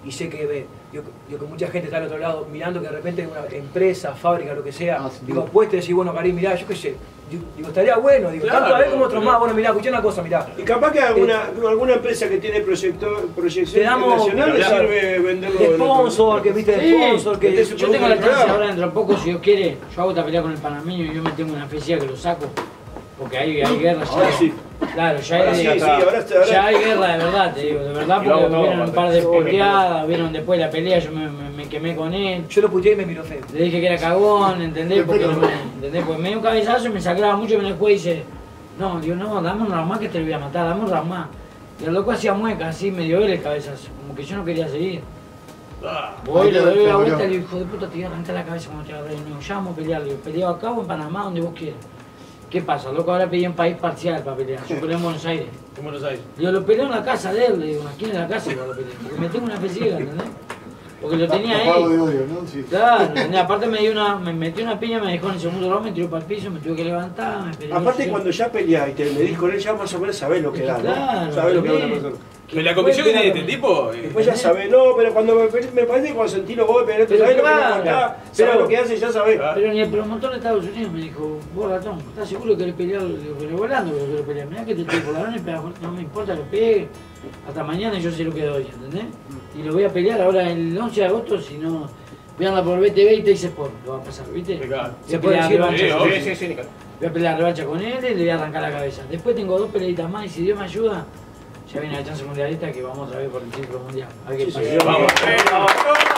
y sé que ve, yo, yo que mucha gente está al otro lado mirando que de repente una empresa, fábrica, lo que sea, Ah, digo, puedes decir, bueno, Karim, mirá, yo qué sé, digo, digo, estaría bueno, digo, Claro, tanto a ver como otros claro. más, bueno, mirá, escuché una cosa, mirá. Y capaz que alguna, alguna empresa que tiene proyector, proyección Te damos, internacional le claro, sirve venderlo. de en otro sponsor, lugar. que viste, de Sí, sponsor, que yo tengo la chance ahora dentro de poco, si Dios quiere, yo hago esta pelea con el panameño y yo me tengo una oficina que lo saco. Porque hay, hay guerra ya. Ahora sí. Claro, ya Ahora hay, sí, de- sí, ahora está- ahora- ya hay guerra de verdad, te digo, de verdad, Y vamos porque todos, vieron un par de aparte. puteadas, vieron después la pelea, yo me, me, me quemé con él. Yo lo puteé y me miró feo. Le dije que era cagón, ¿entendés? Porque, no me, ¿entendés? Porque me dio un cabezazo y me sacaba mucho y me después dice, no, digo, no, dame un round más que te lo voy a matar, dame un round más. Y el loco hacía mueca, así, medio él el cabezazo, como que yo no quería seguir. Voy, le doy la vuelta y le digo, hijo de puta, te voy a arrancar la cabeza cuando te agarré. Y me digo, ya vamos a pelear, le digo, peleo acá o en Panamá, donde vos quieras. ¿Qué pasa? Loco, ahora pedí un país parcial para pelear. Yo peleo en Buenos Aires. En Buenos Aires. Digo, lo peleo en la casa de él, le digo, aquí en la casa igual lo peleo. Porque me tengo una fe ciega, ¿entendés? Porque lo tenía ahí. Tapado de odio, ¿no? Sí. Claro, ¿entendés? Aparte me dio una, me metió una piña, me dejó en el segundo round, me tiró para el piso, me tuve que levantar, me peleó. Aparte, cuando ya peleás y te medís con él, ya más o menos sabés lo que da, ¿no? Claro, Sabés lo que da una también. persona. Pero la condición que tiene este tipo. eh, Después ya sabés, no, pero cuando me, me parece que cuando sentí los golpes, Pero sabés lo que claro, me contá, pero- sabés lo que hace, ya sabés. Pero ni el promotor de Estados Unidos me dijo, vos ratón, ¿estás seguro que querés pelear? Le digo, pero volando que lo quiero pelear. Mirá que te estoy por la y pega fuerte, no me importa que pegue. Hasta mañana yo sé lo que doy, ¿entendés? Y lo voy a pelear ahora el once de agosto, si no, veanla por B T V y te dice por, lo va a pasar, ¿viste? Claro. Voy Se a puede pelear decir, revancha sí, con obvio, él. sí, sí, Nicolás. Voy a pelear revancha con él y le voy a arrancar la cabeza. Después tengo dos peleitas más y si Dios me ayuda, ya viene la chance mundialista que vamos otra vez por el título mundial. A ver qué pasa. Vamos, eh, vamos.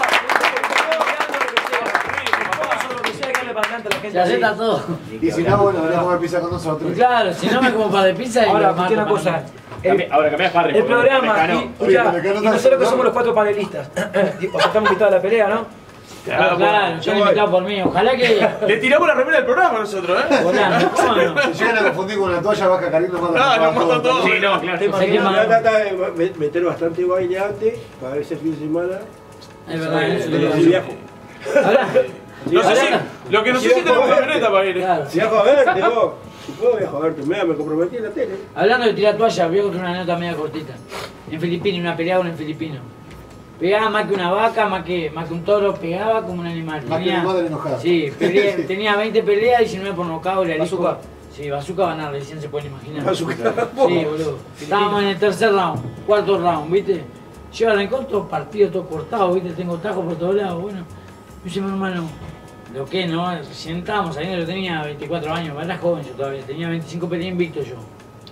Lo que sea, hay que darle para adelante a la gente. Se acepta ahí. todo. Y si no, bueno, venía a comer pizza con nosotros. Y claro, si no me como par de pizza y Ahora, lo mato escuché una para cosa. mí. El, Ahora cambiás Harry. el porque programa, Mecano. y, escuchá, y nosotros que somos los cuatro panelistas, o sea, estamos invitados a la pelea, ¿no? Claro, claro, yo he invitado por mí. Ojalá que. Le tiramos la remera del programa nosotros, ¿eh? Volando, ¿cómo no? Si llegan a confundir con una toalla, vaca Karim nos manda No, nos matan todos. Sí, no, claro. Te Sé que imaginas, más- trata de me- meter bastante baile antes, para ese fin de semana. Es verdad, eso Y lo y viajo. Ahora, No sé si. ahora- Lo que no sé Sí, si tenemos joder. camioneta para ir. ¿eh? claro. Viajo a verte, vos. Si puedo viajo a verte, mira, me comprometí en la tele. Hablando de tirar toalla, voy a contar una anécdota media cortita. En Filipinas, una pelea con el filipino. Pegaba más que una vaca, más que, más que un toro, pegaba como un animal. Más que Tenía- una madre enojada. Sí, pelea- tenía veinte peleas, diecinueve por nocaut, la elijo. Bazooka. Sí, Bazooka Banal, recién se pueden imaginar. Bazooka. Sí, boludo. Estábamos en el tercer round, cuarto round, ¿viste? Yo arrancó todo partido, todo cortado, ¿viste? Tengo tajos por todos lados, bueno. Me dice mi hermano, lo que no, recién estábamos saliendo, yo tenía veinticuatro años, era joven yo todavía, tenía veinticinco peleas invicto yo.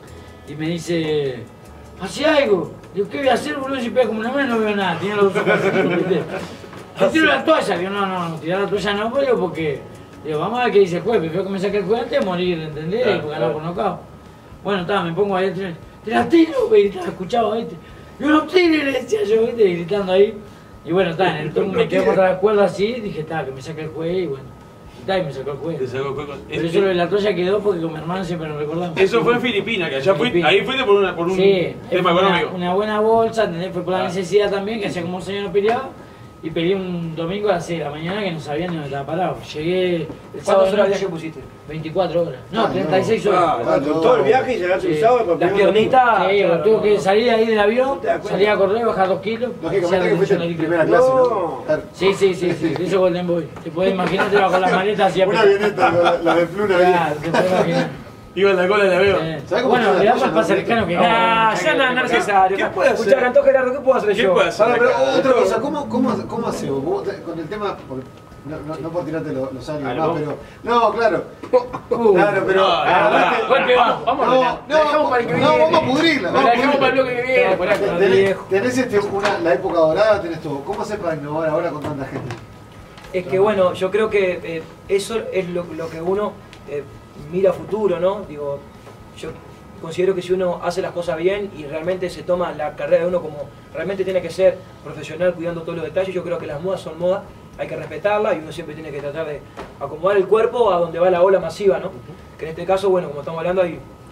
Y me dice, ¿hace algo? Digo, ¿qué voy a hacer, boludo? Si pega como una mano no veo nada, tenía los ojos así, ¿viste? Yo tiro la toalla, digo, no, no, no, tirar la toalla no puedo porque, digo, vamos a ver qué dice el juez, prefiero que me saque el juez antes de morir, ¿entendés? Claro, Porque claro. ganaba por nocaut. Bueno, está, me pongo ahí, te, te la tiro, y estaba escuchado, ¿viste? Yo no tiro, le decía yo, ¿viste? Gritando ahí. Y bueno, está, en el turno me quedé contra la cuerda así, dije, está, que me saque el juez, y bueno. Y está, y me sacó el juez. Te sacó el juez con- Pero es- eso lo de la toalla quedó porque con mi hermano siempre nos recordamos. Eso fue en Filipinas, que allá fui, Filipinas. ahí fuiste por, una, por un Sí, tema fue una, económico. una buena bolsa, ¿entendés? Fue por la Ah. necesidad también, que hacía como dos años no peleaba. Y peleé un domingo a las seis de la mañana que no sabía ni dónde estaba parado. Llegué el sábado ¿Cuántas de horas de noche, viaje pusiste? veinticuatro horas. No, Ah, treinta y seis no. horas. Ah, con todo el viaje y llegaste Sí. un sábado para Las pelear un domingo. piernitas. Sí, claro, tuve no. que salir de ahí del avión, ¿Te das cuenta? salir a correr, bajar dos kilos. Lógicamente hacer que fuiste retención en líquida. primera clase, ¿no? No. Claro. Sí, sí, sí, sí, de eso Golden Boy. Te puedes imaginar, te bajo las maletas y Una avioneta, la, la de Pluna. Claro, te puedes imaginar. Iba en la cola de la veo. Eh, ¿Sabes cómo Bueno, se le la damos toalla, más no? cercano que Ah, ya no es necesario. ¿Qué puede hacer? Escuchá, cantó Gerardo, ¿qué puedo hacer ¿Qué yo? puede hacer? Ahora, pero acá? otra cosa, ¿cómo, cómo, cómo hace vos? Vos te- con el tema, porque no, no, no por tirarte los, los años ¿Algo? más, pero. No, claro. Claro, pero. No, agarraste- no, golpe bajo. Vamos a No, la- no, la dejamos para el que no, viene. vamos a pudrirla. La vamos a dejamos para el pudrirla. bloque que viene. por ahí, con el Tenés, viejo. tenés este, una, la época dorada, tenés todo. ¿Cómo haces para innovar ahora con tanta gente? Es que bueno, yo creo que eh, eso es lo, lo que uno eh, mira a futuro, ¿no? Digo, yo considero que si uno hace las cosas bien y realmente se toma la carrera de uno como realmente tiene que ser profesional cuidando todos los detalles, yo creo que las modas son modas, hay que respetarlas y uno siempre tiene que tratar de acomodar el cuerpo a donde va la ola masiva, ¿no? Que en este caso, bueno, como estamos hablando, hay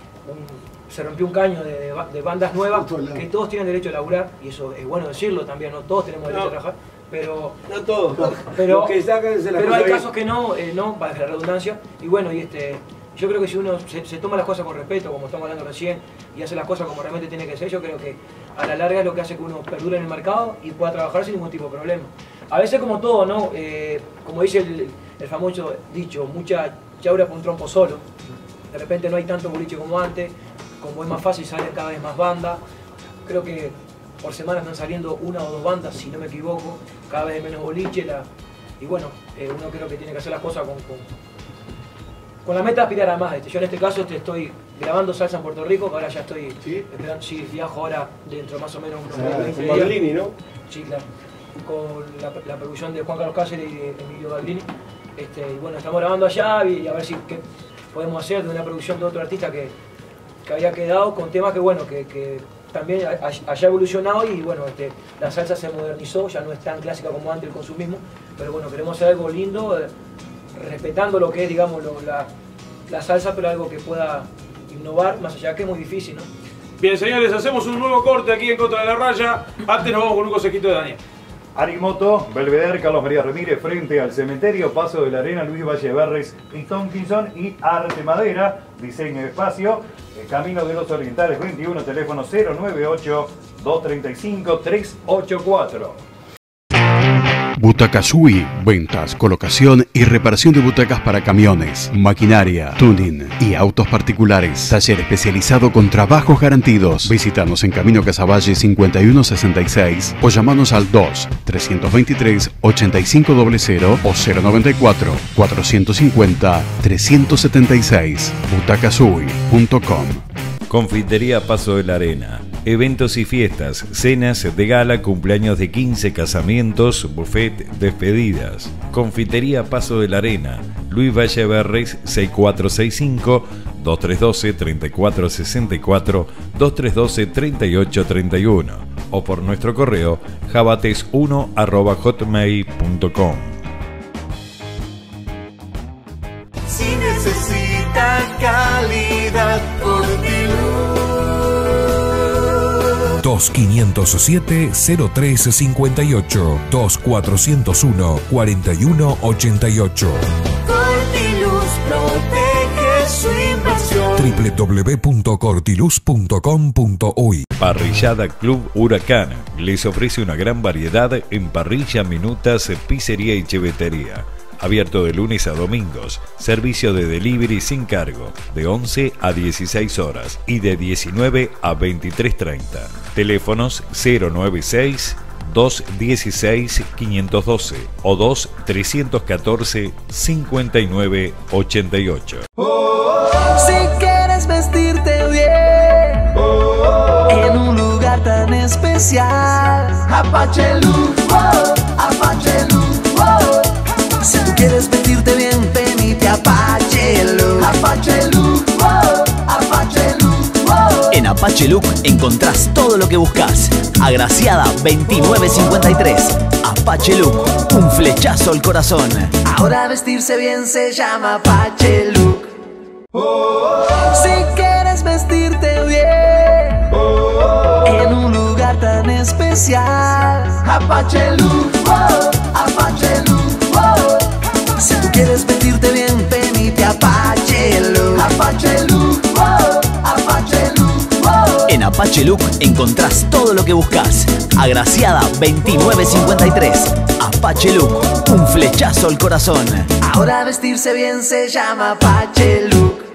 un- se rompió un caño de, de ba- de bandas nuevas que todos tienen derecho a laburar y eso es bueno decirlo también, ¿no? Todos tenemos derecho No. a trabajar, pero... No todos. Pero, Los que sacan se la pero cosa hay bien. casos que no, eh, no, para la redundancia, y bueno, y este, yo creo que si uno se, se toma las cosas con respeto, como estamos hablando recién, y hace las cosas como realmente tiene que ser, yo creo que a la larga es lo que hace que uno perdure en el mercado y pueda trabajar sin ningún tipo de problema. A veces como todo, ¿no? Eh, como dice el, el famoso dicho, mucha chaura por un trompo solo. De repente no hay tanto boliche como antes, como es más fácil salen cada vez más bandas. Creo que por semana están saliendo una o dos bandas, si no me equivoco, cada vez menos boliche. La, y bueno, eh, uno creo que tiene que hacer las cosas con, con, con la meta de aspirar a más. Este. Yo en este caso te estoy grabando salsa en Puerto Rico, que ahora ya estoy ¿Sí? esperando, sí, viajo ahora dentro más o menos unos ah, veinte días. Baglini, ¿no? Sí, claro. Con la, la producción de Juan Carlos Cáceres y de Emilio Baglini. Este, y bueno, estamos grabando allá y a ver si qué podemos hacer de una producción de otro artista que, que había quedado con temas que bueno, que, que también haya evolucionado y bueno, este, la salsa se modernizó, ya no es tan clásica como antes el consumismo, pero bueno, queremos hacer algo lindo, eh, respetando lo que es, digamos, lo, la, la salsa, pero algo que pueda innovar, más allá que es muy difícil, ¿no? Bien, señores, hacemos un nuevo corte aquí en Contra de la Raya. Antes nos vamos con un consejito de Daniel. Arimoto, Belvedere, Carlos María Ramírez, frente al cementerio, Paso de la Arena, Luis Valleverres y Tomkinson, y Arte Madera, diseño de espacio, el Camino de los Orientales veintiuno, teléfono cero nueve ocho, dos tres cinco, tres ocho cuatro. Butaca Sui, ventas, colocación y reparación de butacas para camiones, maquinaria, tuning y autos particulares. Taller especializado con trabajos garantidos. Visítanos en Camino Casaballe cincuenta y uno sesenta y seis o llamanos al dos, tres dos tres, ocho cinco cero cero o cero noventa y cuatro, cuatrocientos cincuenta, trescientos setenta y seis. butacasui punto com. Confitería Paso de la Arena. Eventos y fiestas, cenas de gala, cumpleaños de quince, casamientos, buffet, despedidas. Confitería Paso de la Arena. Luis Valleverres seis cuatro seis cinco, dos tres uno dos, tres cuatro seis cuatro, dos tres uno dos, tres ocho tres uno o por nuestro correo jabates uno arroba hotmail punto com. Si necesita calidad, dos quinientos siete, cero tres cincuenta y ocho, dos cuatrocientos uno, cuarenta y uno ochenta y ocho. Cortiluz protege su inversión. doble u doble u doble u punto cortiluz punto com punto uy. Parrillada Club Huracán les ofrece una gran variedad en parrilla, minutas, pizzería y chevetería. Abierto de lunes a domingos, servicio de delivery sin cargo, de once a dieciséis horas y de diecinueve a veintitrés treinta. Teléfonos cero nueve seis, dos uno seis, cinco uno dos o dos tres uno cuatro, cinco nueve ocho ocho. Si quieres vestirte bien en un lugar tan especial, Apache Look, oh, Apache Look, oh. Si tú quieres vestirte bien, venite a Apache Look. Apache Look, oh, Apache Look, oh. En Apache Look encontrás todo lo que buscas. Agraciada veintinueve cincuenta y tres. Apache Look, un flechazo al corazón. Ahora vestirse bien se llama Apache Look. Si quieres vestirte bien en un lugar tan especial, Apache Look, oh, Apache Look, oh. Si tú quieres vestirte bien, venite a Apache Look. Apache Look, oh, Apache Look, oh. En Apache Look encontrás todo lo que buscas. Agraciada veintinueve cincuenta y tres. Apache Look, un flechazo al corazón. Ahora vestirse bien se llama Apache Look.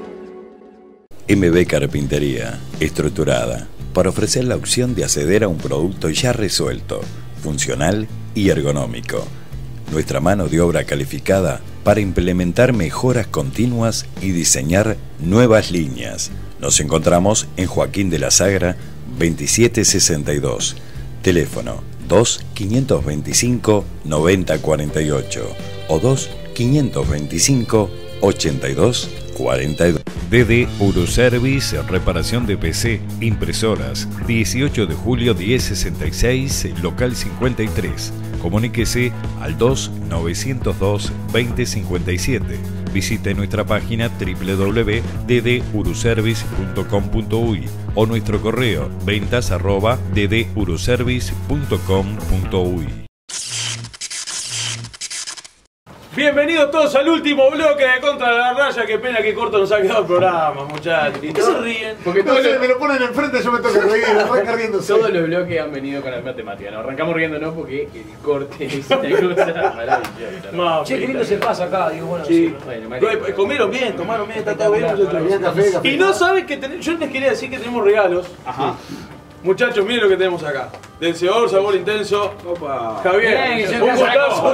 M B Carpintería, estructurada, para ofrecer la opción de acceder a un producto ya resuelto, funcional y ergonómico. Nuestra mano de obra calificada para implementar mejoras continuas y diseñar nuevas líneas. Nos encontramos en Joaquín de la Sagra, veintisiete sesenta y dos. Teléfono dos, quinientos veinticinco, noventa cuarenta y ocho o dos, quinientos veinticinco, ochenta y dos cuarenta y dos. D D Uruservice, reparación de P C, impresoras, dieciocho de julio mil sesenta y seis, local cincuenta y tres. Comuníquese al dos, novecientos dos, veinte cincuenta y siete. Visite nuestra página doble u doble u doble u punto d d uruservice punto com punto uy o nuestro correo ventas arroba d d uruservice punto com punto uy. Bienvenidos todos al último bloque de Contra la Raya. Qué pena que corto nos ha quedado el programa, muchachos. ¿Por qué se ríen? Porque todos me lo ponen enfrente, yo me tengo que reír, arranca riéndose. Todos los bloques han venido con la matemática. Nos arrancamos riéndonos porque el corte es una cosa maravillosa. No, che, qué lindo se pasa acá, digo, bueno, sí. sí. Bueno, comieron bien, tomaron bien, está todo bien. Café, café, Y no saben que tenemos, yo les quería decir que tenemos regalos. Ajá. Muchachos, miren lo que tenemos acá. Vencedor, sabor intenso. Opa. Javier, Bien, un gustazo.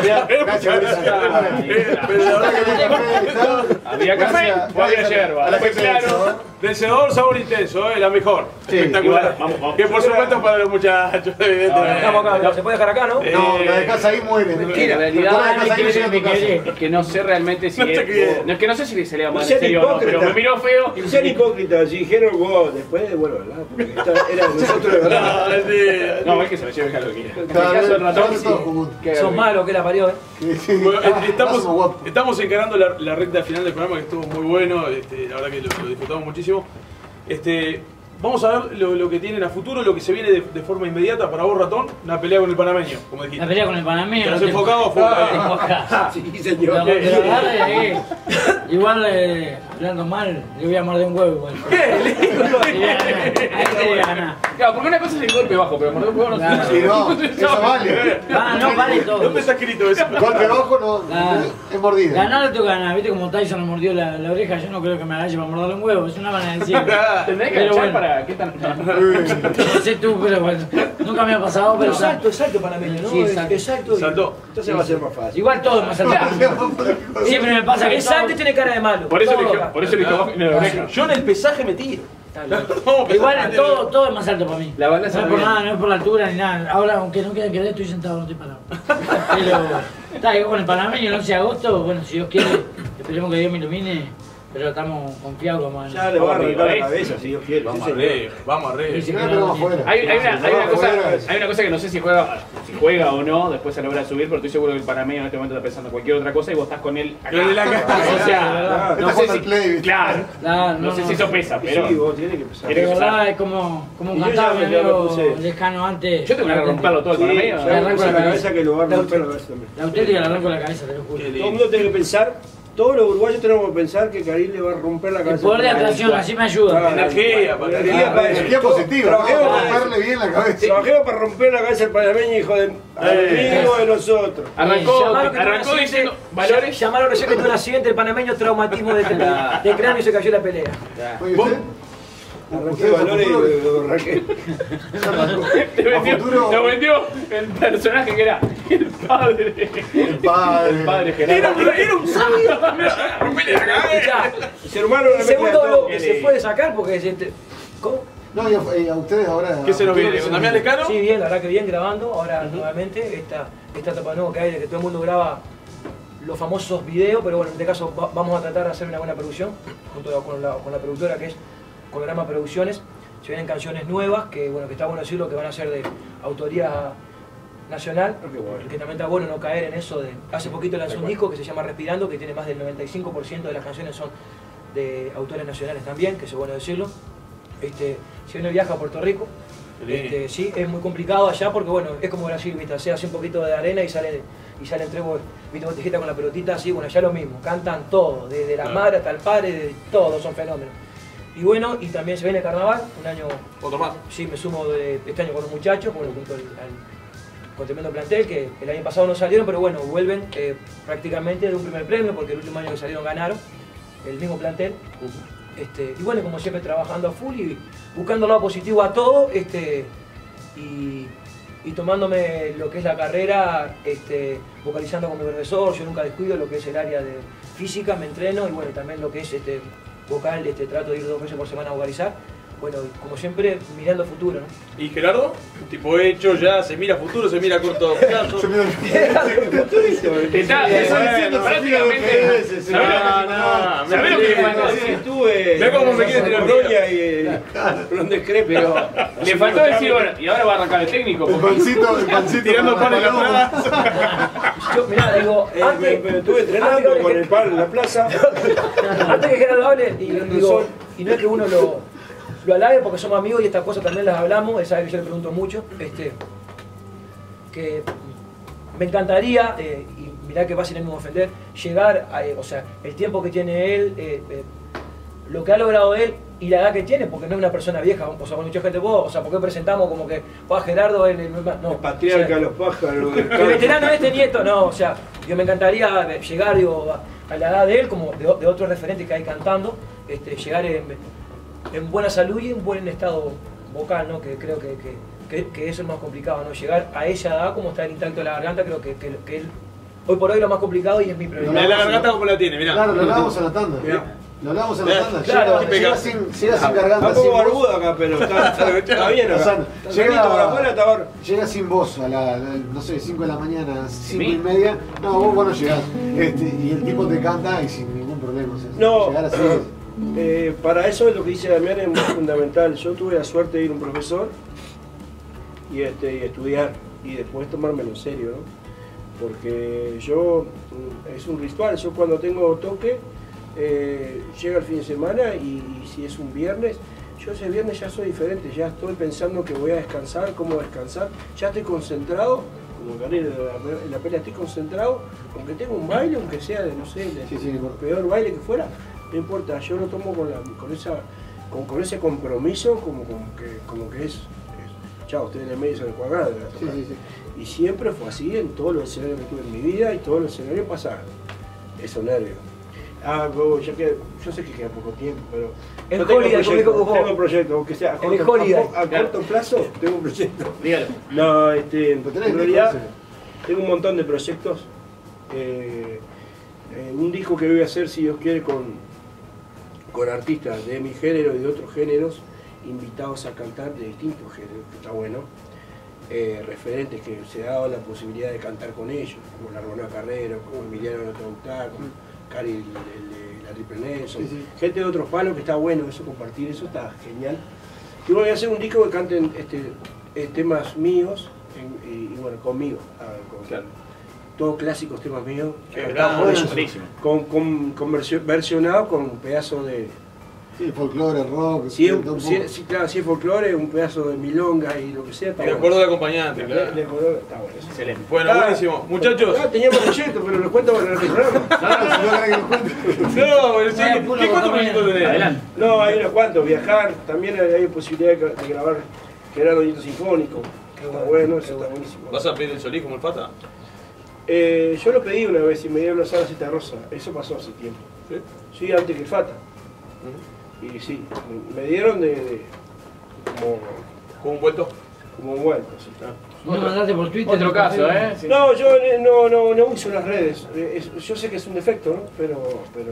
Había café o había yerba. Fue claro. Vencedor, sabor intenso, eh, la mejor. Sí, espectacular. igual, vamos, vamos. Que por supuesto para los muchachos, evidentemente. Vamos acá, se puede dejar acá, ¿no? No, la dejás ahí, muere. Mentira, en realidad es que no sé realmente si es. No es que no sé si se le va a No mandar sean en serio o no, pero me miró feo. No sean hipócritas, si dijeron vos, después devuélvala, porque esta era de nosotros de verdad. No, es que se lo lleve lo que quiera. En Claro, el caso del claro, ratón, todo sí. Son malos que la parió, ¿eh? Bueno, eh, estamos, estamos encarando la, la recta final del programa, que estuvo muy bueno, este, la verdad que lo, lo disfrutamos muchísimo. Este, vamos a ver lo, lo que tienen a futuro, lo que se viene de, de forma inmediata para vos, Ratón, una pelea con el panameño, como dijiste. La pelea con el panameño. ¿Te has no te- enfocado? no te enfocás. Sí, señor. Pero- pero dale, eh, igual, eh, hablando mal, le voy a morder un huevo igual. Ahí te voy a ganar. Claro, porque una cosa es el golpe bajo, pero morder un huevo no Claro. Sí, no, eso vale. Ah, no, vale todo. ¿Dónde está escrito eso? Golpe bajo no, Claro. es mordida. Ganar le tengo que ganar, viste como Tyson le mordió la, la oreja, yo no creo que me agache para morderle un huevo, es una manera de decir. Tendré que Pero agachar bueno. para. ¿Qué tan.? No sé tú, pero bueno, nunca me ha pasado, pero Pero salto, salto panameño, ¿no? Sí, Es- salto. es salto. y- Saltó. Entonces va a ser más fácil. igual todo me salta. Siempre me pasa que El salto todo- tiene cara de malo. Por eso Todo eligió, acá. por eso eligió bajo y no la oreja. Yo en el pesaje me tiro. Vamos a Igual empezar. todo, todo es más alto para mí. La balanza no es por también. nada, no es por la altura ni nada. Ahora, aunque no quieran creer, estoy sentado, no estoy parado. Pero, está, digo, con el panameño el once de agosto, bueno, si Dios quiere, esperemos que Dios me ilumine, pero estamos confiados como en... Ya le va a arrancar la ¿ves? cabeza, si Dios quiere. Vamos sí, señor. arriba, vamos arriba. Sí, No, pero afuera. Hay, hay, una, hay, una cosa, Afuera. hay una cosa que no sé si juega, si juega o no, después se logra subir, pero estoy seguro que el panameño en este momento está pensando en cualquier otra cosa y vos estás con él acá. Con él acá. O sea, no Está sé jugando si. al play. Claro, Claro, no sé si eso pesa, pero. Sí, vos tenés que empezar. De Tiene que verdad pasar. es como, como un Y yo cantaba ya mi me- ya me amigo puse- lejano antes. Yo tengo que romperlo todo el Sí, panameño. ya Le me arranco puse la la cabeza. cabeza que lo va a romper la cabeza también. La auténtica le arranco la cabeza, te lo juro. Qué Todo el lindo. mundo tiene que pensar, todos los uruguayos tenemos que pensar que Karim le va a romper la El cabeza. poder de atracción, así me ayuda. Claro. Energía, para Energía para eso. Energía positiva, ¿no? Trabajemos Para para romperle bien la cabeza. Trabajemos para romper la cabeza del panameño, hijo de amigo de nosotros. Arrancó, Llamaron que tuvo un arrancó accidente- diciendo valores. Llamaron recién que tuvo un accidente, el panameño, traumatismo de, de cráneo y se cayó la pelea. Oye, ¿Vos? ¿usted? Arranqué ¿Ustedes a valores futuro? y arranqué. Te A vendió, futuro- te vendió el personaje que era el padre. El padre. El padre Era Gerardo. un, era un sabio. Rompele la cabeza. Ser humano El segundo bloque se puede sacar porque se te- ¿Cómo? No, y a, y a ustedes ahora. ¿Qué se nos ¿qué viene? es lo ¿Con que Damián Lescano? Sí, bien, la verdad que bien grabando. Ahora nuevamente esta, esta etapa nueva que hay de que todo el mundo graba los famosos videos, pero bueno, en este caso va- vamos a tratar de hacer una buena producción junto a- con la, con la productora que es Colorama Producciones. Se vienen canciones nuevas que bueno que está bueno decirlo que van a ser de autoría nacional, que también está bueno no caer en eso de... Hace poquito lanzó un disco que se llama Respirando, que tiene más del noventa y cinco por ciento de las canciones son de autores nacionales también, que es bueno decirlo. Este, si viene el viaje a Puerto Rico, este, sí, es muy complicado allá porque bueno, es como Brasil, ¿viste? Se hace un poquito de arena y sale y sale entre vos, ¿viste? Botellita con la pelotita, así, bueno, allá lo mismo, cantan todo, desde la Claro. madre hasta el padre, de todos son fenómenos. Y bueno, y también se viene el carnaval, un año... Otro más. Sí, me sumo de este año con los muchachos, bueno, junto al, al- con tremendo plantel, que el año pasado no salieron, pero bueno, vuelven eh, prácticamente de un primer premio, porque el último año que salieron ganaron, el mismo plantel. Este, y bueno, como siempre, trabajando a full y buscando el lado positivo a todo, este, y, y tomándome lo que es la carrera, este, vocalizando con mi profesor, yo nunca descuido lo que es el área de física, me entreno, y bueno, también lo que es este, vocal, este, trato de ir dos veces por semana a vocalizar. Bueno, como siempre, mirando el futuro, ¿no? ¿Y Gerardo? Tipo hecho ya, se mira a futuro, se mira a corto plazo. Está, bueno, prácticamente. sí, ¿Sabés no, lo que- no, ¿sabés lo que le faltó? Sí, estuve. Ve cómo me quiere tirar Colonia y eh, donde cree, Pero le faltó decir, bueno, y ahora va a arrancar el técnico. El porque- pancito, el pancito. Tirando con pan en la paloma. plaza. Yo, mirá, digo, Eh, antes, me, me estuve entrenando antes con que- el pan en la plaza. antes que Gerardo hable, y, digo, y no es que uno lo, lo halague porque somos amigos y estas cosas también las hablamos, él sabe que yo le pregunto mucho, este, que me encantaría, eh, y mirá que fácil es mismo ofender, llegar, a, o sea, el tiempo que tiene él, eh, eh, lo que ha logrado él y la edad que tiene, porque no es una persona vieja, o sea, con mucha gente, vos, o sea, ¿por qué presentamos como que, va Gerardo, el, el, no, el patriarca, o sea, los pájaros, el veterano este nieto, no, o sea, yo me encantaría llegar, digo, a, a la edad de él, como de, de otros referentes que hay cantando, este, llegar en, en buena salud y en buen estado vocal, ¿no? Que creo que, que, que, que eso es más complicado, ¿no? Llegar a esa edad como está el intacto de la garganta, creo que, que, que él, hoy por hoy lo más complicado y es mi prioridad. La, la garganta como la tiene, mirá. Claro, lo hablábamos en la tanda. Lo hablábamos en la tanda. Claro, llega, llega sin, llega sin garganta. Está un poco barbudo acá, pero está, está, está bien acá. Llega, llega sin voz a las, no sé, cinco de la mañana, cinco y media. No, vos, vos no llegás. Este, y el tipo te canta y sin ningún problema. O sea, no, llegar así. Eh, para eso lo que dice Damián es muy fundamental. Yo tuve la suerte de ir a un profesor y, este, y estudiar y después tomármelo en serio, ¿no? Porque yo, es un ritual, yo cuando tengo toque, eh, llega el fin de semana y, y si es un viernes, yo ese viernes ya soy diferente, ya estoy pensando que voy a descansar, cómo descansar, ya estoy concentrado, como gané en la, en la pelea, estoy concentrado, aunque tenga un baile, aunque sea de, no sé, de, sí, sí, el peor baile que fuera, no importa, yo lo tomo con, la, con, esa, con, con ese compromiso como, como, que, como que es, es chao, estoy en el medio de la cuadrada de la tocar. Sí, sí, sí. Y siempre fue así en todos los escenarios que tuve en mi vida y todos los escenarios pasaron. Esos nervios. Ah, bro, ya que, yo sé que queda poco tiempo, pero el yo tengo Holiday, proyecto, tengo un proyecto, aunque sea a el corto, Holiday. a, a corto plazo, tengo un proyecto. Dígalo. No, este, en realidad tengo un montón de proyectos. Eh, eh, un disco que voy a hacer, si Dios quiere, con, con artistas de mi género y de otros géneros, invitados a cantar de distintos géneros, que está bueno. Eh, referentes que se ha dado la posibilidad de cantar con ellos, como la Romana Carrero, como Emiliano Notautá, como Cari, el, el, la Triple Nelson, sí, sí. Gente de otros palos, que está bueno eso, compartir eso, está genial. Y voy a hacer un disco que canten este, eh, temas míos, en, y, y bueno, conmigo, a, con, claro. Todos clásicos temas míos, que está bueno, con, con, con versión, versionado con un pedazo de... Sí, folclore, rock. Sí, un, sí, sí, claro, sí, folclore, un pedazo de milonga y lo que sea. Y de acuerdo al acompañante, claro. De acuerdo, está bueno. Excelente. Bueno, ah, buenísimo. Muchachos. Ah, teníamos proyectos, pero los cuento en el programa. No, no, sí. ¿Qué cuántos proyectos tenés? Adelante. No, hay unos cuantos. Viajar, también hay posibilidad de, de grabar Gerardo Nieto Sinfónico. Que está bueno, eso está buenísimo. ¿Vas a pedir el solís como el Fata? Eh, yo lo pedí una vez y me dieron la sala Cita Rosa. Eso pasó hace tiempo. ¿Sí? Sí, antes que el Fata. Uh-huh. Y sí, me dieron de, de como, como un vuelto, como un vuelto, sí. No me mandaste por Twitter. Otro caso, ¿eh? Sí. No, yo no, no, no uso las redes. Es, yo sé que es un defecto, ¿no? Pero, pero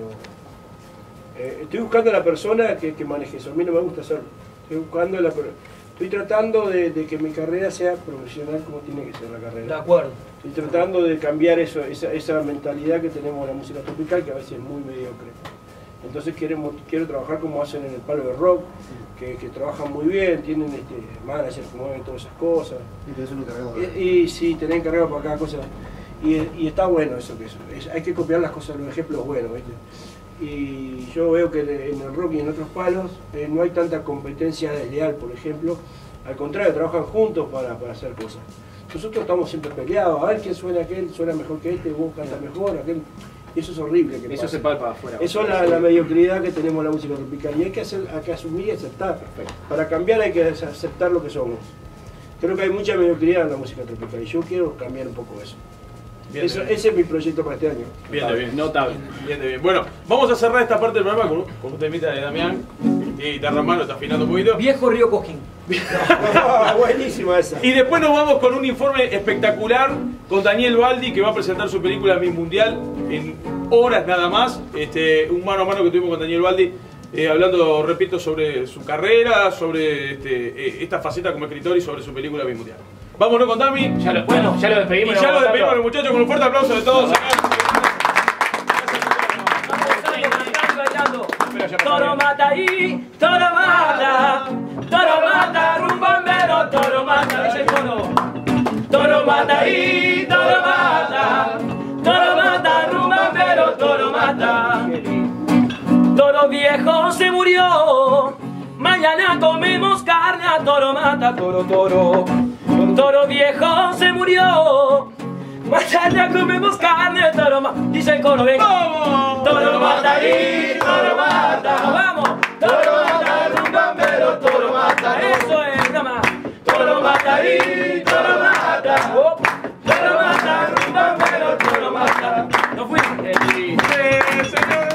eh, estoy buscando a la persona que, que maneje eso. A mí no me gusta hacerlo. Estoy buscando a la Estoy tratando de, de que mi carrera sea profesional como tiene que ser la carrera. De acuerdo. Estoy tratando de cambiar eso, esa, esa mentalidad que tenemos en la música tropical, que a veces es muy mediocre. Entonces queremos, quiero trabajar como hacen en el palo de rock, que, que trabajan muy bien, tienen este, managers que mueven todas esas cosas. Y tenés un encargado. Y, y sí, tenés encargado para cada cosa. Y, y está bueno eso, que eso. Es, hay que copiar las cosas, los ejemplos buenos, ¿viste? Y yo veo que en el rock y en otros palos eh, no hay tanta competencia desleal, por ejemplo. Al contrario, trabajan juntos para, para hacer cosas. Nosotros estamos siempre peleados, a ver quién suena aquel, suena mejor que este, vos cantas mejor, aquel... Y eso es horrible. Que eso pasa. se palpa afuera. Eso es la, la mediocridad que tenemos en la música tropical. Y hay que, hacer, hay que asumir y aceptar. Perfecto. Para cambiar hay que aceptar lo que somos. Creo que hay mucha mediocridad en la música tropical y yo quiero cambiar un poco eso. Bien, eso bien. Ese es mi proyecto para este año. Bien, de bien. Notable. Bien, de bien. Bueno, vamos a cerrar esta parte del programa con, con un temita de Damián. Y guitarra en mano, está afinando un poquito. Viejo Río Coquín. Buenísima esa. Y después nos vamos con un informe espectacular con Daniel Baldi, que va a presentar su película Miss Mundial en horas nada más. Este, un mano a mano que tuvimos con Daniel Baldi, eh, hablando, repito, sobre su carrera, sobre este, eh, esta faceta como escritor y sobre su película Miss Mundial. Vámonos con Dami. Ya lo, bueno, ya lo despedimos. Y ya lo despedimos a los muchachos con un fuerte aplauso de todos. Toro mata ahí, toro mata, toro mata, rumbambero, toro mata, dice el toro. Toro mata ahí, toro mata, toro mata, rumbambero, toro mata. Toro viejo se murió, mañana comemos carne a toro mata, toro, toro. Toro viejo se murió, Mañana comemos carne, toro ma... Dice el coro, venga. ¡Vamos! Toro matarí, toro mata. ¡Vamos! Toro mata, rumbambero, toro mata. Eso es, nada más. Toro matarí, toro mata. Oh. Toro mata, rumbambero, toro mata. No fui. Sí, señor.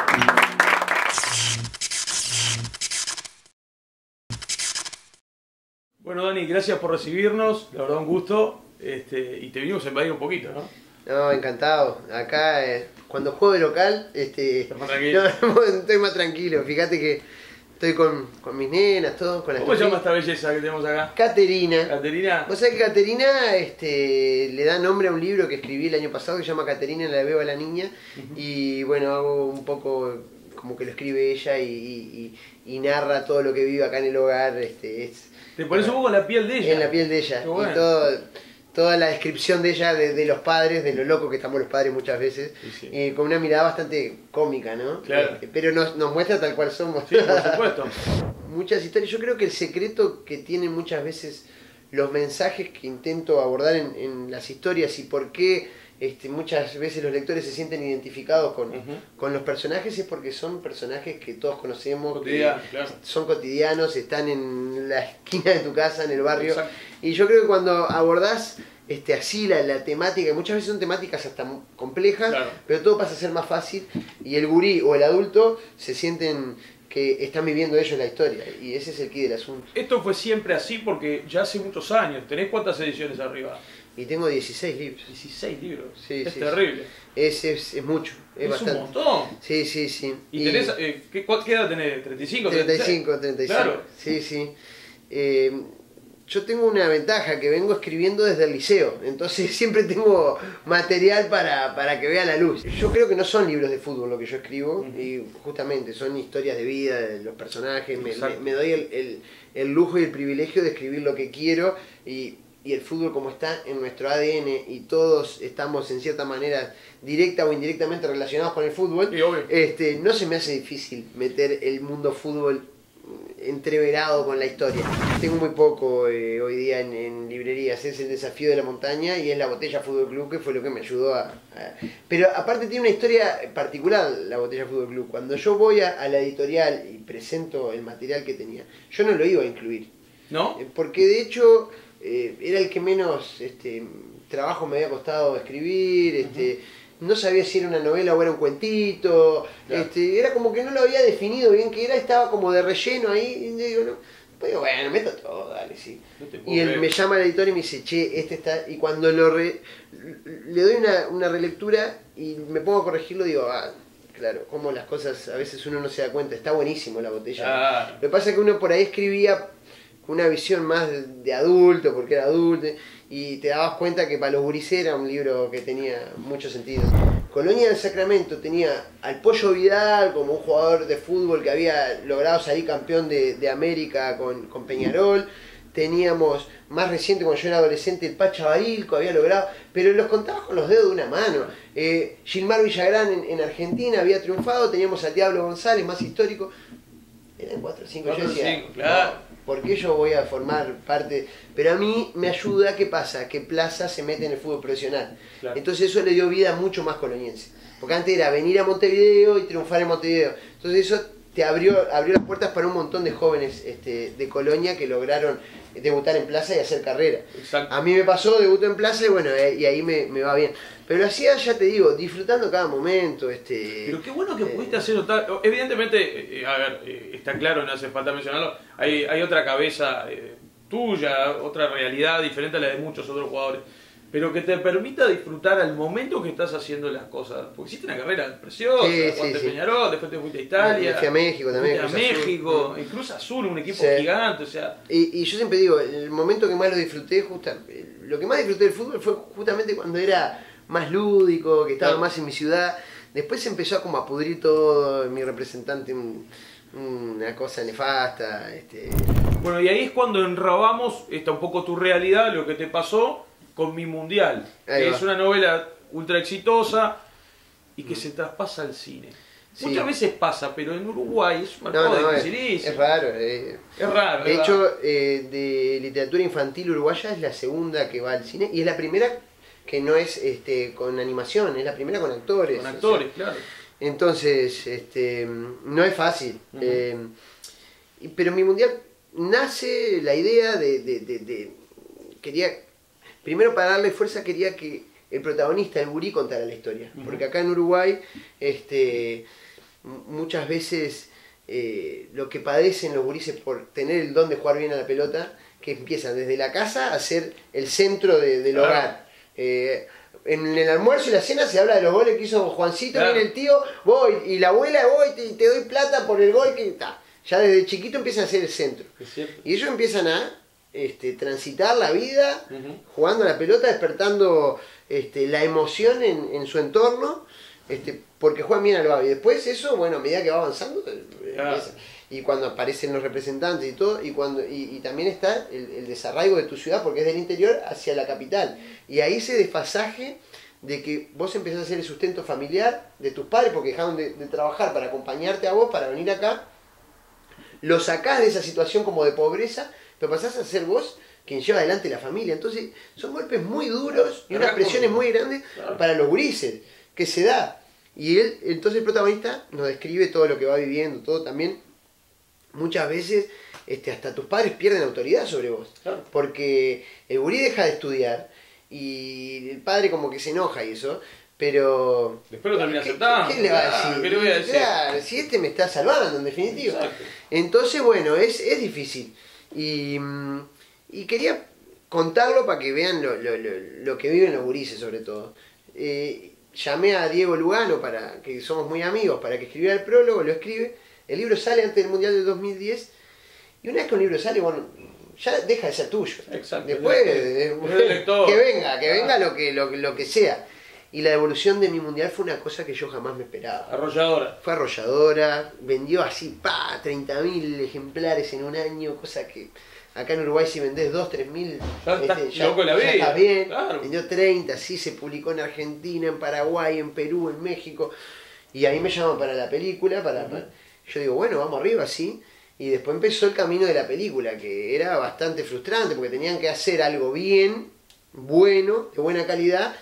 Bueno, Dani, gracias por recibirnos, la verdad un gusto, este, y te vinimos a invadir un poquito, ¿no? No, encantado. Acá, eh, cuando juego de local, este, más tranquilo. No, estoy más tranquilo. Fíjate que estoy con, con mis nenas, todos, con las ¿Cómo se llama esta belleza que tenemos acá? Caterina. Caterina. Vos sabés que Caterina este, le da nombre a un libro que escribí el año pasado que se llama Caterina, la beba la niña, uh-huh. Y bueno, hago un poco como que lo escribe ella y, y, y, y narra todo lo que vive acá en el hogar. Este, es, ¿Te pones un poco en la piel de ella? En la piel de ella. Bueno. Y todo, toda la descripción de ella, de, de los padres, de lo loco que estamos los padres muchas veces, sí, sí. Eh, con una mirada bastante cómica, ¿no? Claro. Eh, pero nos, nos muestra tal cual somos. Sí, por supuesto. Muchas historias. Yo creo que el secreto que tienen muchas veces los mensajes que intento abordar en, en las historias y por qué este, muchas veces los lectores se sienten identificados con, uh-huh. con los personajes es porque son personajes que todos conocemos, Cotidiano, que claro. son cotidianos, están en la esquina de tu casa, en el barrio. Exacto. Y yo creo que cuando abordás este, así la, la temática, muchas veces son temáticas hasta complejas, claro. Pero todo pasa a ser más fácil y el gurí o el adulto se sienten que están viviendo ellos la historia y ese es el quid del asunto. Esto fue siempre así porque ya hace muchos años. ¿Tenés cuántas ediciones arriba? Y tengo dieciséis libros. dieciséis libros. Sí, es sí, terrible. Es, es, es mucho. Es, es bastante. un montón. Sí, sí, sí. ¿Y, y tenés, eh, ¿qué, ¿qué edad tenés? ¿treinta y cinco? treinta y cinco, treinta y cinco. Claro. Sí, sí. Eh, yo tengo una ventaja que vengo escribiendo desde el liceo, entonces siempre tengo material para, para que vea la luz. Yo creo que no son libros de fútbol lo que yo escribo, uh-huh. Y justamente son historias de vida, de los personajes, me, me, me doy el, el, el lujo y el privilegio de escribir lo que quiero y, y el fútbol como está en nuestro A D N y todos estamos en cierta manera directa o indirectamente relacionados con el fútbol, este, no se me hace difícil meter el mundo fútbol entreverado con la historia. Tengo muy poco eh, hoy día en, en librerías, es el desafío de la montaña y es la Botella Fútbol Club que fue lo que me ayudó a, a... Pero aparte tiene una historia particular la Botella Fútbol Club. Cuando yo voy a, a la editorial y presento el material que tenía, yo no lo iba a incluir. ¿No? Porque de hecho eh, era el que menos este, trabajo me había costado escribir, este... Uh-huh. No sabía si era una novela o era un cuentito, claro. este, era como que no lo había definido bien que era, estaba como de relleno ahí, y digo, no, pues bueno, meto todo, dale, sí. No y él ver. me llama al editor y me dice, che, este está, y cuando lo re, le doy una, una relectura y me pongo a corregirlo, digo, ah, claro, como las cosas, a veces uno no se da cuenta, está buenísimo la botella. Ah. Lo que pasa es que uno por ahí escribía con una visión más de, de adulto, porque era adulto, y te dabas cuenta que para los gurises era un libro que tenía mucho sentido. Colonia del Sacramento tenía al Pollo Vidal como un jugador de fútbol que había logrado salir campeón de, de América con, con Peñarol. Teníamos, más reciente, cuando yo era adolescente, el Pacha Barilco había logrado, pero los contabas con los dedos de una mano. Eh, Gilmar Villagrán en, en Argentina había triunfado, teníamos al Diablo González, más histórico. Eran cuatro o cinco, yo decía, cinco, claro. No, ¿por qué yo voy a formar parte? Pero a mí me ayuda, ¿qué pasa? Que Plaza se mete en el fútbol profesional. Claro. Entonces eso le dio vida mucho más coloniense. Porque antes era venir a Montevideo y triunfar en Montevideo. Entonces eso te abrió, abrió las puertas para un montón de jóvenes este, de Colonia que lograron debutar en Plaza y hacer carrera. Exacto. A mí me pasó, debuto en Plaza y bueno, eh, y ahí me, me va bien. Pero lo hacía, ya te digo, disfrutando cada momento. Este, Pero qué bueno que eh, pudiste hacer notar. Evidentemente, eh, a ver, eh, está claro, no hace falta mencionarlo, hay, hay otra cabeza eh, tuya, otra realidad diferente a la de muchos otros jugadores. Pero que te permita disfrutar al momento que estás haciendo las cosas. Porque hiciste una carrera preciosa, sí, jugaste sí, Peñarol, después te fuiste a Italia. Me fui a México también. Fuiste a México, Azul. Cruz Azul, un equipo sí. gigante, o sea. Y, y yo siempre digo, el momento que más lo disfruté, justa, lo que más disfruté del fútbol fue justamente cuando era más lúdico, que estaba claro. más en mi ciudad. Después se empezó a como a pudrir todo, mi representante, un, una cosa nefasta. Este... Bueno, y ahí es cuando enrabamos está un poco tu realidad, lo que te pasó con Mi Mundial, que es una novela ultra exitosa y que mm. se traspasa al cine. Sí. Muchas veces pasa, pero en Uruguay es una no, cosa no, dificilísima. Es raro. Eh. Es raro. De es hecho, raro. Eh, de literatura infantil uruguaya es la segunda que va al cine y es la primera que no es este, con animación, es la primera con actores. Con actores, o sea, claro. Entonces, este, no es fácil. Uh-huh. eh, pero mi mundial nace la idea de, de, de, de... Quería, primero para darle fuerza, quería que el protagonista, el gurí, contara la historia. Uh-huh. Porque acá en Uruguay, este, muchas veces eh, lo que padecen los gurises por tener el don de jugar bien a la pelota, que empiezan desde la casa a ser el centro de, del claro. hogar. Eh, en el almuerzo y la cena se habla de los goles que hizo Juancito, claro. viene el tío, voy, y la abuela, voy, te, te doy plata por el gol que está. Ya desde chiquito empiezan a ser el centro. Y ellos empiezan a este, transitar la vida, uh-huh. jugando a la pelota, despertando este, la emoción en, en su entorno, este, porque juegan bien al babo. Y después eso, bueno, a medida que va avanzando, claro. empieza. Y cuando aparecen los representantes y todo, y cuando y, y también está el, el desarraigo de tu ciudad, porque es del interior hacia la capital. Y ahí ese desfasaje de que vos empezás a hacer el sustento familiar de tus padres, porque dejaron de, de trabajar para acompañarte a vos, para venir acá, lo sacás de esa situación como de pobreza, pero pasás a ser vos quien lleva adelante la familia. Entonces son golpes muy duros y unas presiones muy grandes para los gurises, que se da. Y él, entonces el protagonista nos describe todo lo que va viviendo, todo también. Muchas veces este, hasta tus padres pierden autoridad sobre vos, claro. porque el gurí deja de estudiar y el padre como que se enoja y eso, pero... Después lo termina aceptando. ¿Qué le va a decir? ¿Qué le voy a decir? Claro, si este me está salvando en definitiva. Exacto. Entonces, bueno, es, es difícil. Y, y quería contarlo para que vean lo, lo, lo, lo que viven los gurises sobre todo. Eh, llamé a Diego Lugano, para que somos muy amigos, para que escribiera el prólogo, lo escribe. El libro sale antes del Mundial del dos mil diez y una vez que un libro sale, bueno, ya deja de ser tuyo. Exacto. Después, eh, que venga, que venga lo que, lo, lo que sea. Y la devolución de mi Mundial fue una cosa que yo jamás me esperaba. Arrolladora. Fue arrolladora, vendió así, pa, treinta mil ejemplares en un año, cosa que acá en Uruguay si vendés dos, tres mil, ya, este, ya, loco la ya está bien. Claro. Vendió treinta, sí, se publicó en Argentina, en Paraguay, en Perú, en México. Y ahí me llaman para la película, para... Uh-huh. para yo digo, bueno, vamos arriba, sí. Y después empezó el camino de la película, que era bastante frustrante, porque tenían que hacer algo bien, bueno, de buena calidad,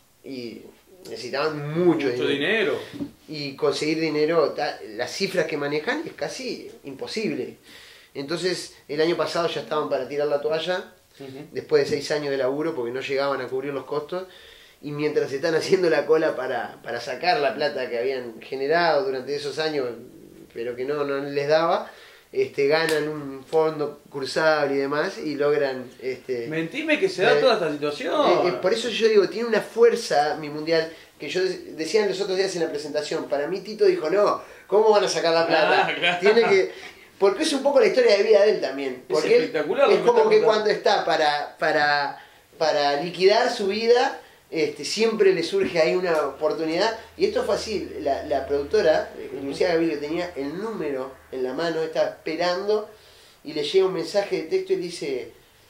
y necesitaban mucho, mucho dinero. dinero. Y conseguir dinero, las cifras que manejan, es casi imposible. Entonces, el año pasado ya estaban para tirar la toalla, uh-huh. después de seis años de laburo, porque no llegaban a cubrir los costos. Y mientras están haciendo la cola para, para sacar la plata que habían generado durante esos años, pero que no, no les daba, este, ganan un fondo cursable y demás y logran... Este, Mentime que se da eh, toda esta situación. Eh, eh, por eso yo digo, tiene una fuerza mi mundial, que yo decía los otros días en la presentación, para mí Tito dijo, no, ¿cómo van a sacar la plata? Ah, claro. Tiene que... Porque es un poco la historia de vida de él también. Porque es espectacular. Él, es como que cuando está para, para, para liquidar su vida... Este, siempre le surge ahí una oportunidad, y esto fue así, la, la productora, Lucía Gavirio, tenía el número en la mano, estaba esperando, y le llega un mensaje de texto y dice,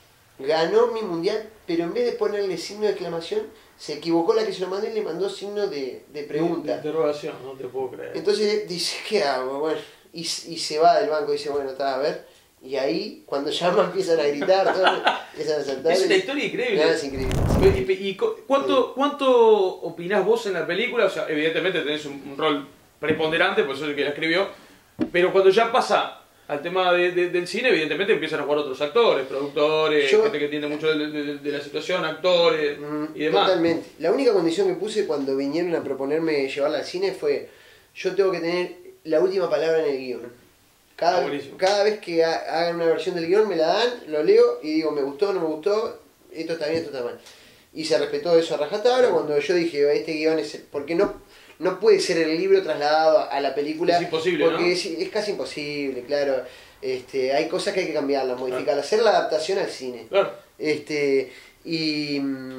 ganó mi mundial, pero en vez de ponerle signo de exclamación, se equivocó la que se lo mandó y le mandó signo de, de pregunta. De interrogación, no te puedo creer. Entonces dice, ¿qué hago? Bueno, y, y se va del banco y dice, bueno, está, a ver. Y ahí, cuando llama, empiezan a gritar, todo, empiezan a saltar. Es una historia increíble. No, es increíble. ¿Y, y cuánto, cuánto opinás vos en la película? O sea, evidentemente tenés un, un rol preponderante, por eso es el que la escribió. Pero cuando ya pasa al tema de, de, del cine, evidentemente empiezan a jugar otros actores, productores, Yo, gente que entiende mucho de, de, de la situación, actores mm, y demás. Totalmente. La única condición que puse cuando vinieron a proponerme llevarla al cine fue: yo tengo que tener la última palabra en el guión. Cada, cada vez que hagan una versión del guión me la dan, lo leo y digo, me gustó, no me gustó, esto está bien, esto está mal. Y se respetó eso a rajatabla cuando yo dije, este guión es... Porque no, no puede ser el libro trasladado a la película. Es imposible, porque ¿no? es, es casi imposible, claro. Este, hay cosas que hay que cambiarlas, modificarlas, hacer la adaptación al cine. Claro. Este, y...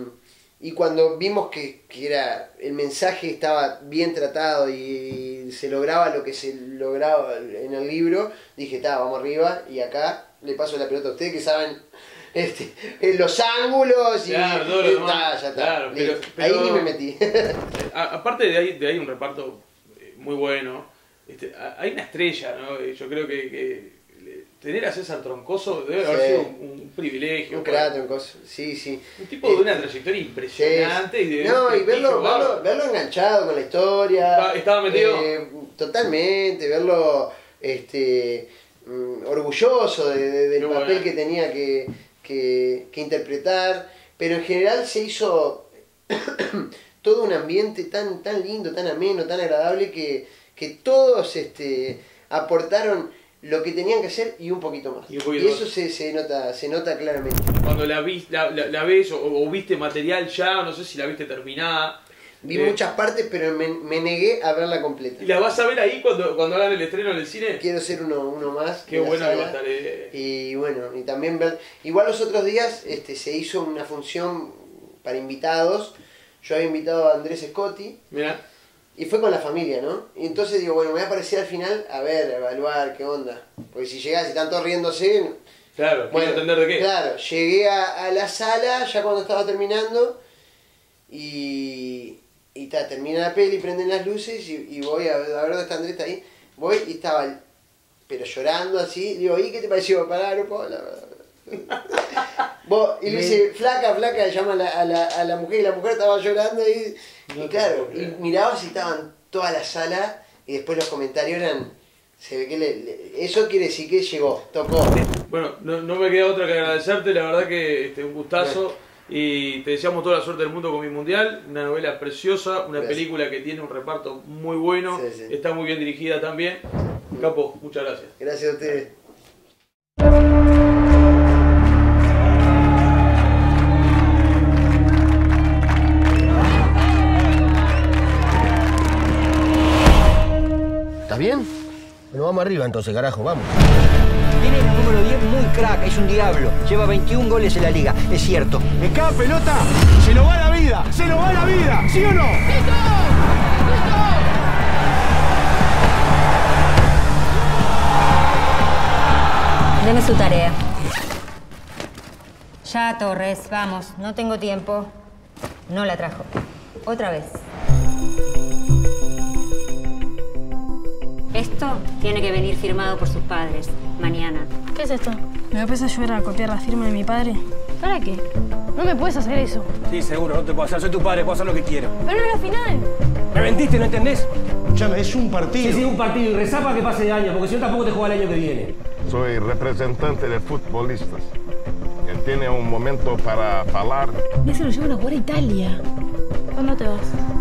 Y cuando vimos que, que era el mensaje estaba bien tratado y se lograba lo que se lograba en el libro, dije, está, vamos arriba, y acá le paso la pelota a ustedes que saben este, los ángulos y claro, todo lo demás. Ya está. Claro, pero, pero, ahí ni me metí. a, aparte de ahí, de ahí un reparto muy bueno, este, hay una estrella, ¿no? Yo creo que, que tener a César Troncoso debe Sí. haber sido un, un privilegio. Un crack, Troncoso, sí, sí. Un tipo de una trayectoria impresionante. Sí. Y de No, y verlo, prestigio, verlo, verlo enganchado con la historia. Estaba- estaba metido. eh, totalmente, verlo este, mm, orgulloso de- de- del Qué papel bueno. que tenía que, que- que interpretar. Pero en general se hizo todo un ambiente tan, tan lindo, tan ameno, tan agradable que, que todos este, aportaron lo que tenían que hacer y un poquito más. Y Y, un poquito eso más. se, se nota, se nota claramente. Cuando la, vis, la, la, la ves o, o viste material ya, no sé si la viste terminada. Vi Eh, muchas partes, pero me, me negué a verla completa. ¿Y la vas a ver ahí cuando, cuando hagan el estreno en el cine? Quiero ser uno, uno más. Qué en la bueno que va a sala. estar. Eh. Y bueno, y también ver. Igual los otros días este, se hizo una función para invitados. Yo había invitado a Andrés Scotti. Mirá. Y fue con la familia, ¿no? Y entonces digo, bueno, me voy a aparecer al final a ver, a evaluar qué onda. Porque si llegás y están todos riéndose. Claro, Bueno, quiero entender de qué. Claro, llegué a, a la sala ya cuando estaba terminando. Y. Y ta, termina la peli, prenden las luces y, y voy a, a ver dónde está Andrés, está ahí. Voy y estaba, el- pero llorando así. Digo, ¿y qué te pareció? Pará, no puedo hablar. Vos, y le dice, flaca, flaca, llama a la, a, la, a la mujer y la mujer estaba llorando y, y claro, y mirabas y estaban toda la sala y después los comentarios eran, se ve que le, le- eso quiere decir que llegó, tocó. Bueno, no, no me queda otra que agradecerte, la verdad que este, un gustazo. Y te deseamos toda la suerte del mundo con Mi Mundial, una novela preciosa, una Gracias. película que tiene un reparto muy bueno, Sí, sí. está muy bien dirigida también. Capo, muchas gracias. Gracias a ustedes. ¿Estás bien? Bueno, vamos arriba entonces, carajo, vamos. Tiene el número diez muy crack, es un diablo. Lleva veintiún goles en la liga, es cierto. ¡En cada pelota se nos va la vida! ¡Se nos va la vida! ¿Sí o no? Deme su tarea. Ya, Torres, vamos. No tengo tiempo. No la trajo. Otra vez. Esto tiene que venir firmado por sus padres. Mañana. ¿Qué es esto? ¿Me puedes ayudar a copiar la firma de mi padre? ¿Para qué? No me puedes hacer eso. Sí, seguro, no te puedo hacer. Soy tu padre, puedo hacer lo que quiero. Pero no es la final. ¿Me vendiste, no entendés? Escuchame, es un partido. Sí, sí, un partido. Y rezá para que pase de año, porque si no tampoco te juega el año que viene. Soy representante de futbolistas. Él tiene un momento para hablar. Ya se lo llevan a jugar a Italia. ¿Cuándo te vas?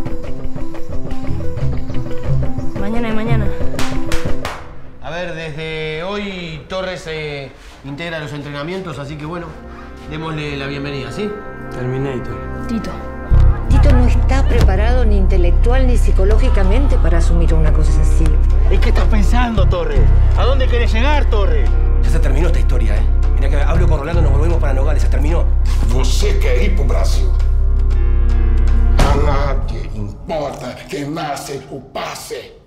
Mañana y mañana. A ver, desde hoy Torres eh, integra los entrenamientos, así que bueno, démosle la bienvenida, ¿sí? Terminator. Tito. Tito no está preparado ni intelectual ni psicológicamente para asumir una cosa así. ¿En qué estás pensando, Torres? ¿A dónde querés llegar, Torres? Ya se terminó esta historia, ¿eh? Mira que hablo con Rolando, nos volvemos para Nogales, se terminó. Você quer ir pro Brasil. A nadie importa que nace o passe.